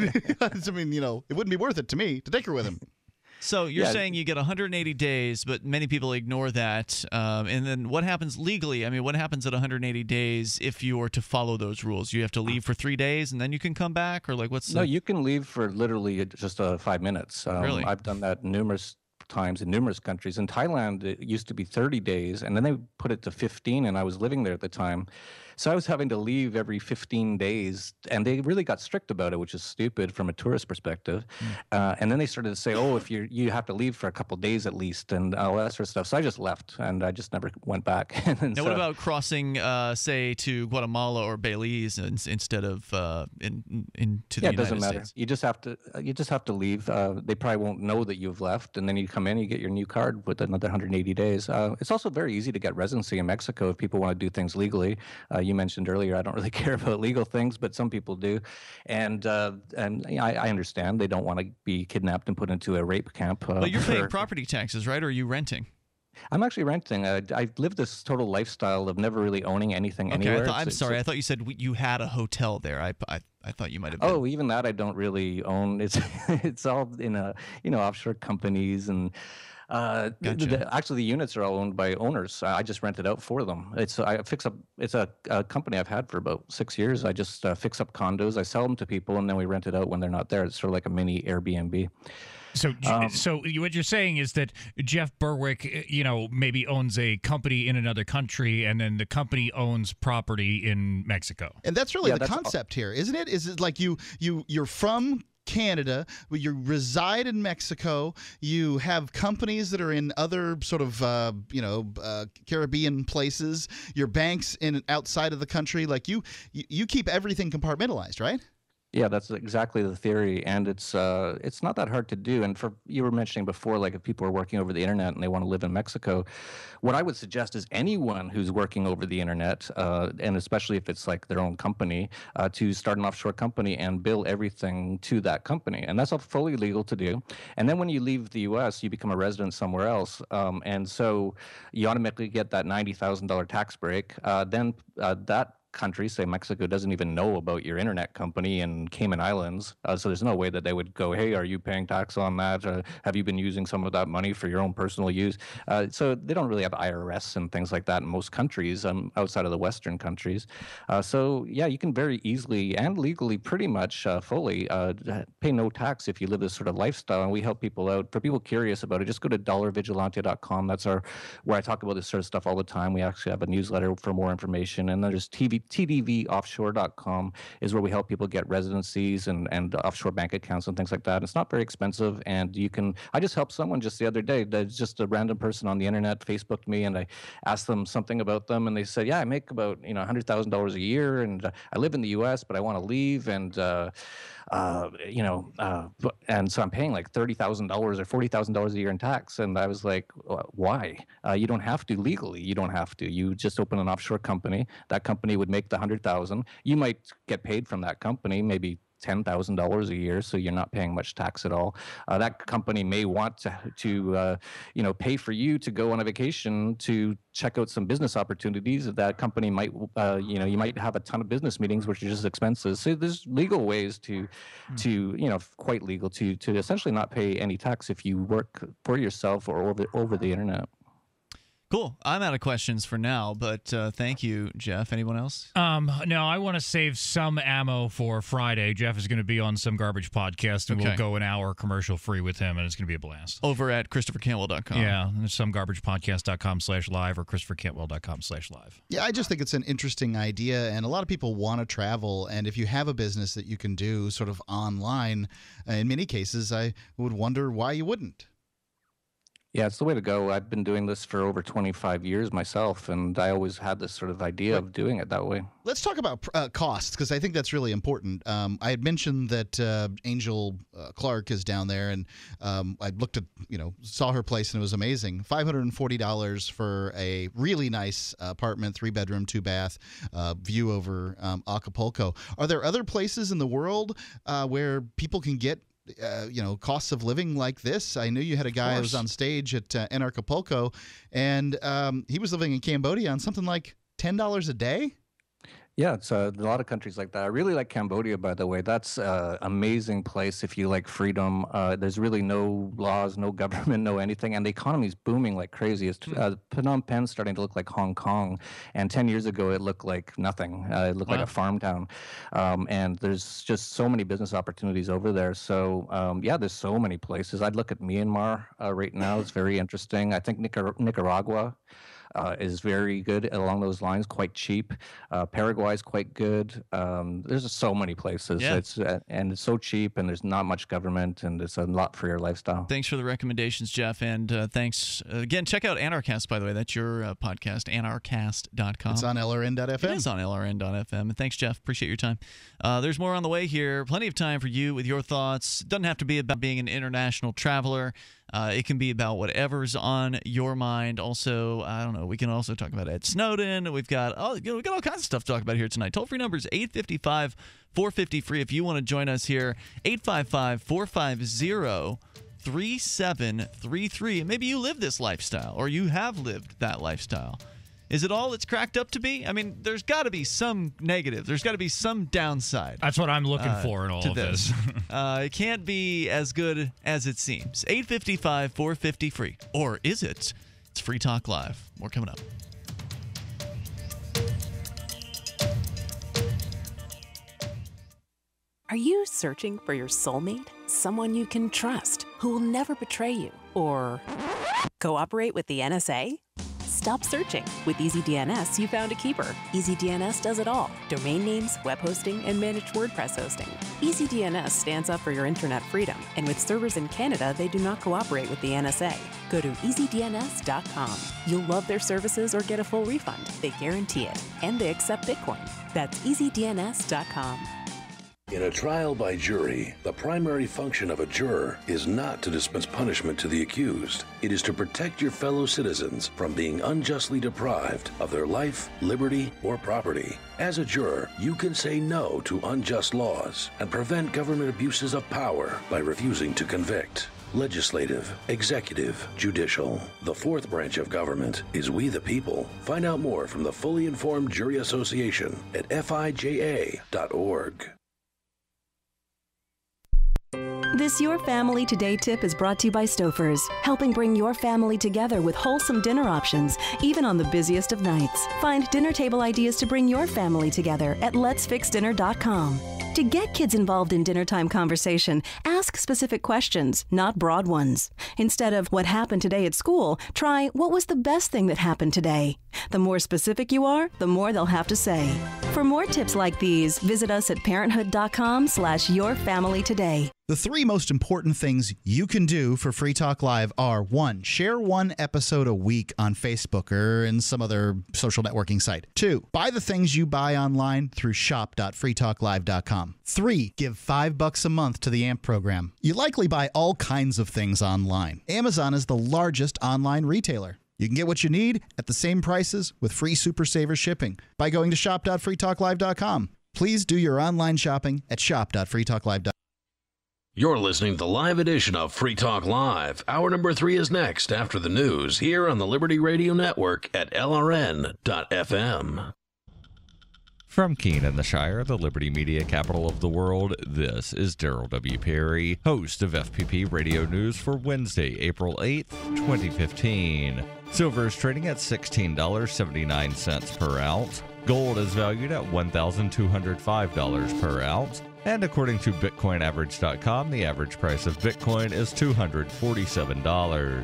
I mean, you know, it wouldn't be worth it to me to dicker with him. So you're Yeah. saying you get one hundred eighty days, but many people ignore that. Um, and then what happens legally? I mean, what happens at one hundred eighty days if you are to follow those rules? You have to leave for three days and then you can come back, or like what's No, the... you can leave for literally just uh, five minutes. Um, Really? I've done that numerous times in numerous countries. In Thailand, it used to be thirty days, and then they put it to fifteen, and I was living there at the time. So I was having to leave every fifteen days, and they really got strict about it, which is stupid from a tourist perspective. Mm. Uh, and then they started to say, "Oh, if you you have to leave for a couple of days at least," and all that sort of stuff. So I just left, and I just never went back. and Now, so, what about crossing, uh, say, to Guatemala or Belize in, instead of uh, in into the yeah, it United doesn't matter. States? You just have to you just have to leave. Uh, they probably won't know that you've left, and then you come in, you get your new card with another one hundred eighty days. Uh, it's also very easy to get residency in Mexico if people want to do things legally. Uh, you mentioned earlier, I don't really care about legal things, but some people do, and uh, and I, I understand they don't want to be kidnapped and put into a rape camp. Uh, But you're for, paying property taxes, right? Or are you renting? I'm actually renting. I, I live this total lifestyle of never really owning anything Okay, anywhere. I thought, I'm It's- sorry. it's- I thought you said w- you had a hotel there. I, I, I thought you might have been. Oh, even that I don't really own. It's it's all in a you know offshore companies and. Uh, the- Gotcha. the- actually, the units are all owned by owners. I just rent it out for them. It's I fix up. It's a, a company I've had for about six years. I just uh, fix up condos. I sell them to people, and then we rent it out when they're not there. It's sort of like a mini Airbnb. So, Um, so you- what you're saying is that Jeff Berwick, you know, maybe owns a company in another country, and then the company owns property in Mexico. And that's really Yeah, the that's- concept here, isn't it? Is it like you you you're from Canada, you reside in Mexico, you have companies that are in other sort of, uh, you know, uh, Caribbean places, your banks in outside of the country. Like you, you, you keep everything compartmentalized, right? Yeah, that's exactly the theory, and it's uh, it's not that hard to do. And for you were mentioning before, like if people are working over the internet and they want to live in Mexico, what I would suggest is anyone who's working over the internet, uh, and especially if it's like their own company, uh, to start an offshore company and bill everything to that company, and that's all fully legal to do. And then when you leave the U S, you become a resident somewhere else, um, and so you automatically get that ninety thousand dollar tax break. Uh, then uh, that country, say Mexico, doesn't even know about your internet company in Cayman Islands. Uh, so there's no way that they would go, hey, are you paying tax on that? Uh, have you been using some of that money for your own personal use? Uh, so they don't really have I R S and things like that in most countries um, outside of the Western countries. Uh, so yeah, you can very easily and legally pretty much uh, fully uh, pay no tax if you live this sort of lifestyle. And we help people out. For people curious about it, just go to dollar vigilante dot com. That's our where I talk about this sort of stuff all the time. We actually have a newsletter for more information. And then there's T V T D V offshore dot com is where we help people get residencies and, and offshore bank accounts and things like that. It's not very expensive, and you can. I just helped someone just the other day. That's just a random person on the internet Facebooked me, and I asked them something about them, and they said, "Yeah, I make about you know one hundred thousand dollars a year, and uh, I live in the U S, but I want to leave, and uh, uh, you know, uh, and so I'm paying like thirty thousand dollars or forty thousand dollars a year in tax." And I was like, "Why? Uh, you don't have to legally. You don't have to. You just open an offshore company. That company would make the hundred thousand. You might get paid from that company, maybe ten thousand dollars a year, so you're not paying much tax at all. Uh, that company may want to, to uh, you know, pay for you to go on a vacation to check out some business opportunities. That company might, uh, you know, you might have a ton of business meetings, which are just expenses. So there's legal ways to, mm. to you know, quite legal to to essentially not pay any tax if you work for yourself or over over the internet. Cool. I'm out of questions for now, but uh, thank you, Jeff. Anyone else? Um, no, I want to save some ammo for Friday. Jeff is going to be on some garbage podcast, and okay. we'll go an hour commercial free with him, and it's going to be a blast. Over at christopher cantwell dot com. Yeah, some garbage podcast dot com slash live or christopher cantwell dot com slash live. Yeah, I just think it's an interesting idea, and a lot of people want to travel, and if you have a business that you can do sort of online, uh, in many cases, I would wonder why you wouldn't. Yeah, it's the way to go. I've been doing this for over twenty-five years myself, and I always had this sort of idea of doing it that way. Let's talk about uh, costs, because I think that's really important. Um, I had mentioned that uh, Angel uh, Clark is down there, and um, I looked at, you know, saw her place, and it was amazing. five hundred forty dollars for a really nice apartment, three bedroom, two bath, uh, view over um, Acapulco. Are there other places in the world uh, where people can get Uh, you know, costs of living like this? I knew you had a guy who was on stage at uh, in Acapulco, and um, he was living in Cambodia on something like ten dollars a day. Yeah, it's uh, a lot of countries like that. I really like Cambodia, by the way. That's an amazing place if you like freedom. Uh, there's really no laws, no government, no anything, and the economy's booming like crazy. It's, uh, Phnom Penh's starting to look like Hong Kong, and ten years ago it looked like nothing. Uh, it looked wow. like a farm town, um, and there's just so many business opportunities over there. So um, yeah, there's so many places. I'd look at Myanmar uh, right now. It's very interesting. I think Nicar- Nicaragua. Uh, is very good along those lines, quite cheap. Uh, Paraguay is quite good. Um, there's just so many places. Yeah. It's uh, and it's so cheap, and there's not much government, and it's a lot for your lifestyle. Thanks for the recommendations, Jeff, and uh, thanks uh, again. Check out Anarchast, by the way. That's your uh, podcast, anarchast dot com. It's on L R N dot F M. It is on L R N dot F M. And thanks, Jeff. Appreciate your time. Uh, there's more on the way here. Plenty of time for you with your thoughts. It doesn't have to be about being an international traveler. Uh, it can be about whatever's on your mind. Also, I don't know, we can also talk about Ed Snowden. We've got oh, you know, we've got all kinds of stuff to talk about here tonight. Toll-free number is eight five five, four five zero, free if you want to join us here. eight five five, four five zero, three seven three three. Maybe you live this lifestyle, or you have lived that lifestyle. Is it all it's cracked up to be? I mean, there's got to be some negative. There's got to be some downside. That's what I'm looking uh, for in all of this. this. uh, it can't be as good as it seems. eight five five, four five zero, free. Or is it? It's Free Talk Live. More coming up. Are you searching for your soulmate? Someone you can trust, who will never betray you or cooperate with the N S A? Stop searching. With EasyDNS, you found a keeper. EasyDNS does it all. Domain names, web hosting, and managed WordPress hosting. EasyDNS stands up for your internet freedom, and with servers in Canada, they do not cooperate with the N S A. Go to easy D N S dot com. You'll love their services or get a full refund. They guarantee it. And they accept Bitcoin. That's easy D N S dot com. In a trial by jury, the primary function of a juror is not to dispense punishment to the accused. It is to protect your fellow citizens from being unjustly deprived of their life, liberty, or property. As a juror, you can say no to unjust laws and prevent government abuses of power by refusing to convict. Legislative, executive, judicial. The fourth branch of government is we the people. Find out more from the Fully Informed Jury Association at F I J A dot org. This Your Family Today tip is brought to you by Stouffer's, helping bring your family together with wholesome dinner options, even on the busiest of nights. Find dinner table ideas to bring your family together at lets fix dinner dot com. To get kids involved in dinnertime conversation, ask specific questions, not broad ones. Instead of what happened today at school, try what was the best thing that happened today. The more specific you are, the more they'll have to say. For more tips like these, visit us at parenthood dot com slash your family today. The three most important things you can do for Free Talk Live are, one, share one episode a week on Facebook or in some other social networking site. Two, buy the things you buy online through shop dot free talk live dot com. Three, give five bucks a month to the A M P program. You likely buy all kinds of things online. Amazon is the largest online retailer. You can get what you need at the same prices with free Super Saver shipping by going to shop dot free talk live dot com. Please do your online shopping at shop dot free talk live dot com. You're listening to the live edition of Free Talk Live. Hour number three is next after the news here on the Liberty Radio Network at L R N dot F M. From Keene in the Shire, the Liberty Media capital of the world, this is Daryl W. Perry, host of F P P Radio News for Wednesday, April eighth, twenty fifteen. Silver is trading at sixteen dollars and seventy-nine cents per ounce. Gold is valued at one thousand two hundred five dollars per ounce. And according to Bitcoin Average dot com, the average price of Bitcoin is two hundred forty-seven dollars.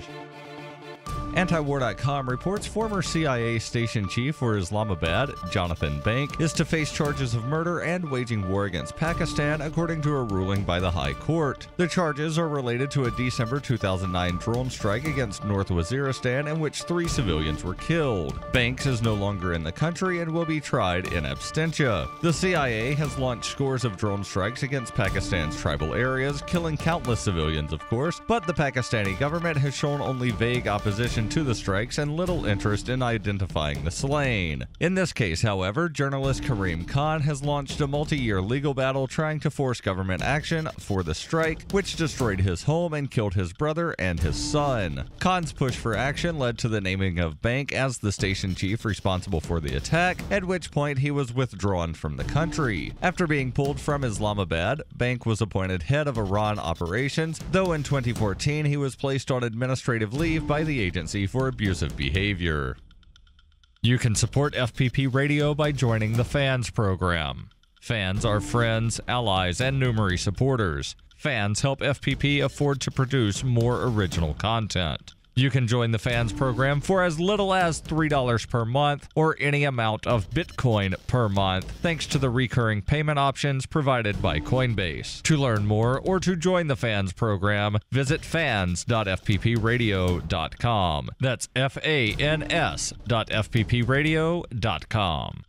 Antiwar dot com reports former C I A station chief for Islamabad, Jonathan Bank, is to face charges of murder and waging war against Pakistan, according to a ruling by the High Court. The charges are related to a December two thousand nine drone strike against North Waziristan in which three civilians were killed. Banks is no longer in the country and will be tried in absentia. The C I A has launched scores of drone strikes against Pakistan's tribal areas, killing countless civilians, of course, but the Pakistani government has shown only vague opposition to the strikes and little interest in identifying the slain. In this case, however, journalist Kareem Khan has launched a multi-year legal battle trying to force government action for the strike, which destroyed his home and killed his brother and his son. Khan's push for action led to the naming of Bank as the station chief responsible for the attack, at which point he was withdrawn from the country. After being pulled from Islamabad, Bank was appointed head of Iran operations, though in twenty fourteen he was placed on administrative leave by the agency for abusive behavior. You can support F P P Radio by joining the Fans program. Fans are friends, allies, and Numeri supporters. Fans help F P P afford to produce more original content. You can join the Fans program for as little as three dollars per month or any amount of Bitcoin per month, thanks to the recurring payment options provided by Coinbase. To learn more or to join the Fans program, visit fans dot f p p radio dot com. That's F A N S dot f p p radio dot com.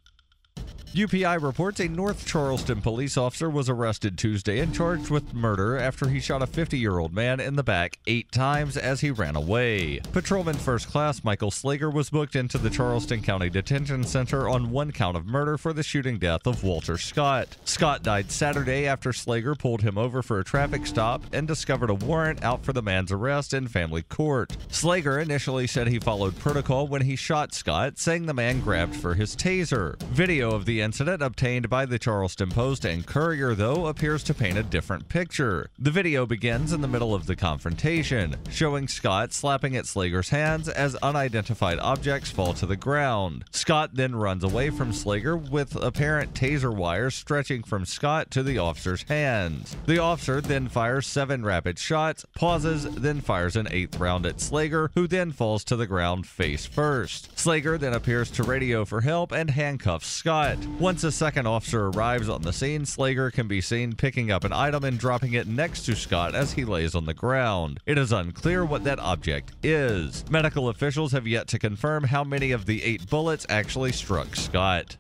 U P I reports a North Charleston police officer was arrested Tuesday and charged with murder after he shot a fifty-year-old man in the back eight times as he ran away. Patrolman First Class Michael Slager was booked into the Charleston County Detention Center on one count of murder for the shooting death of Walter Scott. Scott died Saturday after Slager pulled him over for a traffic stop and discovered a warrant out for the man's arrest in family court. Slager initially said he followed protocol when he shot Scott, saying the man grabbed for his taser. Video of the the incident obtained by the Charleston Post and Courier, though, appears to paint a different picture. The video begins in the middle of the confrontation, showing Scott slapping at Slager's hands as unidentified objects fall to the ground. Scott then runs away from Slager with apparent taser wires stretching from Scott to the officer's hands. The officer then fires seven rapid shots, pauses, then fires an eighth round at Slager, who then falls to the ground face first. Slager then appears to radio for help and handcuffs Scott. Once a second officer arrives on the scene, Slager can be seen picking up an item and dropping it next to Scott as he lays on the ground. It is unclear what that object is. Medical officials have yet to confirm how many of the eight bullets actually struck Scott.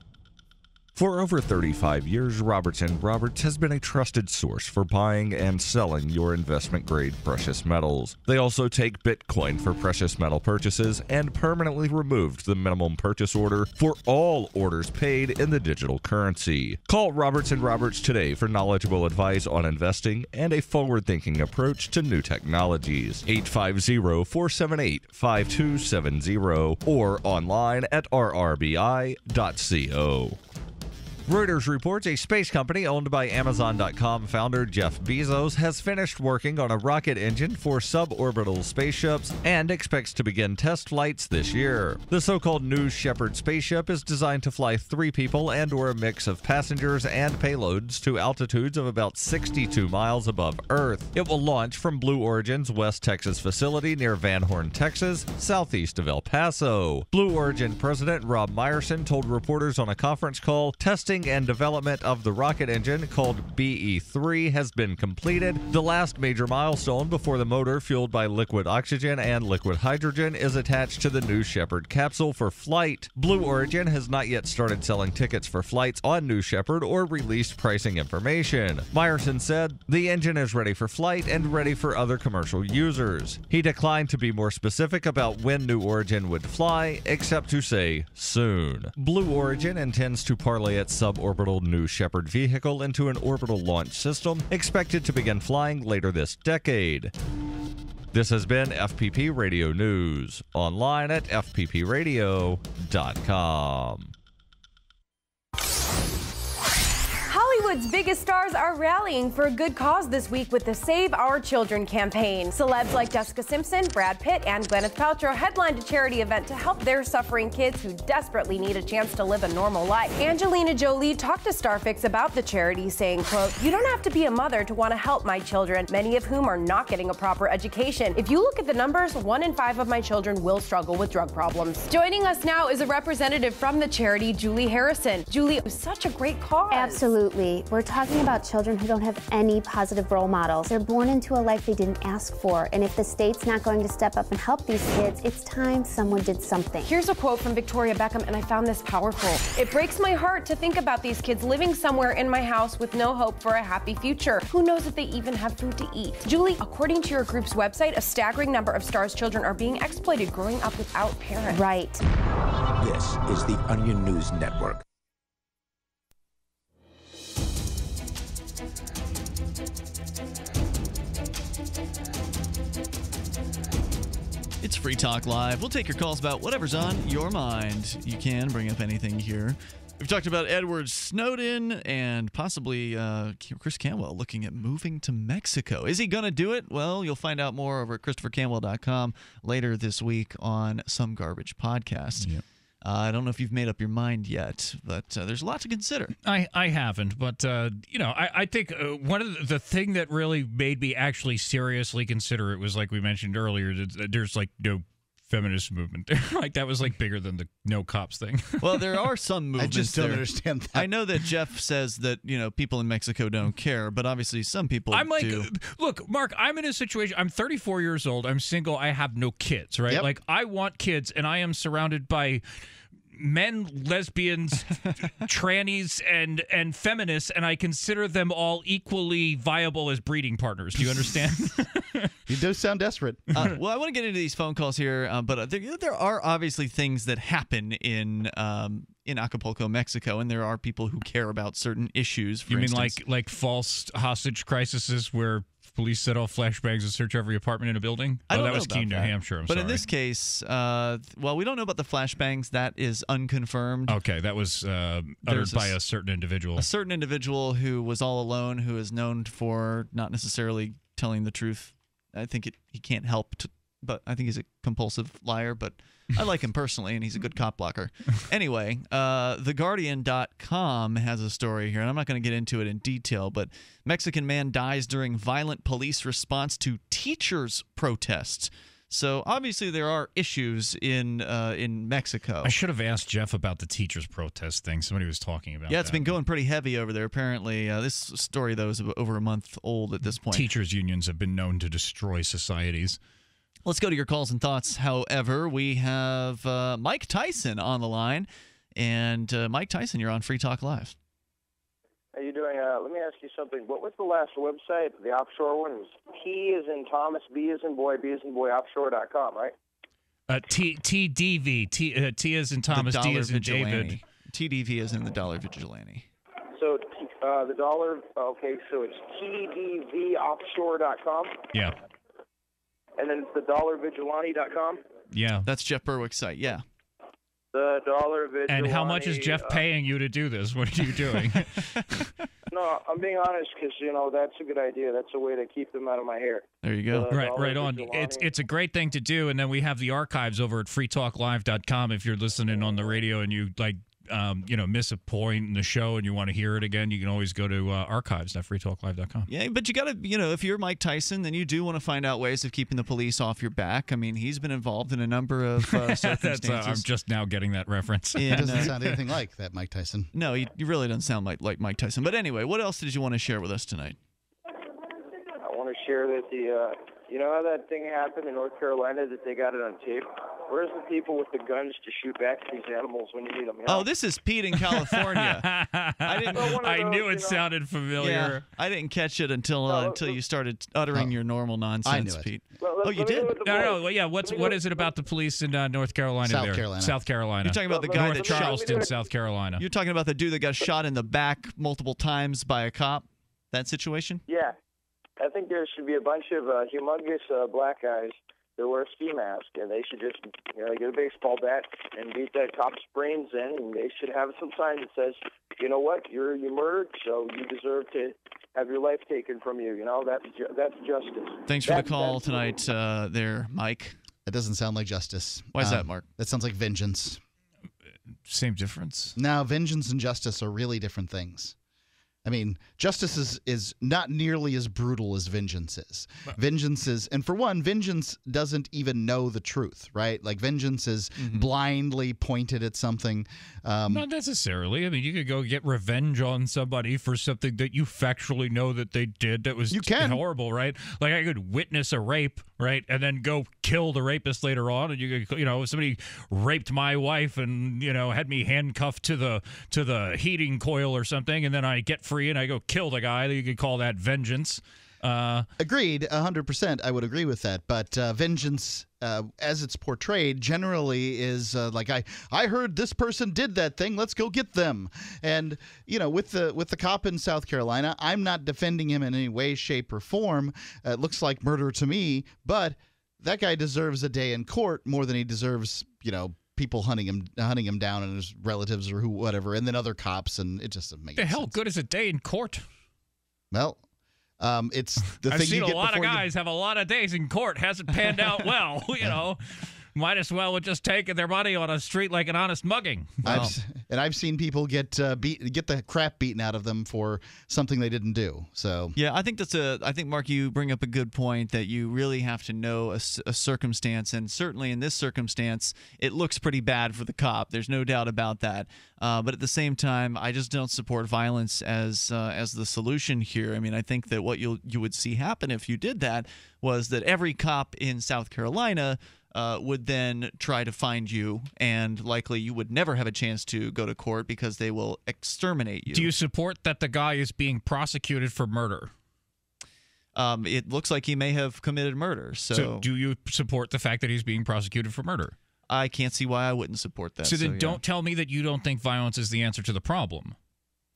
For over thirty-five years, Roberts and Roberts has been a trusted source for buying and selling your investment-grade precious metals. They also take Bitcoin for precious metal purchases and permanently removed the minimum purchase order for all orders paid in the digital currency. Call Roberts and Roberts today for knowledgeable advice on investing and a forward-thinking approach to new technologies. eight five zero, four seven eight, five two seven zero or online at r r b i dot co. Reuters reports a space company owned by Amazon dot com founder Jeff Bezos has finished working on a rocket engine for suborbital spaceships and expects to begin test flights this year. The so-called New Shepard spaceship is designed to fly three people and or a mix of passengers and payloads to altitudes of about sixty-two miles above Earth. It will launch from Blue Origin's West Texas facility near Van Horn, Texas, southeast of El Paso. Blue Origin President Rob Meyerson told reporters on a conference call, testing and development of the rocket engine, called B E three, has been completed. The last major milestone before the motor, fueled by liquid oxygen and liquid hydrogen, is attached to the New Shepard capsule for flight. Blue Origin has not yet started selling tickets for flights on New Shepard or released pricing information. Meyerson said, "The engine is ready for flight and ready for other commercial users." He declined to be more specific about when New Origin would fly, except to say soon. Blue Origin intends to parlay its suborbital New Shepard vehicle into an orbital launch system expected to begin flying later this decade. This has been F P P Radio News, online at f p p radio dot com. Hollywood's biggest stars are rallying for a good cause this week with the Save Our Children campaign. Celebs like Jessica Simpson, Brad Pitt, and Gwyneth Paltrow headlined a charity event to help their suffering kids who desperately need a chance to live a normal life. Angelina Jolie talked to Starfix about the charity, saying, quote, "You don't have to be a mother to want to help my children, many of whom are not getting a proper education. If you look at the numbers, one in five of my children will struggle with drug problems." Joining us now is a representative from the charity, Julie Harrison. Julie, it was such a great cause. Absolutely. We're talking about children who don't have any positive role models. They're born into a life they didn't ask for, and if the state's not going to step up and help these kids, it's time someone did something. Here's a quote from Victoria Beckham, and I found this powerful. "It breaks my heart to think about these kids living somewhere in my house with no hope for a happy future. Who knows if they even have food to eat?" Julie, according to your group's website, a staggering number of STARS children are being exploited growing up without parents. Right. This is the Onion News Network. It's Free Talk Live. We'll take your calls about whatever's on your mind. You can bring up anything here. We've talked about Edward Snowden and possibly uh, Chris Cantwell looking at moving to Mexico. Is he going to do it? Well, you'll find out more over at christopher cantwell dot com later this week on Some Garbage Podcast. Yep. Uh, I don't know if you've made up your mind yet, but uh, there's a lot to consider. I, I haven't, but, uh, you know, I, I think uh, one of the, the thing that really made me actually seriously consider it was, like we mentioned earlier, that there's, like, no feminist movement there. Like, that was, like, bigger than the no cops thing. Well, there are some movements I just don't there. understand that. I know that Jeff says that, you know, people in Mexico don't care, but obviously some people I'm like, do. Look, Mark, I'm in a situation, I'm thirty-four years old, I'm single, I have no kids, right? Yep. Like, I want kids, and I am surrounded by men, lesbians, trannies, and and feminists, and I consider them all equally viable as breeding partners. Do you understand? You do sound desperate. uh, well, I want to get into these phone calls here, uh, but there, there are obviously things that happen in um, in Acapulco, Mexico, and there are people who care about certain issues. For you mean instance. like like false hostage crises where police set off flashbangs and search every apartment in a building? I oh, don't that know was about Keene, New that. Hampshire. I'm but sorry. in this case, uh, well, we don't know about the flashbangs. That is unconfirmed. Okay, that was uh, uttered There's by a, a certain individual. A certain individual who was all alone, who is known for not necessarily telling the truth. I think it, he can't help, to, but I think he's a compulsive liar. But I like him personally, and he's a good cop blocker. Anyway, uh, the guardian dot com has a story here, and I'm not going to get into it in detail, but Mexican man dies during violent police response to teachers' protests. So obviously there are issues in uh, in Mexico. I should have asked Jeff about the teachers' protest thing. Somebody was talking about Yeah, it's that. been going pretty heavy over there, apparently. Uh, this story, though, is over a month old at this point. Teachers' unions have been known to destroy societies. Let's go to your calls and thoughts. However, we have uh, Mike Tyson on the line. And uh, Mike Tyson, you're on Free Talk Live. How you doing? Uh, let me ask you something. What was the last website, the offshore one? It was T as in Thomas, B as in boy, B as in boy, offshore dot com, right? Uh, T T D V T uh, T as in Thomas, The D Dollar as in David. Vigilante. T D V is in the Dollar Vigilante. So uh, the dollar. Okay, so it's T D V offshore dot com, Yeah, and then it's the dollar vigilante dot com. yeah. That's Jeff Berwick's site, yeah. The dollar vigilante. And how much is Jeff uh, paying you to do this? What are you doing? No, I'm being honest because you know that's a good idea. That's a way to keep them out of my hair. There you go. The right, dollar right on. vigilante. It's it's a great thing to do, and then we have the archives over at free talk live dot com. If you're listening on the radio and you like, um, you know, miss a point in the show and you want to hear it again, you can always go to uh, archives dot free talk live dot com. Yeah, but you got to, you know, if you're Mike Tyson, then you do want to find out ways of keeping the police off your back. I mean, he's been involved in a number of uh, circumstances. That's, uh, I'm just now getting that reference. It And, doesn't uh, sound anything like that, Mike Tyson. No, he, he really doesn't sound like, like Mike Tyson. But anyway, what else did you want to share with us tonight? I want to share that the, uh, you know how that thing happened in North Carolina that they got it on tape? Where's the people with the guns to shoot back at these animals when you need them? You know? Oh, this is Pete in California. I didn't. Well, one of I those, knew you it know- sounded familiar. Yeah, I didn't catch it until uh, No, until no. you started uttering Oh, your normal nonsense, it. Pete. Well, let- Oh, you let me did? go with the No, boys. no, well, yeah. What's Let me what go- is it about the police in uh, North Carolina? South there? Carolina. South Carolina. You're talking about the Well, guy let that me- shot. Charleston, South Carolina. You're talking about the dude that got shot in the back multiple times by a cop. That situation? Yeah. I think there should be a bunch of uh, humongous uh, black guys that wear a ski mask, and they should just, you know, get a baseball bat and beat that cop's brains in, and they should have some sign that says, you know what, you're you murdered, so you deserve to have your life taken from you. You know, that's ju- that's justice. Thanks for That- the call that's- tonight, uh, there, Mike. That doesn't sound like justice. Why is Um, that, Mark? That sounds like vengeance. Same difference. Now, vengeance and justice are really different things. I mean, justice is, is not nearly as brutal as vengeance is. Vengeance is, and for one, vengeance doesn't even know the truth, right? Like, vengeance is Mm-hmm. blindly pointed at something. Um, Not necessarily. I mean, you could go get revenge on somebody for something that you factually know that they did that was You can. horrible, right? Like I could witness a rape, right, and then go kill the rapist later on, and you could, you know, if somebody raped my wife and you know had me handcuffed to the to the heating coil or something, and then I get free and I go kill the guy, you could call that vengeance. Uh, Agreed, one hundred percent. I would agree with that. But uh, vengeance, uh, as it's portrayed, generally is uh, like, I, I heard this person did that thing. Let's go get them. And, you know, with the with the cop in South Carolina, I'm not defending him in any way, shape, or form. Uh, it looks like murder to me. But that guy deserves a day in court more than he deserves, you know, people hunting him hunting him down and his relatives or who whatever, and then other cops. And it just doesn't make the hell sense. good is a day in court? Well, Um, it's the I've thing seen you a get lot of before you- guys have a lot of days in court. Hasn't panned out well. You know, might as well have just taken their money on a street like an honest mugging. I've, s- and I've seen people get uh, beat, get the crap beaten out of them for something they didn't do. So Yeah, I think that's a. I think Mark, you bring up a good point that you really have to know a, s- a circumstance, and certainly in this circumstance, it looks pretty bad for the cop. There's no doubt about that. Uh, but at the same time, I just don't support violence as uh, as the solution here. I mean, I think that what you you would see happen if you did that was that every cop in South Carolina uh, would then try to find you, and likely you would never have a chance to go to court because they will exterminate you. Do you support that the guy is being prosecuted for murder? Um, it looks like he may have committed murder. So, So do you support the fact that he's being prosecuted for murder? I can't see why I wouldn't support that. So then yeah. don't tell me that you don't think violence is the answer to the problem.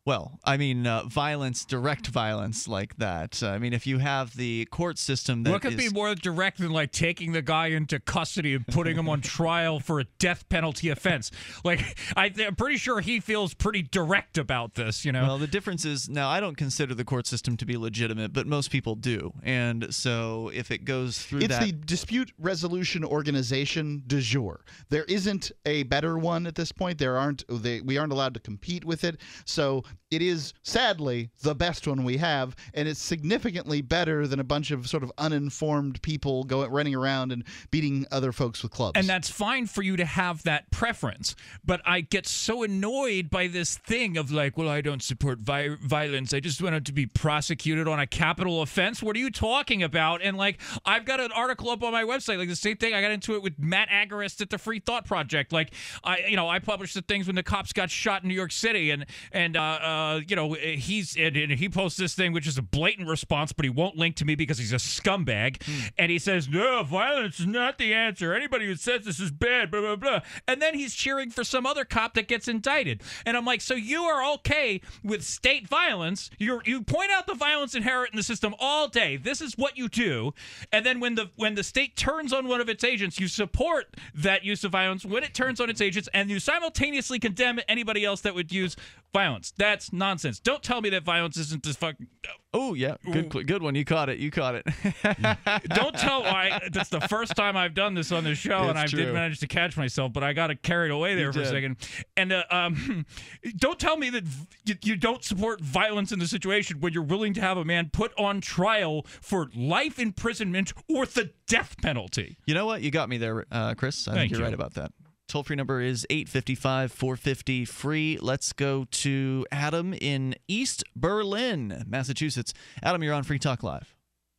Well, I mean, uh, violence, direct violence like that. I mean, if you have the court system that what could is... be more direct than like taking the guy into custody and putting him on trial for a death penalty offense? Like, I, I'm pretty sure he feels pretty direct about this, you know? Well, the difference is, now, I don't consider the court system to be legitimate, but most people do. And so if it goes through it's that... the dispute resolution organization du jour. There isn't a better one at this point. There aren't. They, we aren't allowed to compete with it. So it is, sadly, the best one we have, and it's significantly better than a bunch of sort of uninformed people going running around and beating other folks with clubs. And that's fine for you to have that preference, but I get so annoyed by this thing of like, well, I don't support vi violence. I just want it to be prosecuted on a capital offense. What are you talking about? And like, I've got an article up on my website, like the same thing. I got into it with Matt Agorist at the Free Thought Project. Like, I, you know, I published the things when the cops got shot in New York City, and and uh, uh you know, he's and, and he posts this thing which is a blatant response, but he won't link to me because he's a scumbag, mm. and he says, no, violence is not the answer. Anybody who says this is bad, blah blah blah, and then he's cheering for some other cop that gets indicted, and I'm like, so you are okay with state violence? You you point out the violence inherent in the system all day. This is what you do, and then when the when the state turns on one of its agents, you support that use of violence when it turns on its agents, and you simultaneously condemn anybody else that would use violence. That's nonsense. Don't tell me that violence isn't this fucking... Oh, yeah. Good good one. You caught it. You caught it. Don't tell... I, that's the first time I've done this on the show, it's and I true. did manage to catch myself, but I got it carried away there you for did. a second. And uh, um, don't tell me that you, you don't support violence in the situation when you're willing to have a man put on trial for life imprisonment or the death penalty. You know what? You got me there, uh, Chris. I Thank think you're you. right about that. Toll-free number is eight five five, four five zero, free. Let's go to Adam in East Berlin, Massachusetts. Adam, you're on Free Talk Live.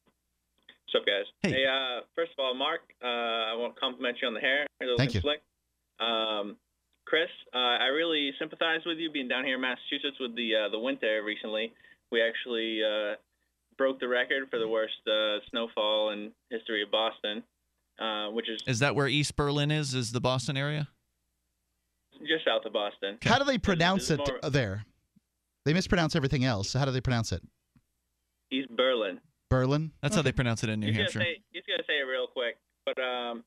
What's up, guys? Hey, hey uh, first of all, Mark, uh, I want to compliment you on the hair. You're looking Thank you. Slick. Um, Chris, uh, I really sympathize with you being down here in Massachusetts with the uh, the winter recently. We actually uh, broke the record for the worst uh, snowfall in history of Boston. Uh, which is is that where East Berlin is? Is the Boston area? Just south of Boston. How do they pronounce There's- it there's more- there? They mispronounce everything else. So how do they pronounce it? East Berlin. Berlin? That's how they pronounce it in New He's Hampshire. Gonna say, he's gonna say it real quick, but um,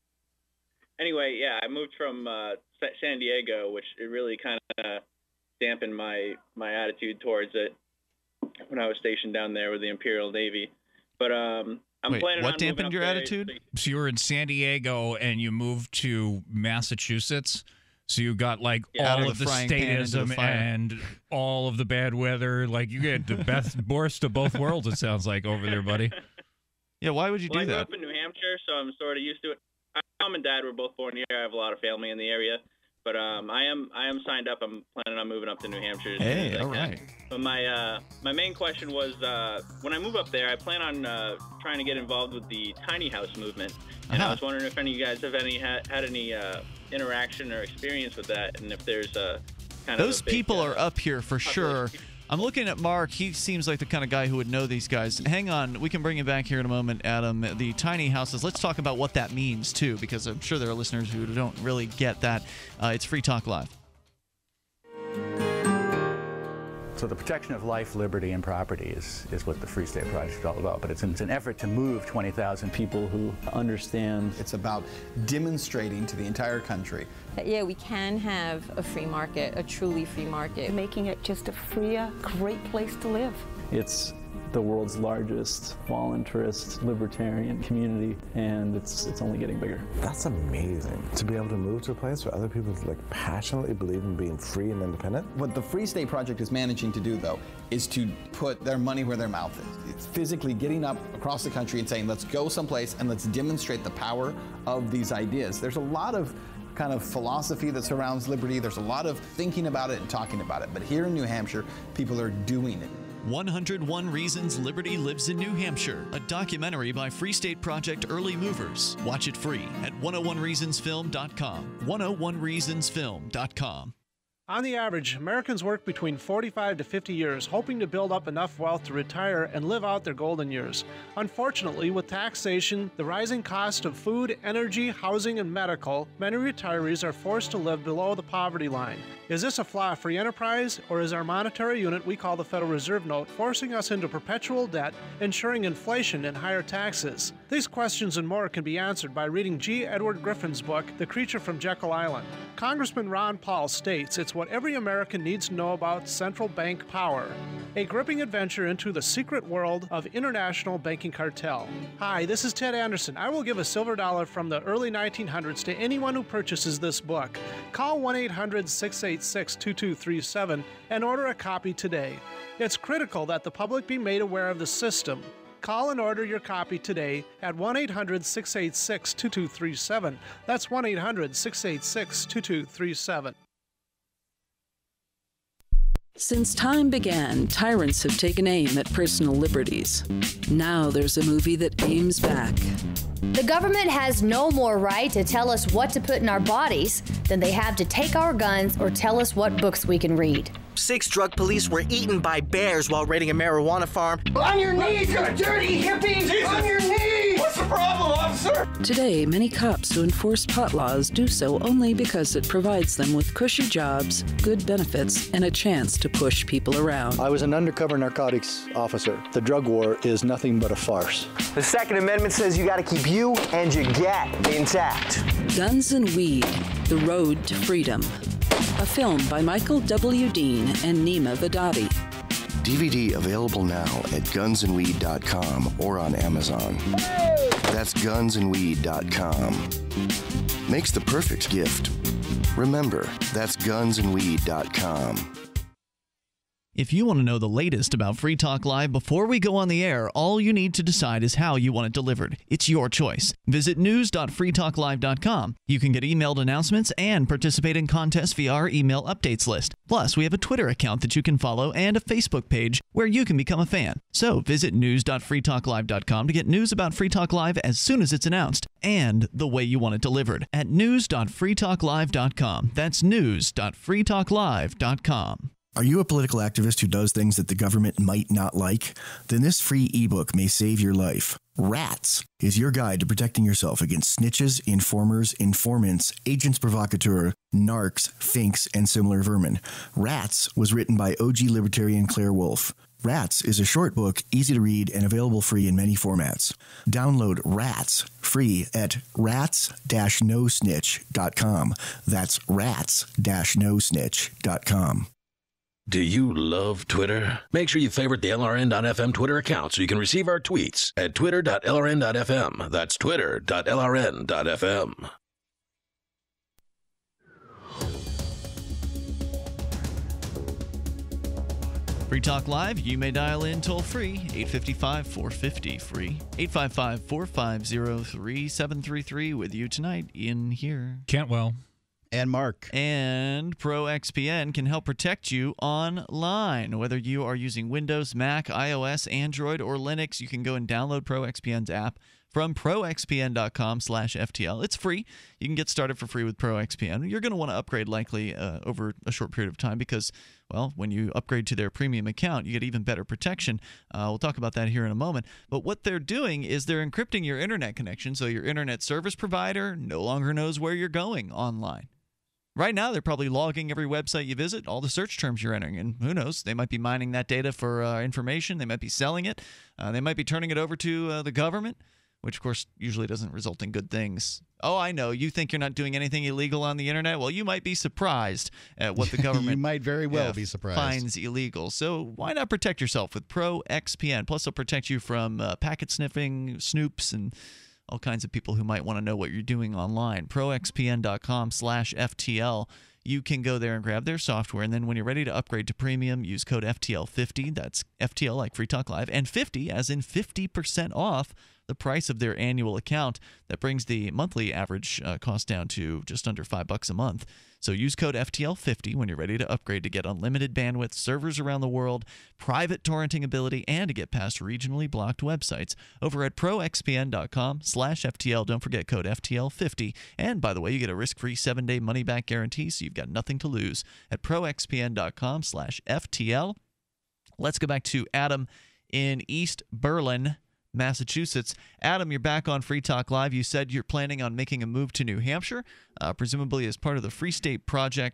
anyway, yeah, I moved from uh, Sa- San Diego, which it really kind of dampened my my attitude towards it when I was stationed down there with the Imperial Navy. But um, I'm Wait, planning what on dampened moving up your there. attitude? So you were in San Diego and you moved to Massachusetts. So you got like Yeah. Out all of of the the frying pan into the statism fire. and all of the bad weather. Like you get the best worst of both worlds. It sounds like over there, buddy. Yeah, why would you Well, I do grew that? up in New Hampshire, so I'm sort of used to it. My mom and dad were both born here. I have a lot of family in the area, but um, I am I am signed up. I'm planning on moving up to New Hampshire. as soon Hey, as I all can. right. But my uh, my main question was uh, when I move up there, I plan on uh, trying to get involved with the tiny house movement, and Uh-huh. I was wondering if any of you guys have any had, had any uh, interaction or experience with that, and if there's a kind Those of a big, people uh, are up here for sure. I'm looking at Mark. He seems like the kind of guy who would know these guys. Hang on. We can bring you back here in a moment, Adam. The tiny houses. Let's talk about what that means, too, because I'm sure there are listeners who don't really get that. Uh, it's Free Talk Live. So the protection of life, liberty, and property is, is what the Free State Project is all about. But it's an, it's an effort to move twenty thousand people who understand. It's about demonstrating to the entire country. Yeah, we can have a free market, a truly free market. Making it just a freer, great place to live. It's the world's largest voluntarist libertarian community, and it's it's only getting bigger. That's amazing, to be able to move to a place where other people like passionately believe in being free and independent. What the Free State Project is managing to do, though, is to put their money where their mouth is. It's physically getting up across the country and saying, let's go someplace and let's demonstrate the power of these ideas. There's a lot of kind of philosophy that surrounds liberty. There's a lot of thinking about it and talking about it. But here in New Hampshire, people are doing it. one hundred one Reasons Liberty Lives in New Hampshire, a documentary by Free State Project Early Movers. Watch it free at one oh one reasons film dot com. one oh one reasons film dot com. On the average, Americans work between forty-five to fifty years, hoping to build up enough wealth to retire and live out their golden years. Unfortunately, with taxation, the rising cost of food, energy, housing, and medical, many retirees are forced to live below the poverty line. Is this a flaw of free enterprise, or is our monetary unit we call the Federal Reserve Note forcing us into perpetual debt, ensuring inflation and higher taxes? These questions and more can be answered by reading G. Edward Griffin's book, The Creature from Jekyll Island. Congressman Ron Paul states it's what every American needs to know about central bank power, a gripping adventure into the secret world of international banking cartel. Hi, this is Ted Anderson. I will give a silver dollar from the early nineteen hundreds to anyone who purchases this book. Call one eight hundred six eight six two two three seven and order a copy today. It's critical that the public be made aware of the system. Call and order your copy today at one eight hundred six eight six two two three seven. That's one eight hundred six eight six two two three seven. Since time began, tyrants have taken aim at personal liberties. Now there's a movie that aims back. The government has no more right to tell us what to put in our bodies than they have to take our guns or tell us what books we can read. Six drug police were eaten by bears while raiding a marijuana farm. On your knees, you dirty hippies! Jesus. On your knees! What's the problem, officer? Today, many cops who enforce pot laws do so only because it provides them with cushy jobs, good benefits, and a chance to push people around. I was an undercover narcotics officer. The drug war is nothing but a farce. The Second Amendment says you got to keep you and your gat intact. Guns and Weed, The Road to Freedom. A film by Michael W. Dean and Nima Vadati. D V D available now at guns and weed dot com or on Amazon. That's guns and weed dot com. Makes the perfect gift. Remember, that's guns and weed dot com. If you want to know the latest about Free Talk Live before we go on the air, all you need to decide is how you want it delivered. It's your choice. Visit news dot free talk live dot com. You can get emailed announcements and participate in contests via our email updates list. Plus, we have a Twitter account that you can follow and a Facebook page where you can become a fan. So visit news dot free talk live dot com to get news about Free Talk Live as soon as it's announced and the way you want it delivered at news dot free talk live dot com. That's news dot free talk live dot com. Are you a political activist who does things that the government might not like? Then this free ebook may save your life. Rats is your guide to protecting yourself against snitches, informers, informants, agents provocateur, narcs, finks, and similar vermin. Rats was written by O G libertarian Claire Wolfe. Rats is a short book, easy to read, and available free in many formats. Download Rats free at rats dash no snitch dot com. That's rats dash no snitch dot com. Do you love Twitter? Make sure you favorite the L R N dot F M Twitter account so you can receive our tweets at twitter dot L R N dot F M. That's twitter dot L R N dot F M. Free Talk Live, you may dial in toll free, eight five five, four five zero, free, eight five five, four five zero, three seven three three with you tonight in here. Cantwell. And Mark. And ProXPN can help protect you online. Whether you are using Windows, Mac, iOS, Android, or Linux, you can go and download ProXPN's app from pro X P N dot com slash F T L. It's free. You can get started for free with ProXPN. You're going to want to upgrade likely uh, over a short period of time because, well, when you upgrade to their premium account, you get even better protection. Uh, we'll talk about that here in a moment. But what they're doing is they're encrypting your internet connection so your internet service provider no longer knows where you're going online. Right now, they're probably logging every website you visit, all the search terms you're entering, and who knows, they might be mining that data for uh, information, they might be selling it, uh, they might be turning it over to uh, the government, which, of course, usually doesn't result in good things. Oh, I know, you think you're not doing anything illegal on the internet? Well, you might be surprised at what the government you might very well yeah, be surprised. finds illegal. So why not protect yourself with ProXPN? Plus, they'll protect you from uh, packet sniffing, snoops, and all kinds of people who might want to know what you're doing online. pro X P N dot com slash F T L. You can go there and grab their software, and then when you're ready to upgrade to premium, use code F T L fifty. That's F T L like Free Talk Live, and fifty as in fifty percent off the price of their annual account. That brings the monthly average uh, cost down to just under five bucks a month. So use code F T L fifty when you're ready to upgrade to get unlimited bandwidth, servers around the world, private torrenting ability, and to get past regionally blocked websites over at pro X P N dot com slash F T L. Don't forget code F T L fifty. And by the way, you get a risk-free seven-day money-back guarantee, so you've got nothing to lose at pro X P N dot com slash F T L. Let's go back to Adam in East Berlin, Massachusetts. Adam, you're back on Free Talk Live. You said you're planning on making a move to New Hampshire, uh, presumably as part of the Free State Project.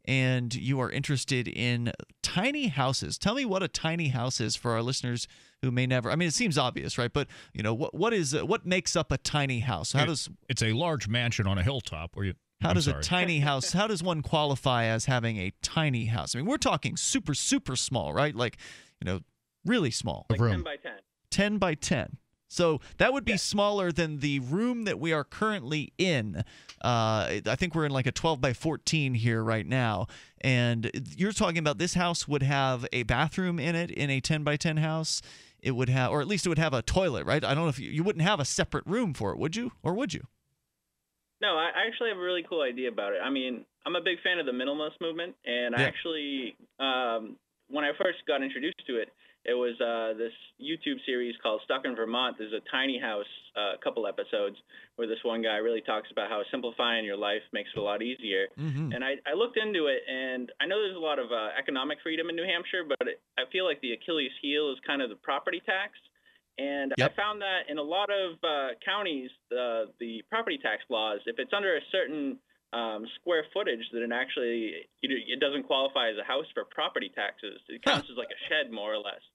and you are interested in tiny houses. Tell me what a tiny house is for our listeners who may never. I mean, it seems obvious, right? But you know, what what is what makes up a tiny house? How it, does it's a large mansion on a hilltop where you. How I'm does sorry. a tiny house? How does one qualify as having a tiny house? I mean, we're talking super super small, right? Like, you know, really small. Like ten by ten. ten by ten. So that would be yeah. smaller than the room that we are currently in. Uh, I think we're in like a twelve by fourteen here right now. And you're talking about this house would have a bathroom in it in a ten by ten house. It would have, or at least it would have a toilet, right? I don't know if you, you wouldn't have a separate room for it, would you? Or would you? No, I actually have a really cool idea about it. I mean, I'm a big fan of the minimalist movement. And I yeah. actually, um, when I first got introduced to it, it was uh, this YouTube series called Stuck in Vermont. There's a tiny house, a uh, couple episodes, where this one guy really talks about how simplifying your life makes it a lot easier. Mm-hmm. And I, I looked into it, and I know there's a lot of uh, economic freedom in New Hampshire, but it, I feel like the Achilles heel is kind of the property tax. And yep. I found that in a lot of uh, counties, the, the property tax laws, if it's under a certain um, square footage, then it actually it doesn't qualify as a house for property taxes. It counts as like a shed, more or less.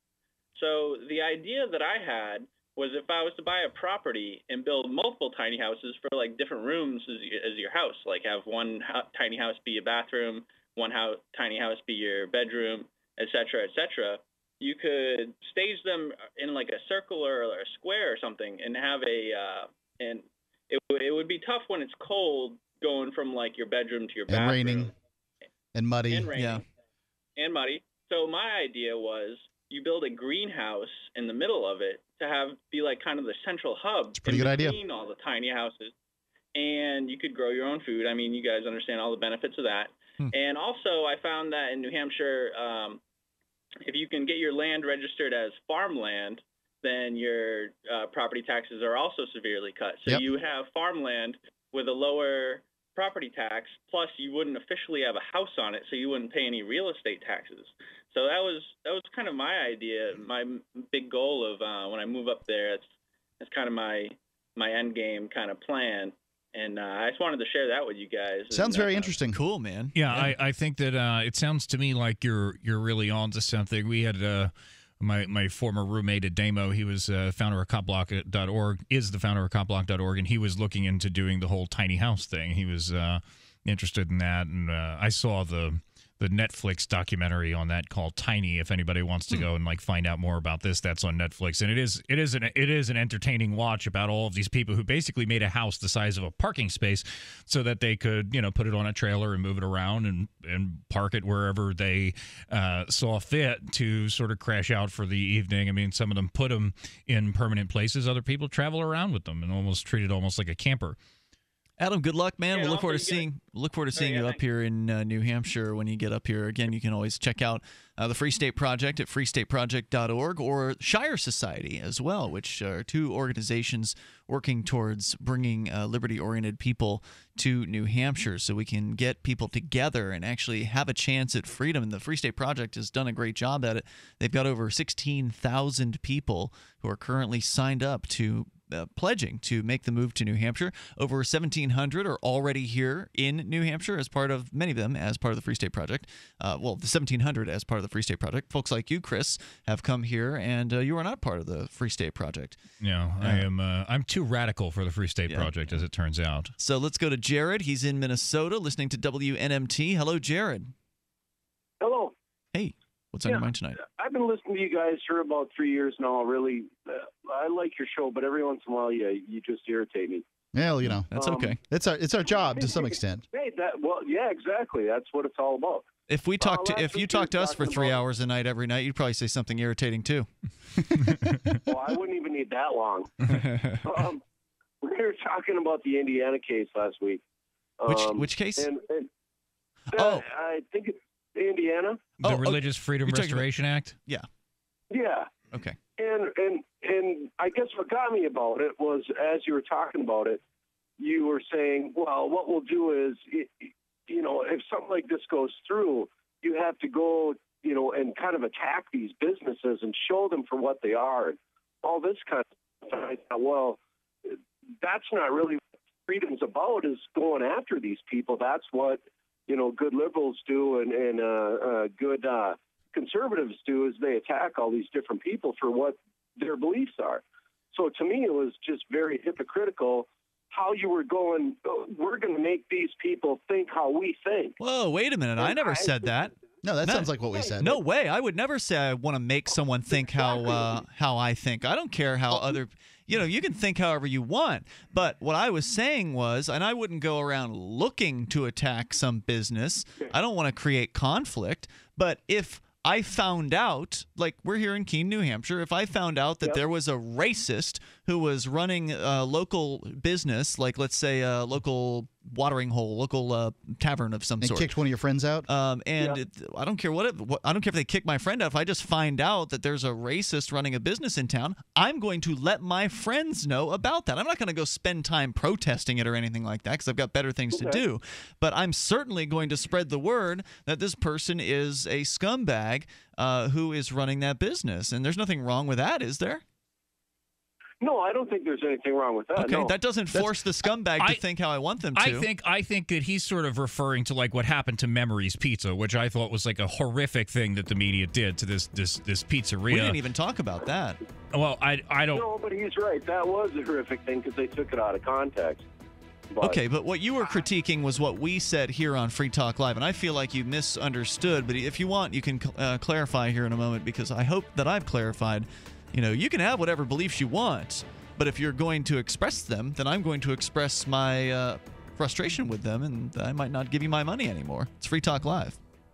So the idea that I had was if I was to buy a property and build multiple tiny houses for like different rooms as, as your house, like have one ho- tiny house be a bathroom, one house, tiny house be your bedroom, et cetera, et cetera, you could stage them in like a circle or a square or something and have a uh, – and it, w- it would be tough when it's cold going from like your bedroom to your bathroom. And raining and muddy. And raining. Yeah. And muddy. So my idea was – you build a greenhouse in the middle of it to have be like kind of the central hub. It's a pretty good idea. Between all the tiny houses, and you could grow your own food. I mean, you guys understand all the benefits of that. Hmm. And also, I found that in New Hampshire, um, if you can get your land registered as farmland, then your uh, property taxes are also severely cut. So yep. you have farmland with a lower property tax, plus you wouldn't officially have a house on it, so you wouldn't pay any real estate taxes. So that was that was kind of my idea, my big goal of uh, when I move up there. It's it's kind of my my end game kind of plan, and uh, I just wanted to share that with you guys. Sounds and, very uh, interesting. Cool, man. Yeah, yeah. I, I think that uh, it sounds to me like you're you're really on to something. We had uh, my my former roommate at Damo. He was uh, founder of cop block dot org, is the founder of cop block dot org, and he was looking into doing the whole tiny house thing. He was uh, interested in that, and uh, I saw the. the Netflix documentary on that called Tiny. If anybody wants to go and like find out more about this, that's on Netflix. And it is it is an it is an entertaining watch about all of these people who basically made a house the size of a parking space so that they could, you know, put it on a trailer and move it around and and park it wherever they uh, saw fit to sort of crash out for the evening. I mean, some of them put them in permanent places. Other people travel around with them and almost treat it almost like a camper. Adam, good luck, man. Yeah, we'll look I'll forward to take it. seeing look forward to seeing Oh, yeah, you up thanks. here in uh, New Hampshire when you get up here. Again, you can always check out uh, the Free State Project at free state project dot org or Shire Society as well, which are two organizations working towards bringing uh, liberty-oriented people to New Hampshire so we can get people together and actually have a chance at freedom. And the Free State Project has done a great job at it. They've got over sixteen thousand people who are currently signed up to Uh, pledging to make the move to New Hampshire. Over seventeen hundred are already here in New Hampshire as part of, many of them as part of the Free State Project. Uh, well, the seventeen hundred as part of the Free State Project. Folks like you, Chris, have come here, and uh, you are not part of the Free State Project. No, Uh, I am. Uh, I'm too radical for the Free State Yeah. Project, as it turns out. So let's go to Jared. He's in Minnesota listening to W N M T. Hello, Jared. Hello. Hey, what's on Yeah, your mind tonight? I've been listening to you guys for about three years now. Really, uh, I like your show, but every once in a while, you you just irritate me. Well, you know, That's Um, okay. it's our it's our job to some extent. Hey, that well, yeah, exactly. That's what it's all about. If we talk to last if you week talk you to were us for talking three about- hours a night every night, you'd probably say something irritating too. Well, I wouldn't even need that long. um, we were talking about the Indiana case last week. Which Um, which case? And, and Oh. I think it's Indiana. The Oh, okay. Religious Freedom You're talking about- Restoration Act? Yeah. Yeah. Okay. And and and I guess what got me about it was as you were talking about it, you were saying, well, what we'll do is, it, you know, if something like this goes through, you have to go, you know, and kind of attack these businesses and show them for what they are, and all this kind of stuff. And I thought, well, that's not really what freedom's about, is going after these people. That's what, you know, good liberals do and, and uh, uh, good uh, conservatives do is they attack all these different people for what their beliefs are. So to me, it was just very hypocritical how you were going, oh, we're going to make these people think how we think. Whoa, wait a minute. I never said that. No, that No. sounds like what we said. No way. I would never say I want to make someone think how uh, how I think. I don't care how other, you know, you can think however you want. But what I was saying was, and I wouldn't go around looking to attack some business. I don't want to create conflict. But if I found out, like we're here in Keene, New Hampshire, if I found out that Yep. there was a racist who was running a local business, like let's say a local watering hole, local uh, tavern of some And sort. kicked one of your friends out? Um, and Yeah. it, I don't care what, it, what I don't care if they kick my friend out. If I just find out that there's a racist running a business in town, I'm going to let my friends know about that. I'm not going to go spend time protesting it or anything like that because I've got better things to Okay. do. But I'm certainly going to spread the word that this person is a scumbag uh, who is running that business. And there's nothing wrong with that, is there? No, I don't think there's anything wrong with that. Okay, no. that doesn't force the scumbag I- to think how I want them to. I think I think that he's sort of referring to like what happened to Memories Pizza, which I thought was like a horrific thing that the media did to this this this pizzeria. we didn't even talk about that. Well, I I don't. No, but he's right. That was a horrific thing because they took it out of context. But, Okay, but what you were critiquing was what we said here on Free Talk Live, and I feel like you misunderstood. But if you want, you can uh, clarify here in a moment because I hope that I've clarified. You know, you can have whatever beliefs you want, but if you're going to express them, then I'm going to express my uh, frustration with them, and I might not give you my money anymore. It's Free Talk Live.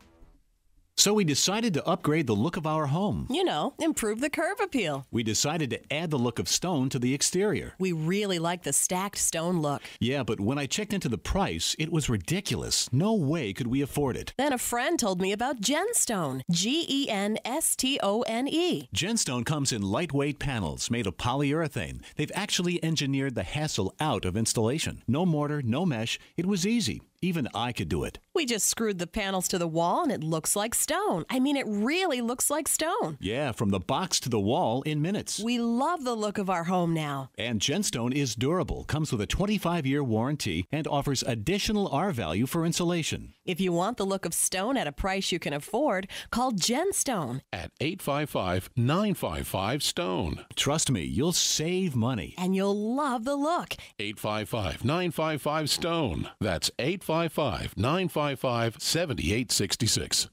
So we decided to upgrade the look of our home. You know, improve the curb appeal. We decided to add the look of stone to the exterior. We really like the stacked stone look. Yeah, but when I checked into the price, it was ridiculous. No way could we afford it. Then a friend told me about Genstone. G E N S T O N E. Genstone comes in lightweight panels made of polyurethane. They've actually engineered the hassle out of installation. No mortar, no mesh. It was easy. Even I could do it. We just screwed the panels to the wall and it looks like stone. I mean, it really looks like stone. Yeah, from the box to the wall in minutes. We love the look of our home now. And Genstone is durable, comes with a twenty-five year warranty, and offers additional R value for insulation. If you want the look of stone at a price you can afford, call Genstone. At eight five five, nine five five, STONE. Trust me, you'll save money. And you'll love the look. eight five five, nine five five, STONE. That's eight five five, nine five five, seven eight six six.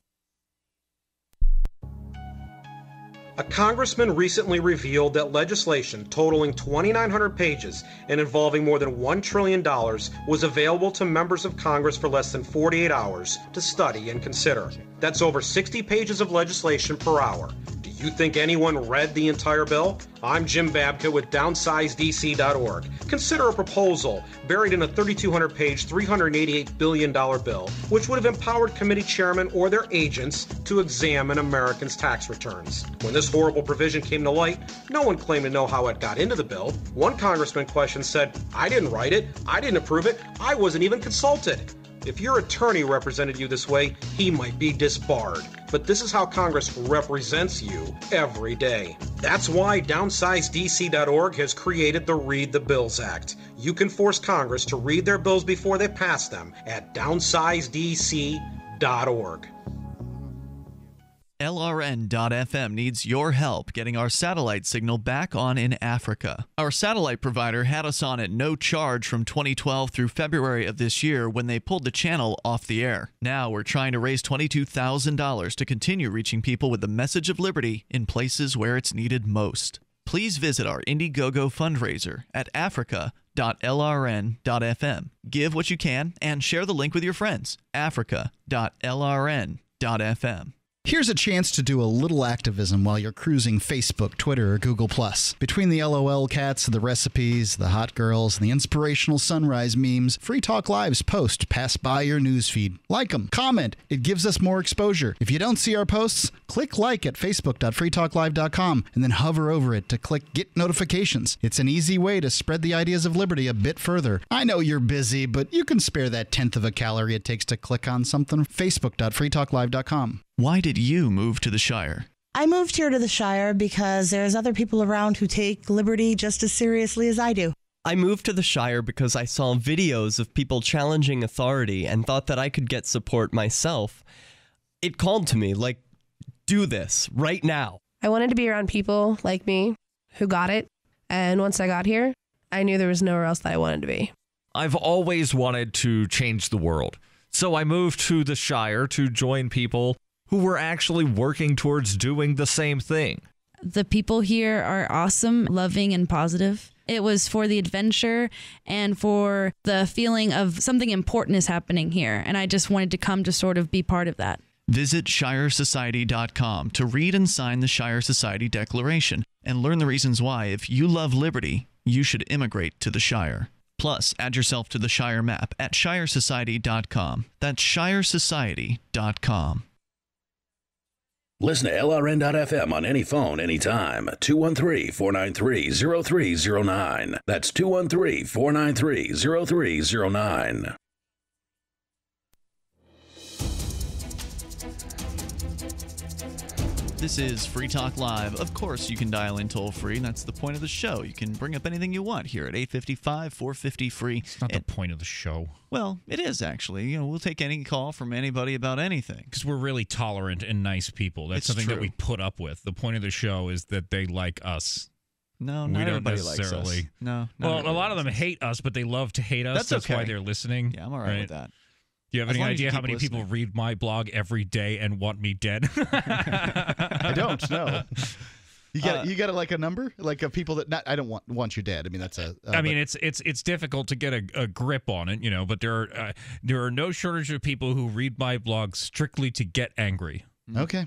A congressman recently revealed that legislation totaling twenty-nine hundred pages and involving more than one trillion dollars was available to members of Congress for less than forty-eight hours to study and consider. That's over sixty pages of legislation per hour. Do you think anyone read the entire bill? I'm Jim Babka with downsize D C dot org. Consider a proposal buried in a thirty-two hundred page, three hundred eighty-eight billion dollars bill, which would have empowered committee chairmen or their agents to examine Americans' tax returns. When this horrible provision came to light, no one claimed to know how it got into the bill. One congressman questioned said, "I didn't write it, I didn't approve it, I wasn't even consulted." If your attorney represented you this way, he might be disbarred. But this is how Congress represents you every day. That's why downsize D C dot org has created the Read the Bills Act. You can force Congress to read their bills before they pass them at downsize D C dot org. L R N dot F M needs your help getting our satellite signal back on in Africa. Our satellite provider had us on at no charge from twenty twelve through February of this year when they pulled the channel off the air. Now we're trying to raise twenty-two thousand dollars to continue reaching people with the message of liberty in places where it's needed most. Please visit our Indiegogo fundraiser at africa dot L R N dot F M. Give what you can and share the link with your friends. africa dot L R N dot F M. Here's a chance to do a little activism while you're cruising Facebook, Twitter, or Google plus. Between the LOL cats, the recipes, the hot girls, and the inspirational sunrise memes, Free Talk Live's posts pass by your newsfeed. Like them, comment. It gives us more exposure. If you don't see our posts, click like at facebook dot free talk live dot com and then hover over it to click Get Notifications. It's an easy way to spread the ideas of liberty a bit further. I know you're busy, but you can spare that tenth of a calorie it takes to click on something. facebook dot free talk live dot com. Why did you move to the Shire? I moved here to the Shire because there's other people around who take liberty just as seriously as I do. I moved to the Shire because I saw videos of people challenging authority and thought that I could get support myself. It called to me, like, do this right now. I wanted to be around people like me who got it. And once I got here, I knew there was nowhere else that I wanted to be. I've always wanted to change the world. So I moved to the Shire to join people who were actually working towards doing the same thing. The people here are awesome, loving, and positive. It was for the adventure and for the feeling of something important is happening here. And I just wanted to come to sort of be part of that. Visit Shire Society dot com to read and sign the Shire Society Declaration and learn the reasons why, if you love liberty, you should immigrate to the Shire. Plus, add yourself to the Shire map at Shire Society dot com. That's Shire Society dot com. Listen to L R N dot F M on any phone, anytime. two one three, four nine three, zero three zero nine. That's two one three, four nine three, zero three zero nine. This is Free Talk Live. Of course, you can dial in toll-free, and that's the point of the show. You can bring up anything you want here at eight five five, four five zero, free. It's not and, the point of the show. Well, it is, actually. You know, we'll take any call from anybody about anything. Because we're really tolerant and nice people. That's It's something true. that we put up with. The point of the show is that they like us. No, we not don't everybody necessarily. likes us. No, not Well, a everybody lot of them likes hate us, but they love to hate us. That's That's okay. why they're listening. Yeah, I'm all right, with that. Do you have As any long as you idea how keep many people listening. read my blog every day and want me dead? I don't know. You got Uh, you got a, like a number like of people that not I don't want want you dead. I mean that's a. Uh, I mean, but- it's it's it's difficult to get a, a grip on it, you know. But there are uh, there are no shortage of people who read my blog strictly to get angry. Okay.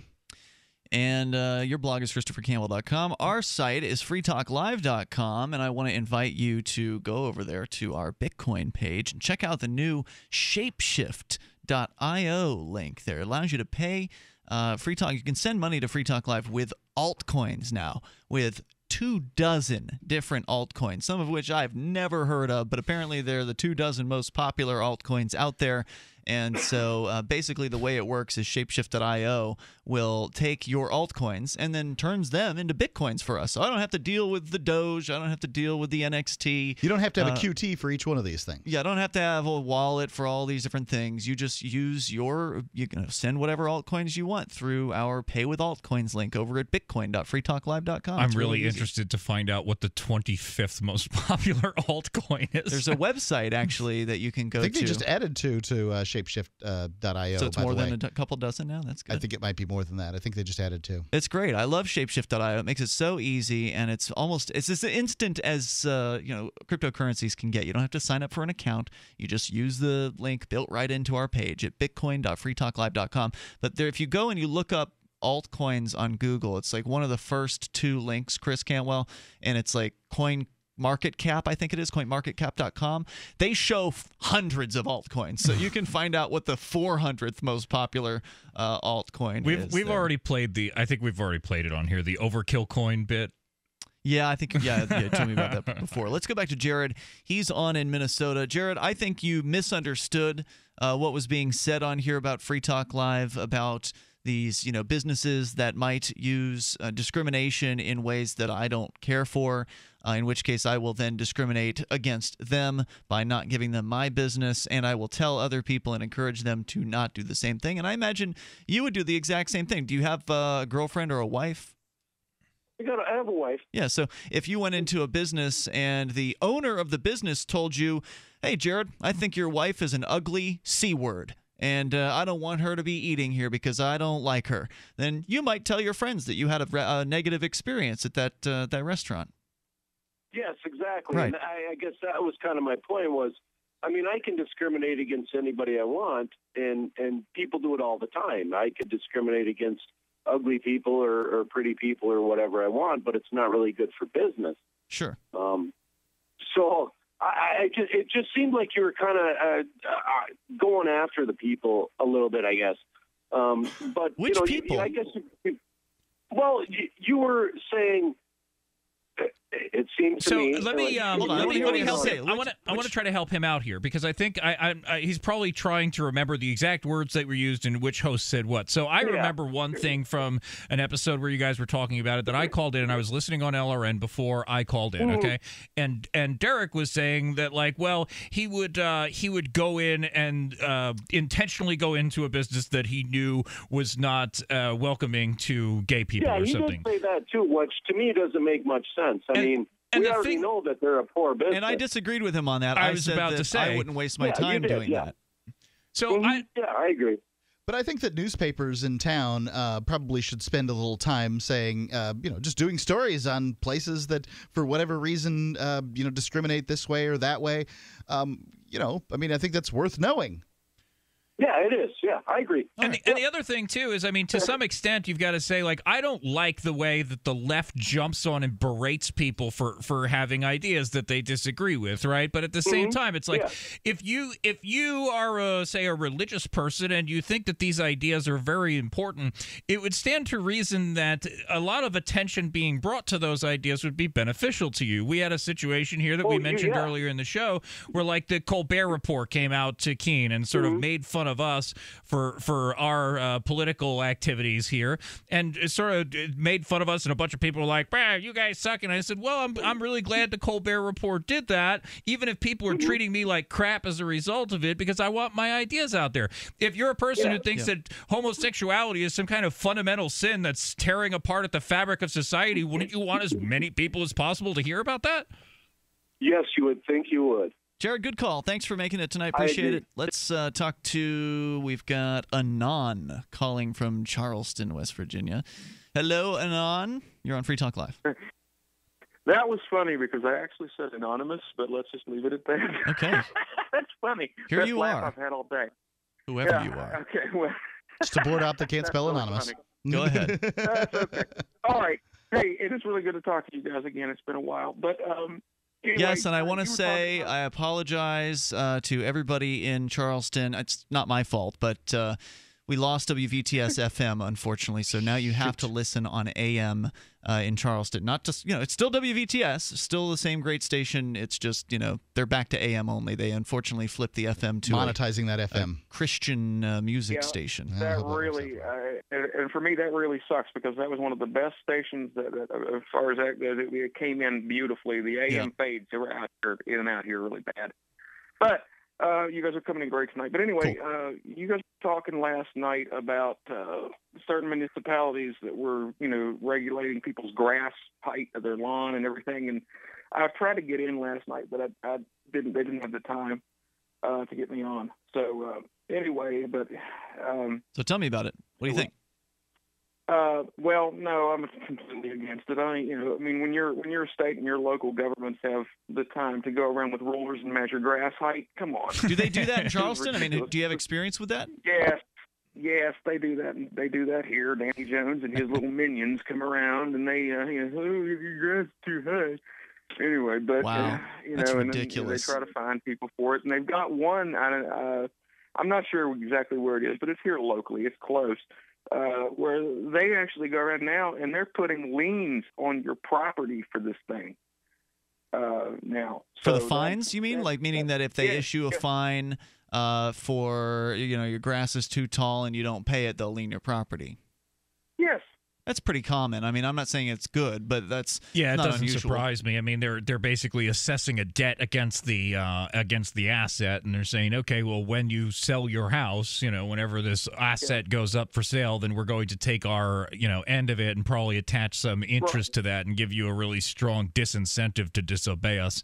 And uh, your blog is Christopher Cantwell dot com. Our site is Free Talk Live dot com, and I want to invite you to go over there to our Bitcoin page and check out the new Shapeshift dot io link there. It allows you to pay uh, Free Talk. You can send money to Free Talk Live with altcoins now, with two dozen different altcoins, some of which I've never heard of, but apparently they're the two dozen most popular altcoins out there. And so uh, basically the way it works is Shapeshift dot io will take your altcoins and then turns them into Bitcoins for us. So I don't have to deal with the Doge. I don't have to deal with the N X T. You don't have to have Uh, a Q T for each one of these things. Yeah, I don't have to have a wallet for all these different things. You just use your, you can send whatever altcoins you want through our Pay with Altcoins link over at bitcoin dot free talk live dot com. I'm It's really easy. interested to find out what the twenty-fifth most popular altcoin is. There's a website actually that you can go I think to. they just added two to uh, Shapeshift dot io. So it's by more the than way. a d- couple dozen now? That's good. I think it might be more than that. I think they just added two. It's great. I love Shapeshift dot io. It makes it so easy, and it's almost it's as instant as uh, you know cryptocurrencies can get. You don't have to sign up for an account. You just use the link built right into our page at bitcoin dot free talk live dot com. But there, if you go and you look up altcoins on Google, it's like one of the first two links, Chris Cantwell, and it's like coin. Market Cap, I think it is, coin market cap dot com. They show f- hundreds of altcoins, so you can find out what the four hundredth most popular uh, altcoin We've is. we've there. already played the. I think we've already played it on here. The overkill coin bit. Yeah, I think, yeah, yeah, tell me about that before. Let's go back to Jared. He's on in Minnesota. Jared, I think you misunderstood uh, what was being said on here about Free Talk Live, about these, you know, businesses that might use uh, discrimination in ways that I don't care for, uh, in which case I will then discriminate against them by not giving them my business, and I will tell other people and encourage them to not do the same thing. And I imagine you would do the exact same thing. Do you have uh, a girlfriend or a wife? I got. I have a wife. Yeah, so if you went into a business and the owner of the business told you, hey, Jared, I think your wife is an ugly C word, and uh, I don't want her to be eating here because I don't like her, then you might tell your friends that you had a, a negative experience at that uh, that restaurant. Yes, exactly. Right. And I, I guess that was kind of my point was, I mean, I can discriminate against anybody I want, and, and people do it all the time. I could discriminate against ugly people or, or pretty people or whatever I want, but it's not really good for business. Sure. Um, so I, I just, it just seemed like you were kind of uh, uh, going after the people a little bit, I guess. Um, but Which you know, people? You, I guess. You, well, you, you were saying. It seemed seems to so me. let me like, um, hold on, let me, let me help say. him. I want to I want to try to help him out here because I think I, I, I he's probably trying to remember the exact words that were used and which host said what. So I Yeah. remember one thing from an episode where you guys were talking about it that I called in and I was listening on L R N before I called in. Mhm. Okay, and and Derek was saying that like, well, he would uh, he would go in and uh, intentionally go into a business that he knew was not uh, welcoming to gay people Yeah, or you something. did say that too, which to me doesn't make much sense. I mean, and we the already thing- know that they're a poor business. And I disagreed with him on that. I I, was said about that to say- I wouldn't waste my Yeah, you time did, doing yeah. that. So I yeah, I agree. But I think that newspapers in town uh, probably should spend a little time saying, uh, you know, just doing stories on places that, for whatever reason, uh, you know, discriminate this way or that way. Um, you know, I mean, I think that's worth knowing. Yeah, it is. Yeah, I agree. And, the, and the other thing, too, is, I mean, to some extent, you've got to say, like, I don't like the way that the left jumps on and berates people for, for having ideas that they disagree with, right? But at the same Mhm. time, it's like, Yeah. if you if you are, a, say, a religious person and you think that these ideas are very important, it would stand to reason that a lot of attention being brought to those ideas would be beneficial to you. We had a situation here that Oh, we you- mentioned yeah. earlier in the show where, like, the Colbert Report came out to Keene and sort Mhm. of made fun of us for for our uh, political activities here, and it sort of it made fun of us, and a bunch of people were like, "Bah, you guys suck." And I said, "Well, I'm I'm really glad the Colbert Report did that, even if people are treating me like crap as a result of it, because I want my ideas out there." If you're a person Yeah. who thinks Yeah. that homosexuality is some kind of fundamental sin that's tearing apart at the fabric of society, wouldn't you want as many people as possible to hear about that? Yes, you would think you would. Jared, good call. Thanks for making it tonight. I Appreciate agree. it. Let's uh, talk to, we've got Anon calling from Charleston, West Virginia. Hello, Anon. You're on Free Talk Live. That was funny because I actually said anonymous, but let's just leave it at that. Okay. That's funny. Here Best you laugh are. I've had all day. Whoever Yeah, you are. Okay. Well, Just a board op that can't That's spell really anonymous. funny. Go ahead. That's okay. All right. Hey, it is really good to talk to you guys again. It's been a while, but um. Anyway, Yes, and I want to you were say talking about- I apologize uh, to everybody in Charleston. It's not my fault, but uh, we lost W V T S F M, unfortunately. So now you have to listen on A M uh, in Charleston. Not just, you know, it's still W V T S, still the same great station. It's just, you know, they're back to A M only. They unfortunately flipped the F M to a- Monetizing that F M. a Christian uh, music Yeah. station. I That hope that works really, uh, and, and for me, that really sucks because that was one of the best stations that, that as far as that goes, it, it came in beautifully. The A M Yeah. fades they were out here, in and out here really bad. But uh, you guys are coming in great tonight. But anyway, uh, you guys were talking last night about uh, certain municipalities that were, you know, regulating people's grass height of their lawn and everything. And I tried to get in last night, but I, I didn't. They didn't have the time uh, to get me on. So uh, anyway, but um, So tell me about it. What do you think? Uh, well, no, I'm completely against it. I, you know, I mean, when you're when your state and your local governments have the time to go around with rulers and measure grass height, come on. Do they do that in It's Charleston? I mean, ridiculous. do you have experience with that? Yes, yes, they do that. They do that here. Danny Jones and his little minions come around and they, uh, you know, oh, your grass is too high. Anyway, but Wow, uh, you that's know, and then, ridiculous. you know, they try to find people for it, and they've got one. I, uh, I'm not sure exactly where it is, but it's here locally. It's close. Uh, where they actually go around now and they're putting liens on your property for this thing. Uh, now For the So fines, you mean? Like, meaning that if they yeah, issue a yeah. fine uh, for, you know, your grass is too tall and you don't pay it, they'll lien your property. Yes. That's pretty common. I mean, I'm not saying it's good, but that's Yeah, it not doesn't unusual. surprise me. I mean, they're they're basically assessing a debt against the uh, against the asset, and they're saying, okay, well, when you sell your house, you know, whenever this asset goes up for sale, then we're going to take our you know end of it and probably attach some interest to that and give you a really strong disincentive to disobey us.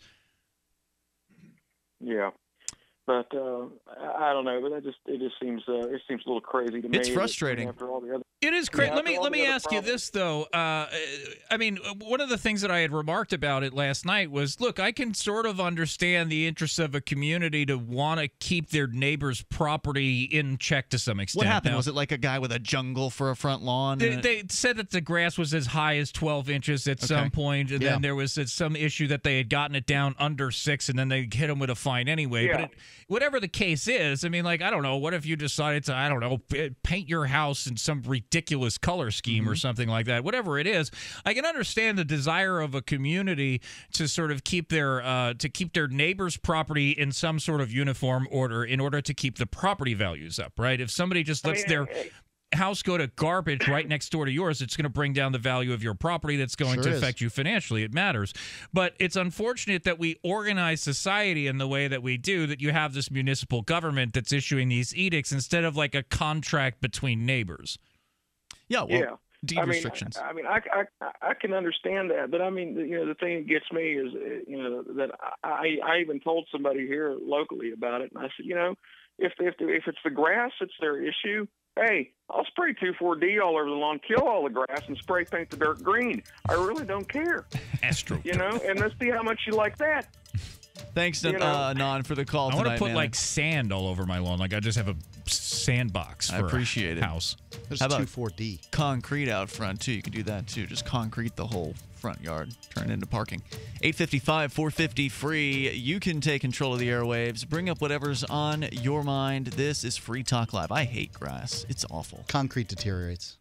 Yeah. But uh, I I don't know. But that just it just seems uh, it seems a little crazy to me. It's frustrating. After all the other, It is crazy. Yeah, let me after all let the me other ask problems. you this though. Uh, I mean, one of the things that I had remarked about it last night was, look, I can sort of understand the interests of a community to want to keep their neighbor's property in check to some extent. What happened? Now, Was it like a guy with a jungle for a front lawn? They, and it- they said that the grass was as high as twelve inches at Okay. some point, and Yeah. then there was uh, some issue that they had gotten it down under six, and then they hit them with a fine anyway. Yeah. But it, whatever the case is, I mean, like, I don't know, what if you decided to, I don't know, paint your house in some ridiculous color scheme mm-hmm. or something like that? Whatever it is, I can understand the desire of a community to sort of keep their uh, to keep their neighbor's property in some sort of uniform order in order to keep the property values up, right? If somebody just lets I mean, their house go to garbage right next door to yours, it's going to bring down the value of your property. That's going sure to affect is. you financially. It matters. But it's unfortunate that we organize society in the way that we do, that you have this municipal government that's issuing these edicts instead of like a contract between neighbors. Yeah, well, yeah. deed I mean, restrictions. I, I mean, I, I, I can understand that, but I mean, you know, the thing that gets me is, you know, that I, I even told somebody here locally about it, and I said, you know, if if if it's the grass, it's their issue. Hey, I'll spray two four D all over the lawn, kill all the grass, and spray paint the dirt green. I really don't care. Astro. You know, and let's see how much you like that. Thanks, you know? uh, Nan, for the call I tonight, want to put man. like sand all over my lawn. Like I just have a sandbox for I appreciate a it. house. There's How about two four D. Concrete out front, too. You can do that, too. Just concrete the whole front yard, turn it into parking. eight five five, four five zero, free. You can take control of the airwaves. Bring up whatever's on your mind. This is Free Talk Live. I hate grass. It's awful. Concrete deteriorates.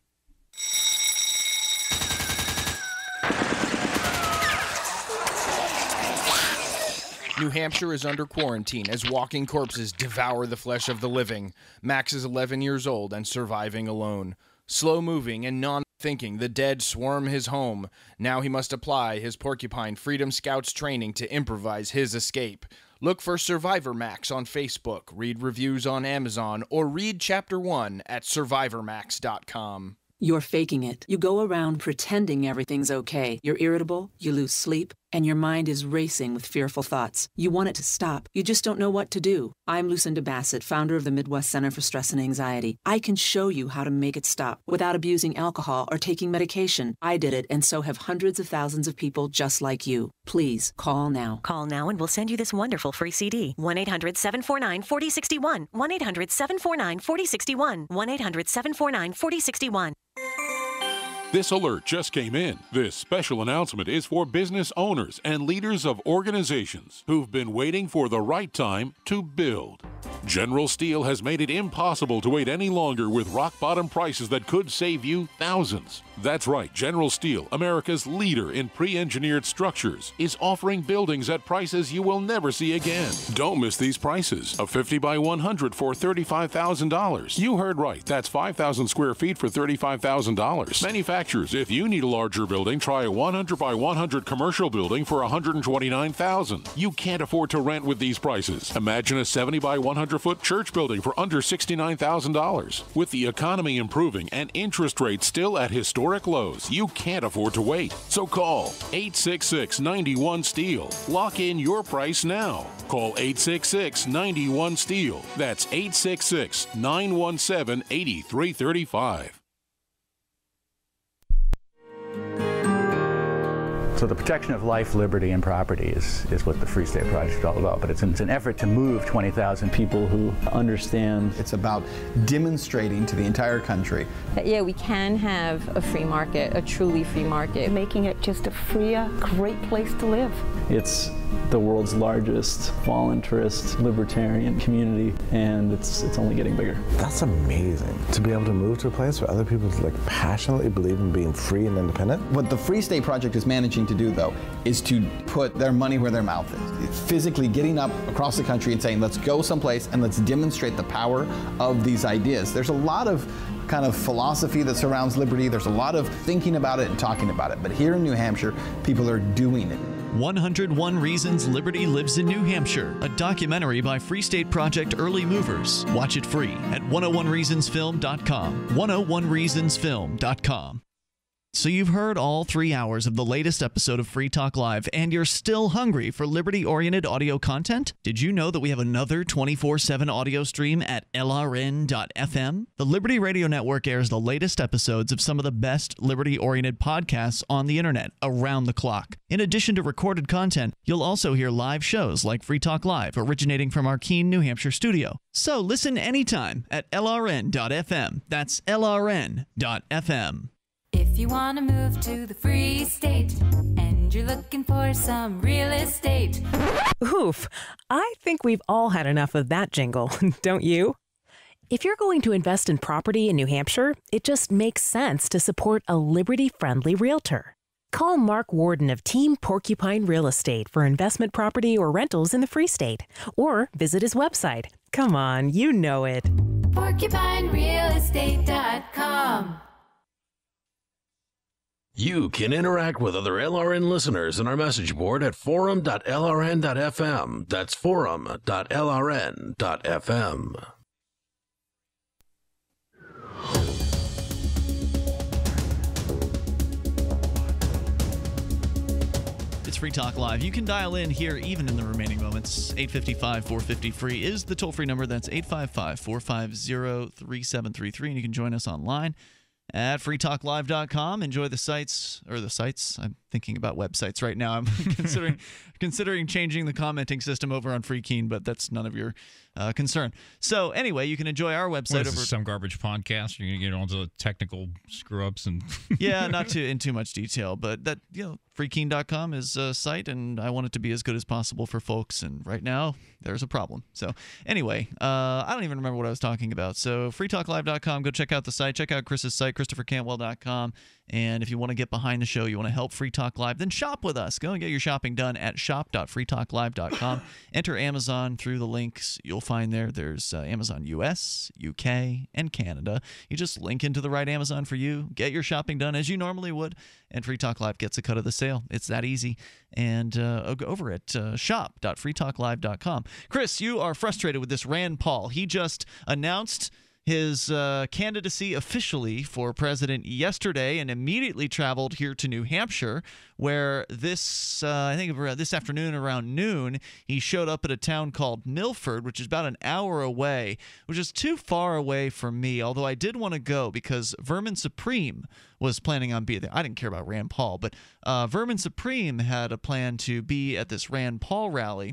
New Hampshire is under quarantine as walking corpses devour the flesh of the living. Max is eleven years old and surviving alone. Slow-moving and non-thinking, the dead swarm his home. Now he must apply his Porcupine Freedom Scouts training to improvise his escape. Look for Survivor Max on Facebook, read reviews on Amazon, or read Chapter one at survivor max dot com. You're faking it. You go around pretending everything's okay. You're irritable, you lose sleep, and your mind is racing with fearful thoughts. You want it to stop. You just don't know what to do. I'm Lucinda Bassett, founder of the Midwest Center for Stress and Anxiety. I can show you how to make it stop without abusing alcohol or taking medication. I did it, and so have hundreds of thousands of people just like you. Please, call now. Call now and we'll send you this wonderful free C D. one eight hundred, seven four nine, four zero six one. one eight hundred, seven four nine, four zero six one. one eight hundred, seven four nine, four zero six one. This alert just came in. This special announcement is for business owners and leaders of organizations who've been waiting for the right time to build. General Steel has made it impossible to wait any longer with rock-bottom prices that could save you thousands. That's right, General Steel, America's leader in pre-engineered structures, is offering buildings at prices you will never see again. Don't miss these prices. A fifty by one hundred for thirty-five thousand dollars. You heard right, that's five thousand square feet for thirty-five thousand dollars. Manufacturers, if you need a larger building, try a one hundred by one hundred commercial building for one hundred twenty-nine thousand dollars. You can't afford to rent with these prices. Imagine a seventy by one hundred foot church building for under sixty-nine thousand dollars. With the economy improving and interest rates still at historic lows, you can't afford to wait. So call eight six six, nine one, STEEL. Lock in your price now. Call eight six six, nine one, STEEL. That's eight six six, nine one seven, eight three three five. So the protection of life, liberty, and property is, is what the Free State Project is all about. But it's an, it's an effort to move twenty thousand people who understand. It's about demonstrating to the entire country that, yeah, we can have a free market, a truly free market. Making it just a freer, great place to live. It's the world's largest voluntarist libertarian community, and it's it's only getting bigger. That's amazing, to be able to move to a place where other people like passionately believe in being free and independent. What the Free State Project is managing to do, though, is to put their money where their mouth is. It's physically getting up across the country and saying, let's go someplace and let's demonstrate the power of these ideas. There's a lot of kind of philosophy that surrounds liberty. There's a lot of thinking about it and talking about it. But here in New Hampshire, people are doing it. one oh one Reasons Liberty Lives in New Hampshire, a documentary by Free State Project Early Movers. Watch it free at one oh one reasons film dot com. one oh one reasons film dot com. So you've heard all three hours of the latest episode of Free Talk Live, and you're still hungry for liberty-oriented audio content? Did you know that we have another twenty-four seven audio stream at L R N dot F M? The Liberty Radio Network airs the latest episodes of some of the best liberty-oriented podcasts on the internet around the clock. In addition to recorded content, you'll also hear live shows like Free Talk Live, originating from our Keene, New Hampshire studio. So listen anytime at L R N dot F M. That's L R N dot F M. If you want to move to the free state and you're looking for some real estate. Oof, I think we've all had enough of that jingle, don't you? If you're going to invest in property in New Hampshire, it just makes sense to support a Liberty-friendly realtor. Call Mark Warden of Team Porcupine Real Estate for investment property or rentals in the Free State, or visit his website. Come on, you know it. porcupine real estate dot com. You can interact with other L R N listeners in our message board at forum dot L R N dot F M. That's forum dot L R N dot F M. It's Free Talk Live. You can dial in here even in the remaining moments. eight five five, four five zero, free is the toll-free number. That's eight five five, four five zero, three seven three three. And you can join us online at free talk live dot com. Enjoy the sites, or the sites. I'm thinking about websites right now. I'm considering considering changing the commenting system over on Free Keen, but that's none of your uh, concern. So anyway, you can enjoy our website What is over this, some garbage podcast. You're gonna get onto the technical screw ups and yeah, not too in too much detail, but that you know, free keen dot com is a site, and I want it to be as good as possible for folks. And right now, there's a problem. So anyway, uh, I don't even remember what I was talking about. So free talk live dot com. Go check out the site. Check out Chris's site, christopher cantwell dot com. And if you want to get behind the show, you want to help Free Talk Live, then shop with us. Go and get your shopping done at shop dot free talk live dot com. Enter Amazon through the links you'll find there. There's uh, Amazon U S, U K, and Canada. You just link into the right Amazon for you, get your shopping done as you normally would, and Free Talk Live gets a cut of the sale. It's that easy. And uh, go over at uh, shop dot free talk live dot com. Chris, you are frustrated with this Rand Paul. He just announced his uh, candidacy officially for president yesterday and immediately traveled here to New Hampshire, where this, uh, I think this afternoon around noon, he showed up at a town called Milford, which is about an hour away, which is too far away from me, although I did want to go because Vermin Supreme was planning on being there. I didn't care about Rand Paul, but uh, Vermin Supreme had a plan to be at this Rand Paul rally.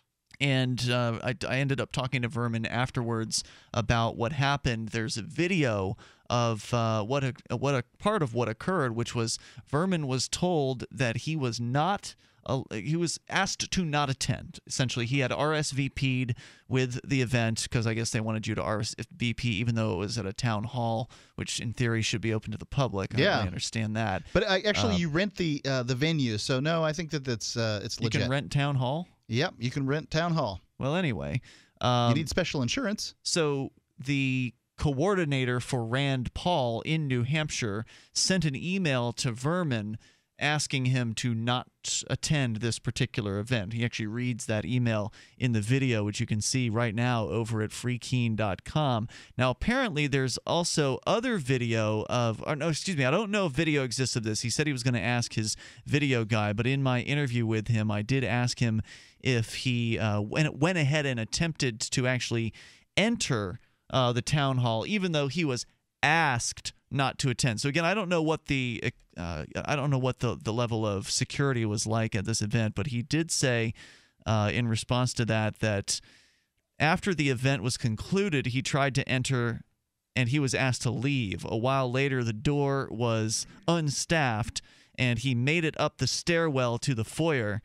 And uh, I, I ended up talking to Vermin afterwards about what happened. There's a video of uh, what a, what a part of what occurred, which was Vermin was told that he was not uh, he was asked to not attend. Essentially, he had R S V P'd with the event because I guess they wanted you to R S V P even though it was at a town hall, which in theory should be open to the public. I yeah. don't really understand that. But uh, actually, um, you rent the uh, the venue, so no, I think that that's uh, it's legit. You can rent town hall. Yep, you can rent town hall. Well, anyway. Um, you need special insurance. So the coordinator for Rand Paul in New Hampshire sent an email to Vermin asking him to not attend this particular event. He actually reads that email in the video, which you can see right now over at free keen dot com. Now, apparently, there's also other video of, or no, excuse me, I don't know if video exists of this. He said he was going to ask his video guy, but in my interview with him, I did ask him if he uh, went, went ahead and attempted to actually enter uh, the town hall, even though he was asked not to attend. So again, I don't know what the uh, I don't know what the the level of security was like at this event, but he did say uh, in response to that that after the event was concluded, he tried to enter and he was asked to leave. A while later, the door was unstaffed and he made it up the stairwell to the foyer.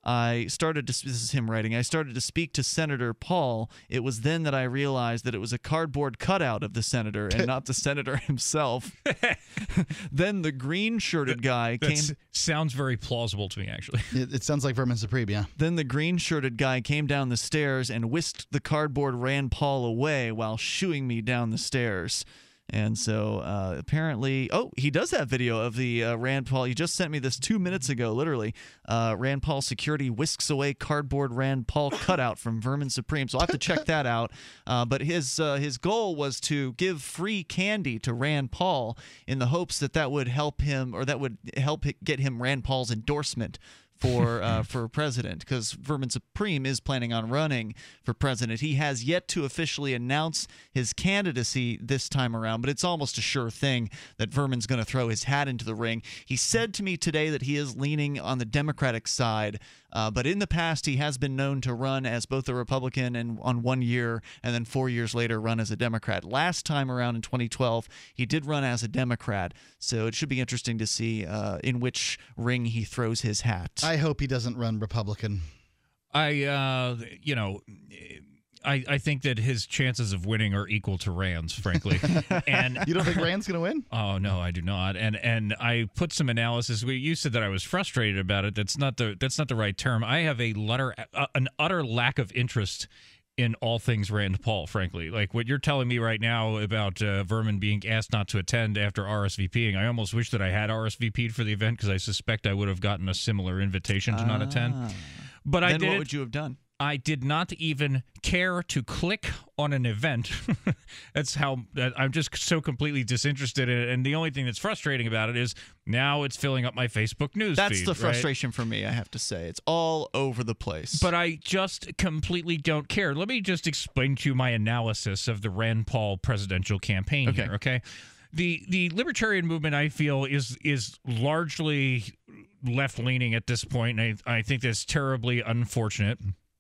I started to, this is him writing, I started to speak to Senator Paul. It was then that I realized that it was a cardboard cutout of the senator and not the senator himself. Then the green-shirted guy that came... sounds very plausible to me, actually. It, it sounds like Vermin Supreme, yeah. Then the green-shirted guy came down the stairs and whisked the cardboard Rand Paul away while shooing me down the stairs. And so uh, apparently, oh, he does have video of the uh, Rand Paul. He just sent me this two minutes ago, literally. Uh, Rand Paul security whisks away cardboard Rand Paul cutout from Vermin Supreme. So I'll have to check that out. Uh, but his uh, his goal was to give free candy to Rand Paul in the hopes that that would help him, or that would help get him Rand Paul's endorsement for uh, for president, because Vermin Supreme is planning on running for president. He has yet to officially announce his candidacy this time around, but it's almost a sure thing that Vermin's going to throw his hat into the ring. He said to me today that he is leaning on the Democratic side, uh, but in the past he has been known to run as both a Republican and on one year, and then four years later run as a Democrat. Last time around in twenty twelve, he did run as a Democrat, so it should be interesting to see uh, in which ring he throws his hat. I hope he doesn't run Republican. I, uh, you know, I, I think that his chances of winning are equal to Rand's, frankly. And you don't think Rand's going to win? Oh no, I do not. And and I put some analysis. We you said that I was frustrated about it. That's not the that's not the right term. I have a letter, uh, an utter lack of interest in all things Rand Paul, frankly. Like what you're telling me right now about uh, Vermin being asked not to attend after RSVPing, I almost wish that I had R S V P'd for the event, because I suspect I would have gotten a similar invitation to ah. not attend. But then I did. What would you have done? I did not even care to click on an event. That's how that I'm just so completely disinterested in it. And the only thing that's frustrating about it is now it's filling up my Facebook news That's feed, the right? frustration for me, I have to say. It's all over the place. But I just completely don't care. Let me just explain to you my analysis of the Rand Paul presidential campaign Okay. here, okay? The the libertarian movement, I feel, is is largely left-leaning at this point, and I, I think that's terribly unfortunate.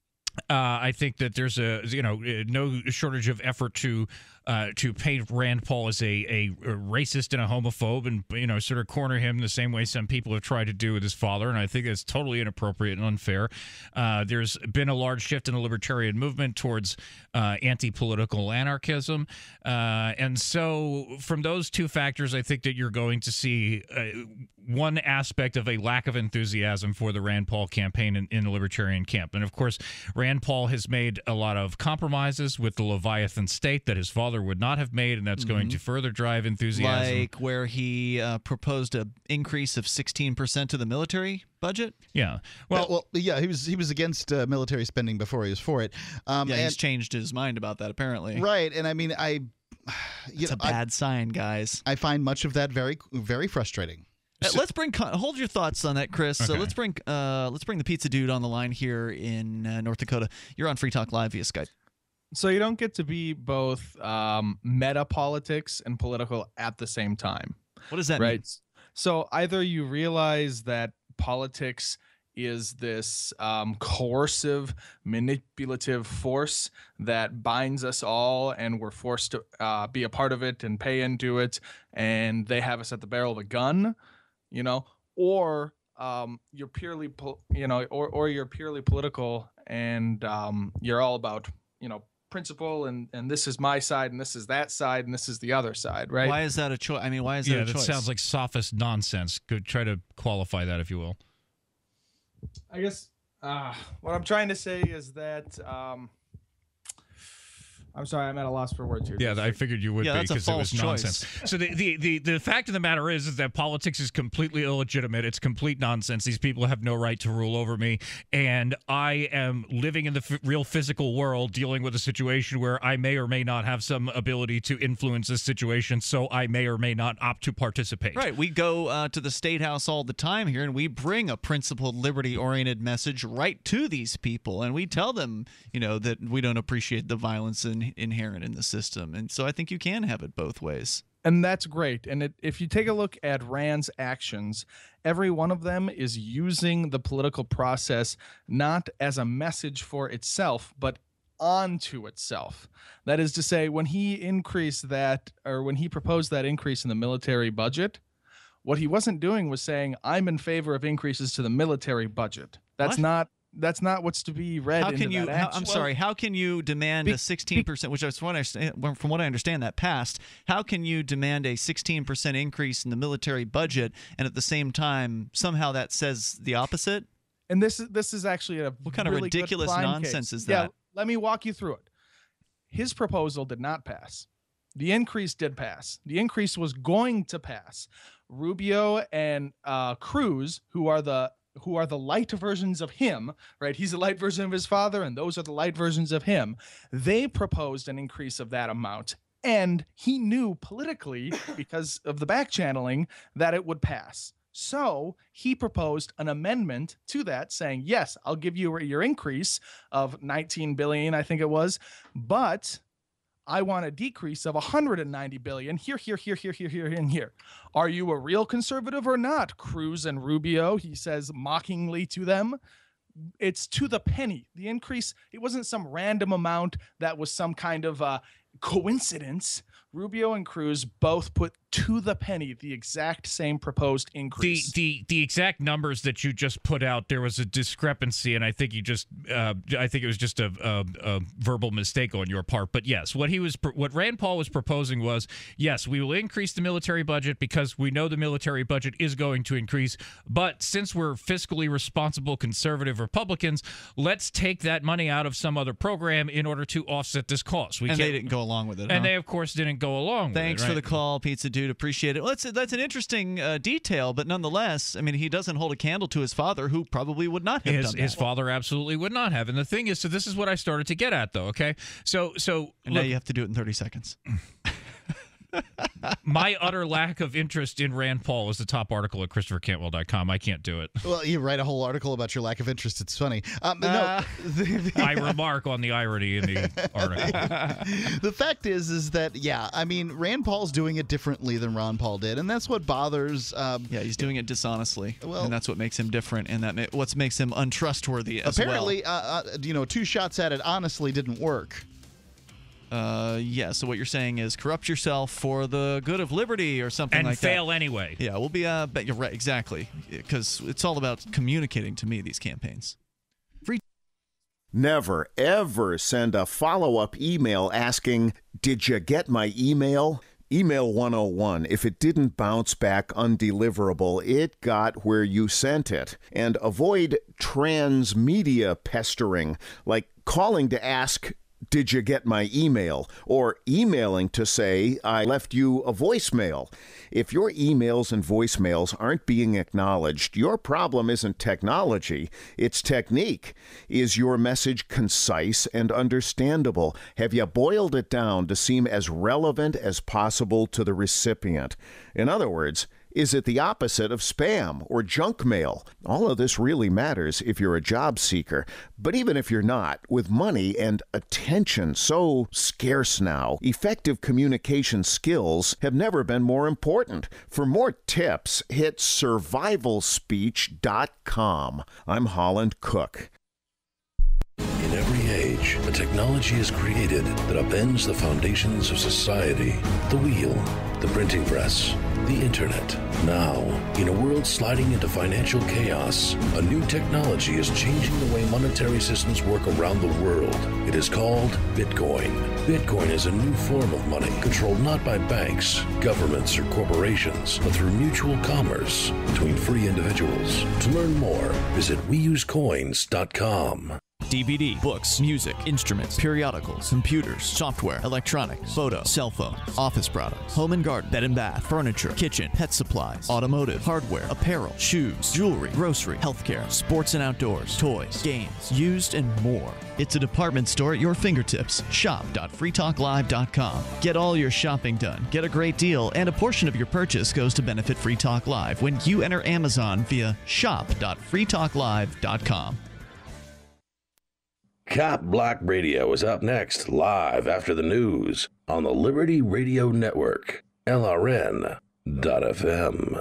Uh, I think that there's a you know no shortage of effort to uh, to paint Rand Paul as a, a racist and a homophobe, and you know sort of corner him the same way some people have tried to do with his father, and I think it's totally inappropriate and unfair. Uh, there's been a large shift in the libertarian movement towards uh, anti-political anarchism, uh, and so from those two factors, I think that you're going to see uh, one aspect of a lack of enthusiasm for the Rand Paul campaign in, in the libertarian camp, and of course, Rand Paul has made a lot of compromises with the Leviathan state that his father would not have made, and that's mm-hmm. going to further drive enthusiasm. Like where he uh, proposed an increase of sixteen percent to the military budget? Yeah. Well, uh, well yeah, he was he was against uh, military spending before he was for it. Um, yeah, and, he's changed his mind about that, apparently. Right, and I mean, I... It's a bad I, sign, guys. I find much of that very, very frustrating. Uh, let's bring hold your thoughts on that, Chris. Okay. So let's bring uh, let's bring the pizza dude on the line here in uh, North Dakota. You're on Free Talk Live via Skype. So you don't get to be both um, meta politics and political at the same time. What does that right? mean? So either you realize that politics is this um, coercive, manipulative force that binds us all, and we're forced to uh, be a part of it and pay into it, and they have us at the barrel of a gun, you know, or um, you're purely, po- you know, or or you're purely political, and um, you're all about, you know, principle, and and this is my side, and this is that side, and this is the other side, right? Why is that a choice? I mean, why is yeah, that a that choice? sounds like sophist nonsense. Could try to qualify that, if you will. I guess uh, what I'm trying to say is that um, I'm sorry, I'm at a loss for words here. Yeah, I figured you would yeah, be because it was nonsense. So the, the, the, the fact of the matter is, is that politics is completely illegitimate. It's complete nonsense. These people have no right to rule over me. And I am living in the f- real physical world, dealing with a situation where I may or may not have some ability to influence this situation, so I may or may not opt to participate. Right. We go uh, to the State House all the time here, and we bring a principled, liberty-oriented message right to these people. And we tell them, you know, that we don't appreciate the violence and inherent in the system. And so I think you can have it both ways. And that's great. And it, if you take a look at Rand's actions, every one of them is using the political process not as a message for itself, but onto itself. That is to say, when he increased that, or when he proposed that increase in the military budget, what he wasn't doing was saying, I'm in favor of increases to the military budget. That's What? not That's not what's to be read. How into can you? that How, action. I'm sorry. How can you demand Be- a sixteen percent? Which is what I understand, from what I understand that passed. How can you demand a sixteen percent increase in the military budget, and at the same time somehow that says the opposite? And this is this is actually a What kind of really good ridiculous Klein nonsense case. is Yeah, that? let me walk you through it. His proposal did not pass. The increase did pass. The increase was going to pass. Rubio and uh, Cruz, who are the who are the light versions of him, right? He's the light version of his father, and those are the light versions of him. They proposed an increase of that amount, and he knew politically, because of the back channeling, that it would pass. So he proposed an amendment to that saying, yes, I'll give you your increase of nineteen billion, I think it was, but I want a decrease of one hundred ninety billion here, here, here, here, here, here, and here. Are you a real conservative or not? Cruz and Rubio, he says mockingly to them. It's to the penny. The increase, it wasn't some random amount that was some kind of uh, coincidence. Rubio and Cruz both put to the penny the exact same proposed increase. The the the exact numbers that you just put out, there was a discrepancy, and I think you just uh, I think it was just a, a, a verbal mistake on your part. But yes, what he was what Rand Paul was proposing was, yes, we will increase the military budget because we know the military budget is going to increase. But since we're fiscally responsible conservative Republicans, let's take that money out of some other program in order to offset this cost. We and can't, they didn't go along with it. And huh? they, of course, didn't go along Thanks with it. for the call, Pizza Dude. Appreciate it. Well, that's, that's an interesting uh, detail, but nonetheless, I mean, he doesn't hold a candle to his father, who probably would not have his, done that. His father absolutely would not have. And the thing is, so this is what I started to get at, though, okay? So, so and look, now you have to do it in thirty seconds. My utter lack of interest in Rand Paul is the top article at Christopher Cantwell dot com. I can't do it. Well, you write a whole article about your lack of interest. It's funny. Um, Uh, no, the, the, I remark on the irony in the article. The fact is, is that, yeah, I mean, Rand Paul's doing it differently than Ron Paul did, and that's what bothers. Um, yeah, he's doing it dishonestly, well, and that's what makes him different, and that ma- what makes him untrustworthy as apparently, well. uh, uh, you know, two shots at it honestly didn't work. Uh, yeah, so what you're saying is corrupt yourself for the good of liberty or something And like that. fail anyway. Yeah, we'll be, uh, but you're right, exactly, because it's all about communicating to me, these campaigns. Free. Never, ever send a follow-up email asking, did you get my email? Email one oh one. If it didn't bounce back undeliverable, it got where you sent it. And avoid transmedia pestering, like calling to ask, did you get my email? Or emailing to say, I left you a voicemail. If your emails and voicemails aren't being acknowledged, your problem isn't technology, it's technique. Is your message concise and understandable? Have you boiled it down to seem as relevant as possible to the recipient? In other words, is it the opposite of spam or junk mail? All of this really matters if you're a job seeker. But even if you're not, with money and attention so scarce now, effective communication skills have never been more important. For more tips, hit survival speech dot com. I'm Holland Cook. In every age, a technology is created that upends the foundations of society. The wheel, the printing press, the internet. Now, in a world sliding into financial chaos, a new technology is changing the way monetary systems work around the world. It is called Bitcoin. Bitcoin is a new form of money controlled not by banks, governments, or corporations, but through mutual commerce between free individuals. To learn more, visit we use coins dot com. D V D, books, music, instruments, periodicals, computers, software, electronics, photo, cell phones, office products, home and garden, bed and bath, furniture, kitchen, pet supplies, automotive, hardware, apparel, shoes, jewelry, grocery, healthcare, sports and outdoors, toys, games, used, and more. It's a department store at your fingertips. shop dot free talk live dot com. Get all your shopping done, get a great deal, and a portion of your purchase goes to benefit Free Talk Live when you enter Amazon via shop dot free talk live dot com. Cop Block Radio is up next, live after the news, on the Liberty Radio Network, L R N dot F M.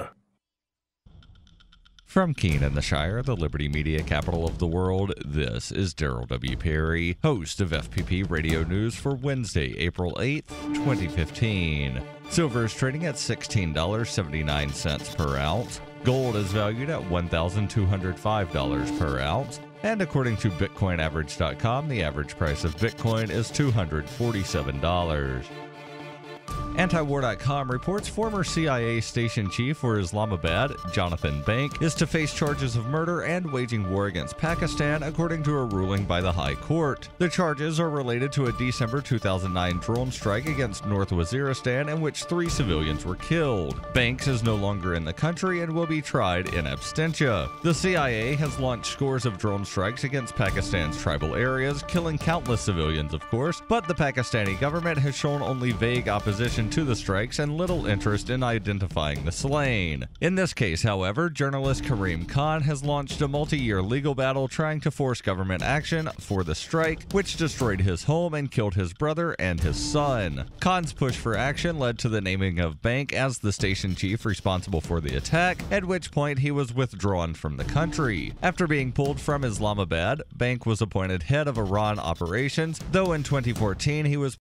From Keene in the Shire, the Liberty Media capital of the world, this is Daryl W. Perry, host of F P P Radio News for Wednesday, April eighth, twenty fifteen. Silver is trading at sixteen dollars and seventy-nine cents per ounce. Gold is valued at one thousand two hundred five dollars per ounce. And according to Bitcoin Average dot com, the average price of Bitcoin is two hundred forty-seven dollars. Antiwar dot com reports former C I A station chief for Islamabad, Jonathan Bank, is to face charges of murder and waging war against Pakistan, according to a ruling by the High Court. The charges are related to a December two thousand nine drone strike against North Waziristan in which three civilians were killed. Banks is no longer in the country and will be tried in absentia. The C I A has launched scores of drone strikes against Pakistan's tribal areas, killing countless civilians, of course, but the Pakistani government has shown only vague opposition opposition to the strikes and little interest in identifying the slain. In this case, however, journalist Kareem Khan has launched a multi-year legal battle trying to force government action for the strike, which destroyed his home and killed his brother and his son. Khan's push for action led to the naming of Bank as the station chief responsible for the attack, at which point he was withdrawn from the country. After being pulled from Islamabad, Bank was appointed head of Iran operations, though in twenty fourteen he was